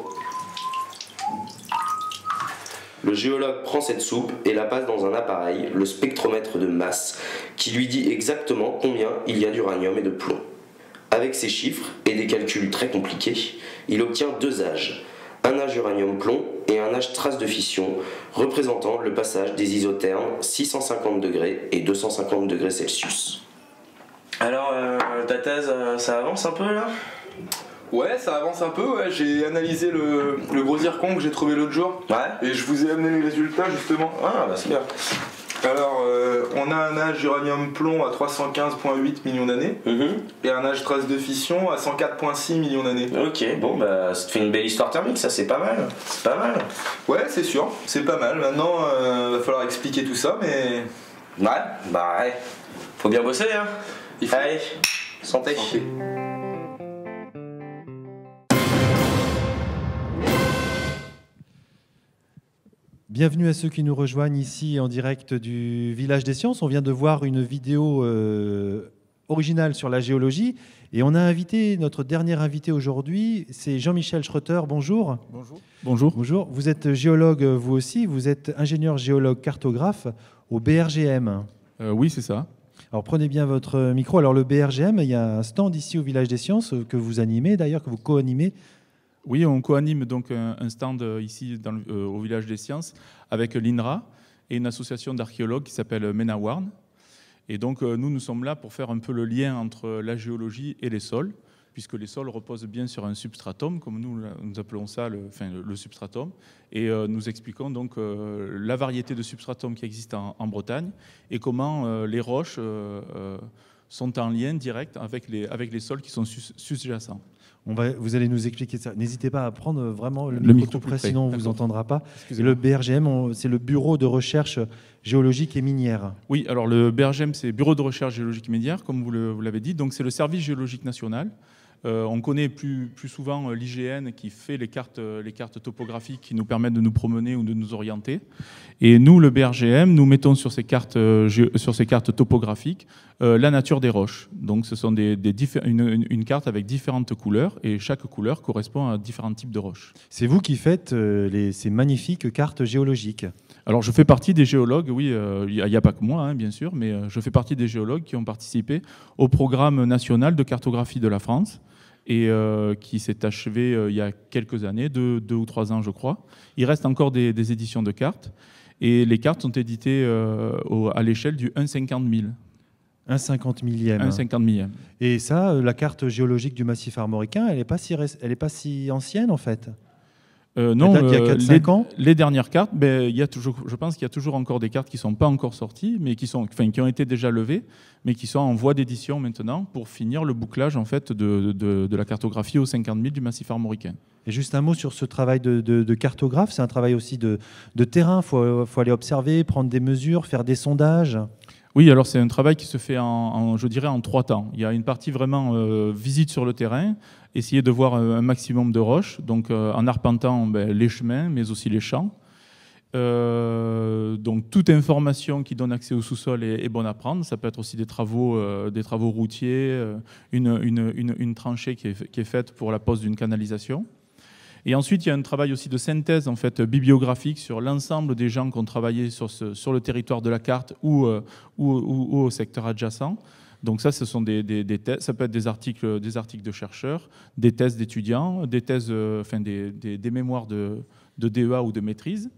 Le géologue prend cette soupe et la passe dans un appareil, le spectromètre de masse, qui lui dit exactement combien il y a d'uranium et de plomb. Avec ces chiffres et des calculs très compliqués, il obtient 2 âges, un âge uranium-plomb et un âge trace de fission, représentant le passage des isothermes 650 degrés et 250 degrés Celsius. Alors, ta thèse, ça avance un peu là ? Ouais, ça avance un peu, ouais. J'ai analysé le gros zircon que j'ai trouvé l'autre jour. Ouais. Et je vous ai amené les résultats justement. Ah, bah c'est bien. Alors, on a un âge uranium-plomb à 315,8 millions d'années et un âge trace de fission à 104,6 millions d'années. Ok, bon, bah ça te fait une belle histoire thermique, ça, c'est pas mal. C'est pas mal. Ouais, c'est sûr, c'est pas mal. Maintenant, va falloir expliquer tout ça, mais... Ouais, bah ouais. Faut bien bosser, hein. Allez, santé. Bienvenue à ceux qui nous rejoignent ici en direct du Village des Sciences. On vient de voir une vidéo originale sur la géologie et on a invité, notre dernier invité aujourd'hui, c'est Jean-Michel Schroeter. Bonjour. Bonjour. Bonjour. Bonjour. Vous êtes géologue vous aussi, vous êtes ingénieur géologue cartographe au BRGM. Oui, c'est ça. Alors prenez bien votre micro. Alors le BRGM, il y a un stand ici au Village des Sciences que vous animez d'ailleurs, que vous co-animez. Oui, on co-anime donc un stand ici au Village des Sciences avec l'INRA et une association d'archéologues qui s'appelle MENAWARN. Et donc nous sommes là pour faire un peu le lien entre la géologie et les sols, puisque les sols reposent bien sur un substratum, comme nous appelons ça le substratum. Et nous expliquons donc la variété de substratum qui existe en Bretagne et comment les roches sont en lien direct avec les sols qui sont sous-jacents. Vous allez nous expliquer ça. N'hésitez pas à prendre vraiment le micro tout près, sinon on ne vous entendra pas. Et le BRGM, c'est le Bureau de recherche géologique et minière. Oui, alors le BRGM, c'est Bureau de recherche géologique et minière, comme vous l'avez dit. Donc c'est le service géologique national On connaît plus souvent l'IGN qui fait les cartes topographiques qui nous permettent de nous promener ou de nous orienter. Et nous, le BRGM, nous mettons sur ces cartes topographiques la nature des roches. Donc ce sont une carte avec différentes couleurs et chaque couleur correspond à différents types de roches. C'est vous qui faites ces magnifiques cartes géologiques. Alors je fais partie des géologues, oui, il n'y a pas que moi, hein, bien sûr, mais je fais partie des géologues qui ont participé au programme national de cartographie de la France et qui s'est achevé il y a quelques années, 2 ou 3 ans je crois. Il reste encore des éditions de cartes et les cartes sont éditées à l'échelle du 1/50 000. 1/50 millième. 1/50 millième. Et ça, la carte géologique du massif armoricain, elle n'est pas si ancienne en fait. Non, il y a 4-5 ans. Les dernières cartes, je pense qu'il y a toujours encore des cartes qui ne sont pas encore sorties, mais qui ont été déjà levées, mais qui sont en voie d'édition maintenant pour finir le bouclage en fait, de la cartographie au 50 000 du massif armoricain. Et juste un mot sur ce travail de cartographe, c'est un travail aussi de terrain, il faut aller observer, prendre des mesures, faire des sondages. Oui, alors c'est un travail qui se fait je dirais en 3 temps. Il y a une partie vraiment visite sur le terrain, essayer de voir un maximum de roches, donc en arpentant les chemins, mais aussi les champs. Donc toute information qui donne accès au sous-sol est bonne à prendre. Ça peut être aussi des travaux routiers, une tranchée qui est faite pour la pose d'une canalisation. Et ensuite, il y a un travail aussi de synthèse en fait, bibliographique sur l'ensemble des gens qui ont travaillé sur le territoire de la carte ou au secteur adjacent. Donc ça, ce sont des thèses, ça peut être des articles de chercheurs, des thèses d'étudiants, des thèses, des mémoires de DEA ou de maîtrise.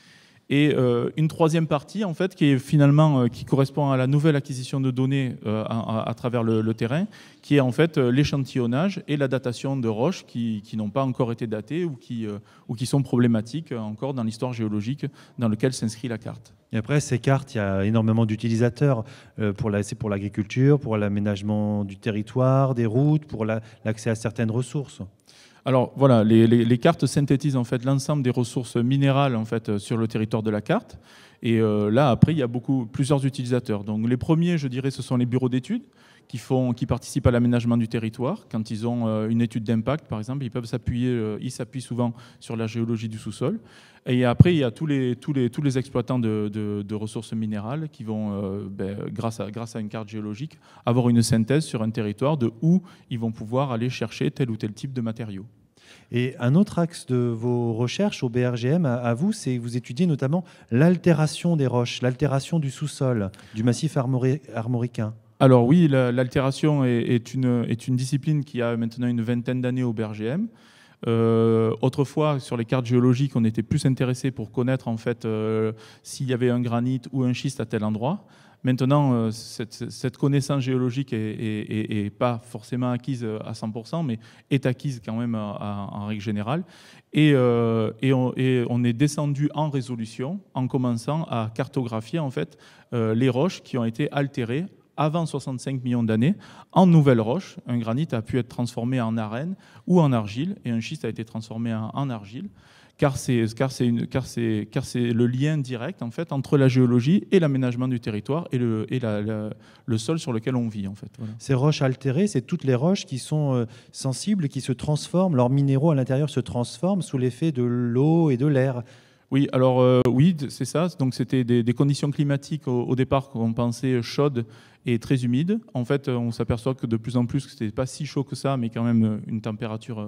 Et une troisième partie, en fait, qui est finalement qui correspond à la nouvelle acquisition de données à travers le terrain, qui est en fait l'échantillonnage et la datation de roches qui n'ont pas encore été datées ou qui sont problématiques encore dans l'histoire géologique dans laquelle s'inscrit la carte. Et après, ces cartes, il y a énormément d'utilisateurs c'est pour l'agriculture, pour l'aménagement du territoire, des routes, pour l'accès à certaines ressources. Alors voilà, les cartes synthétisent en fait l'ensemble des ressources minérales en fait sur le territoire de la carte. Et là, après, il y a plusieurs utilisateurs. Donc les premiers, je dirais, ce sont les bureaux d'études qui participent à l'aménagement du territoire. Quand ils ont une étude d'impact, par exemple, ils s'appuient souvent sur la géologie du sous-sol. Et après, il y a tous les exploitants de ressources minérales qui vont, grâce à une carte géologique, avoir une synthèse sur un territoire de où ils vont pouvoir aller chercher tel ou tel type de matériaux. Et un autre axe de vos recherches au BRGM, à vous, c'est que vous étudiez notamment l'altération des roches, l'altération du sous-sol, du massif armoricain. Alors oui, l'altération est une discipline qui a maintenant une 20aine d'années au BRGM. Autrefois, sur les cartes géologiques, on était plus intéressé pour connaître en fait s'il y avait un granit ou un schiste à tel endroit. Maintenant, cette connaissance géologique est pas forcément acquise à 100%, mais est acquise quand même en règle générale. Et on est descendu en résolution en commençant à cartographier en fait les roches qui ont été altérées avant 65 millions d'années en nouvelles roches. Un granit a pu être transformé en arène ou en argile, et un schiste a été transformé en argile. Car c'est le lien direct en fait, entre la géologie et l'aménagement du territoire et le sol sur lequel on vit. En fait. Voilà. Ces roches altérées, c'est toutes les roches qui sont sensibles, qui se transforment, leurs minéraux à l'intérieur se transforment sous l'effet de l'eau et de l'air. Oui, alors oui, c'est ça. Donc c'était des conditions climatiques au départ qu'on pensait chaudes et très humides. En fait, on s'aperçoit que de plus en plus, que c'était pas si chaud que ça, mais quand même une température,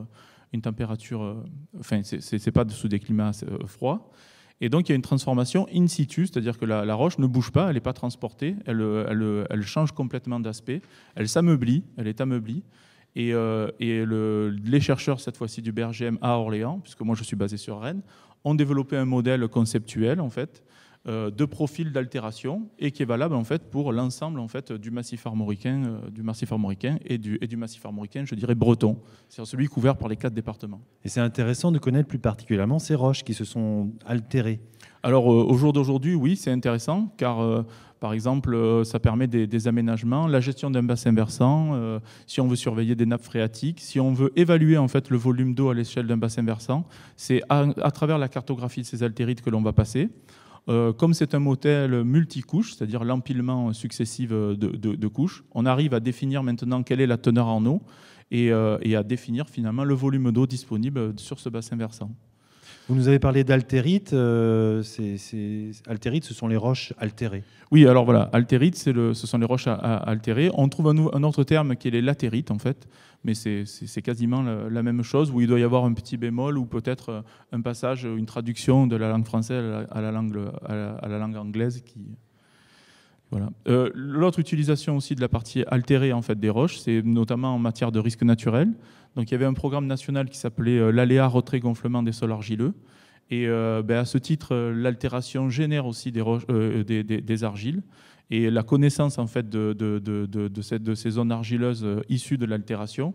enfin, c'est pas sous des climats froids. Et donc il y a une transformation in situ, c'est-à-dire que la roche ne bouge pas, elle n'est pas transportée, elle change complètement d'aspect, elle s'ameublit, elle est ameublie. Et les chercheurs, cette fois-ci du BRGM à Orléans, puisque moi je suis basé sur Rennes, ont développé un modèle conceptuel en fait, de profil d'altération et qui est valable en fait, pour l'ensemble en fait, du massif armoricain et du massif armoricain, je dirais breton, c'est-à-dire celui couvert par les 4 départements. Et c'est intéressant de connaître plus particulièrement ces roches qui se sont altérées. Alors au jour d'aujourd'hui, oui, c'est intéressant car par exemple, ça permet des aménagements, la gestion d'un bassin versant, si on veut surveiller des nappes phréatiques, si on veut évaluer en fait, le volume d'eau à l'échelle d'un bassin versant, c'est à travers la cartographie de ces altérites que l'on va passer. Comme c'est un modèle multicouche, c'est-à-dire l'empilement successif de couches, on arrive à définir maintenant quelle est la teneur en eau. et à définir finalement le volume d'eau disponible sur ce bassin versant. Vous nous avez parlé d'altérite. Altérite, ce sont les roches altérées. Oui, alors voilà, altérite, ce sont les roches altérées. On trouve un autre terme qui est les latérites, en fait, mais c'est quasiment la même chose, où il doit y avoir un petit bémol ou peut-être un passage, une traduction de la langue française à la langue anglaise. Voilà. L'autre utilisation aussi de la partie altérée en fait, des roches, c'est notamment en matière de risque naturel. Donc, il y avait un programme national qui s'appelait l'aléa retrait-gonflement des sols argileux. Et à ce titre, l'altération génère aussi des argiles. Et la connaissance en fait, de ces zones argileuses issues de l'altération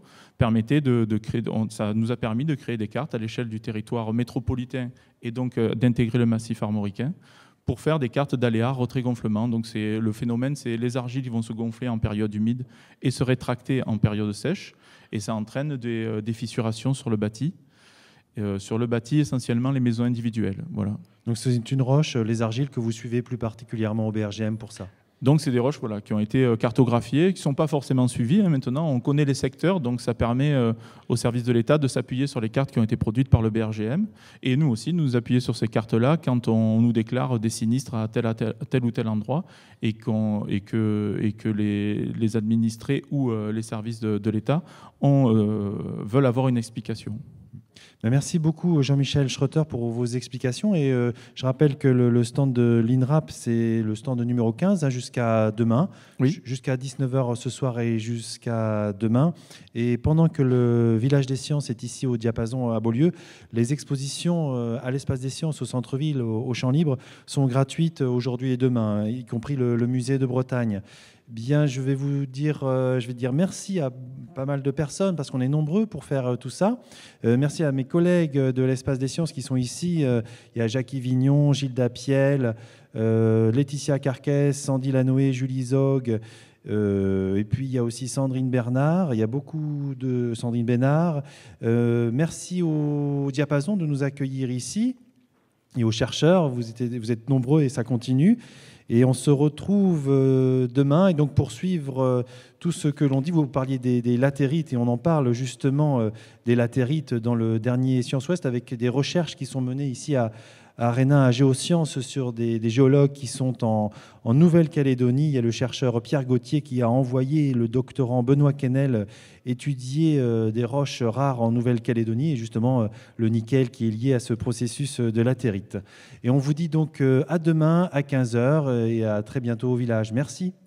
ça nous a permis de créer des cartes à l'échelle du territoire métropolitain et donc d'intégrer le massif armoricain pour faire des cartes d'aléa retrait-gonflement. Donc le phénomène, c'est les argiles qui vont se gonfler en période humide et se rétracter en période sèche. Et ça entraîne des fissurations sur le bâti. Sur le bâti, essentiellement les maisons individuelles. Voilà. Donc c'est une roche, les argiles, que vous suivez plus particulièrement au BRGM pour ça? Donc c'est des roches qui ont été cartographiées, qui ne sont pas forcément suivies. Maintenant, on connaît les secteurs, donc ça permet au service de l'État de s'appuyer sur les cartes qui ont été produites par le BRGM. Et nous aussi, nous appuyer sur ces cartes-là quand on nous déclare des sinistres à tel ou tel endroit et que les administrés ou les services de l'État veulent avoir une explication. Merci beaucoup Jean-Michel Schroeter pour vos explications. Et je rappelle que le stand de l'INRAP, c'est le stand numéro 15 jusqu'à demain, jusqu'à 19h ce soir et jusqu'à demain. Et pendant que le Village des Sciences est ici au Diapason à Beaulieu, les expositions à l'Espace des Sciences au centre-ville, au Champ Libre, sont gratuites aujourd'hui et demain, y compris le musée de Bretagne. Bien, je vais dire merci à pas mal de personnes parce qu'on est nombreux pour faire tout ça. Merci à mes collègues de l'Espace des Sciences qui sont ici. Il y a Jacques Vignon, Gilles Dapiel, Laetitia Carquès, Sandy Lanoé, Julie Zog. Et puis il y a aussi Sandrine Bernard. Il y a beaucoup de Sandrine Bénard. Merci au Diapason de nous accueillir ici et aux chercheurs. Vous êtes nombreux et ça continue. Et on se retrouve demain. Et donc, pour suivre tout ce que l'on dit, vous parliez des latérites, et on en parle justement des latérites dans le dernier Sciences Ouest, avec des recherches qui sont menées ici à Rennes, à Géosciences, sur des géologues qui sont en Nouvelle-Calédonie. Il y a le chercheur Pierre Gauthier qui a envoyé le doctorant Benoît Quesnel étudier des roches rares en Nouvelle-Calédonie, et justement le nickel qui est lié à ce processus de latérite. Et on vous dit donc à demain à 15h et à très bientôt au village. Merci.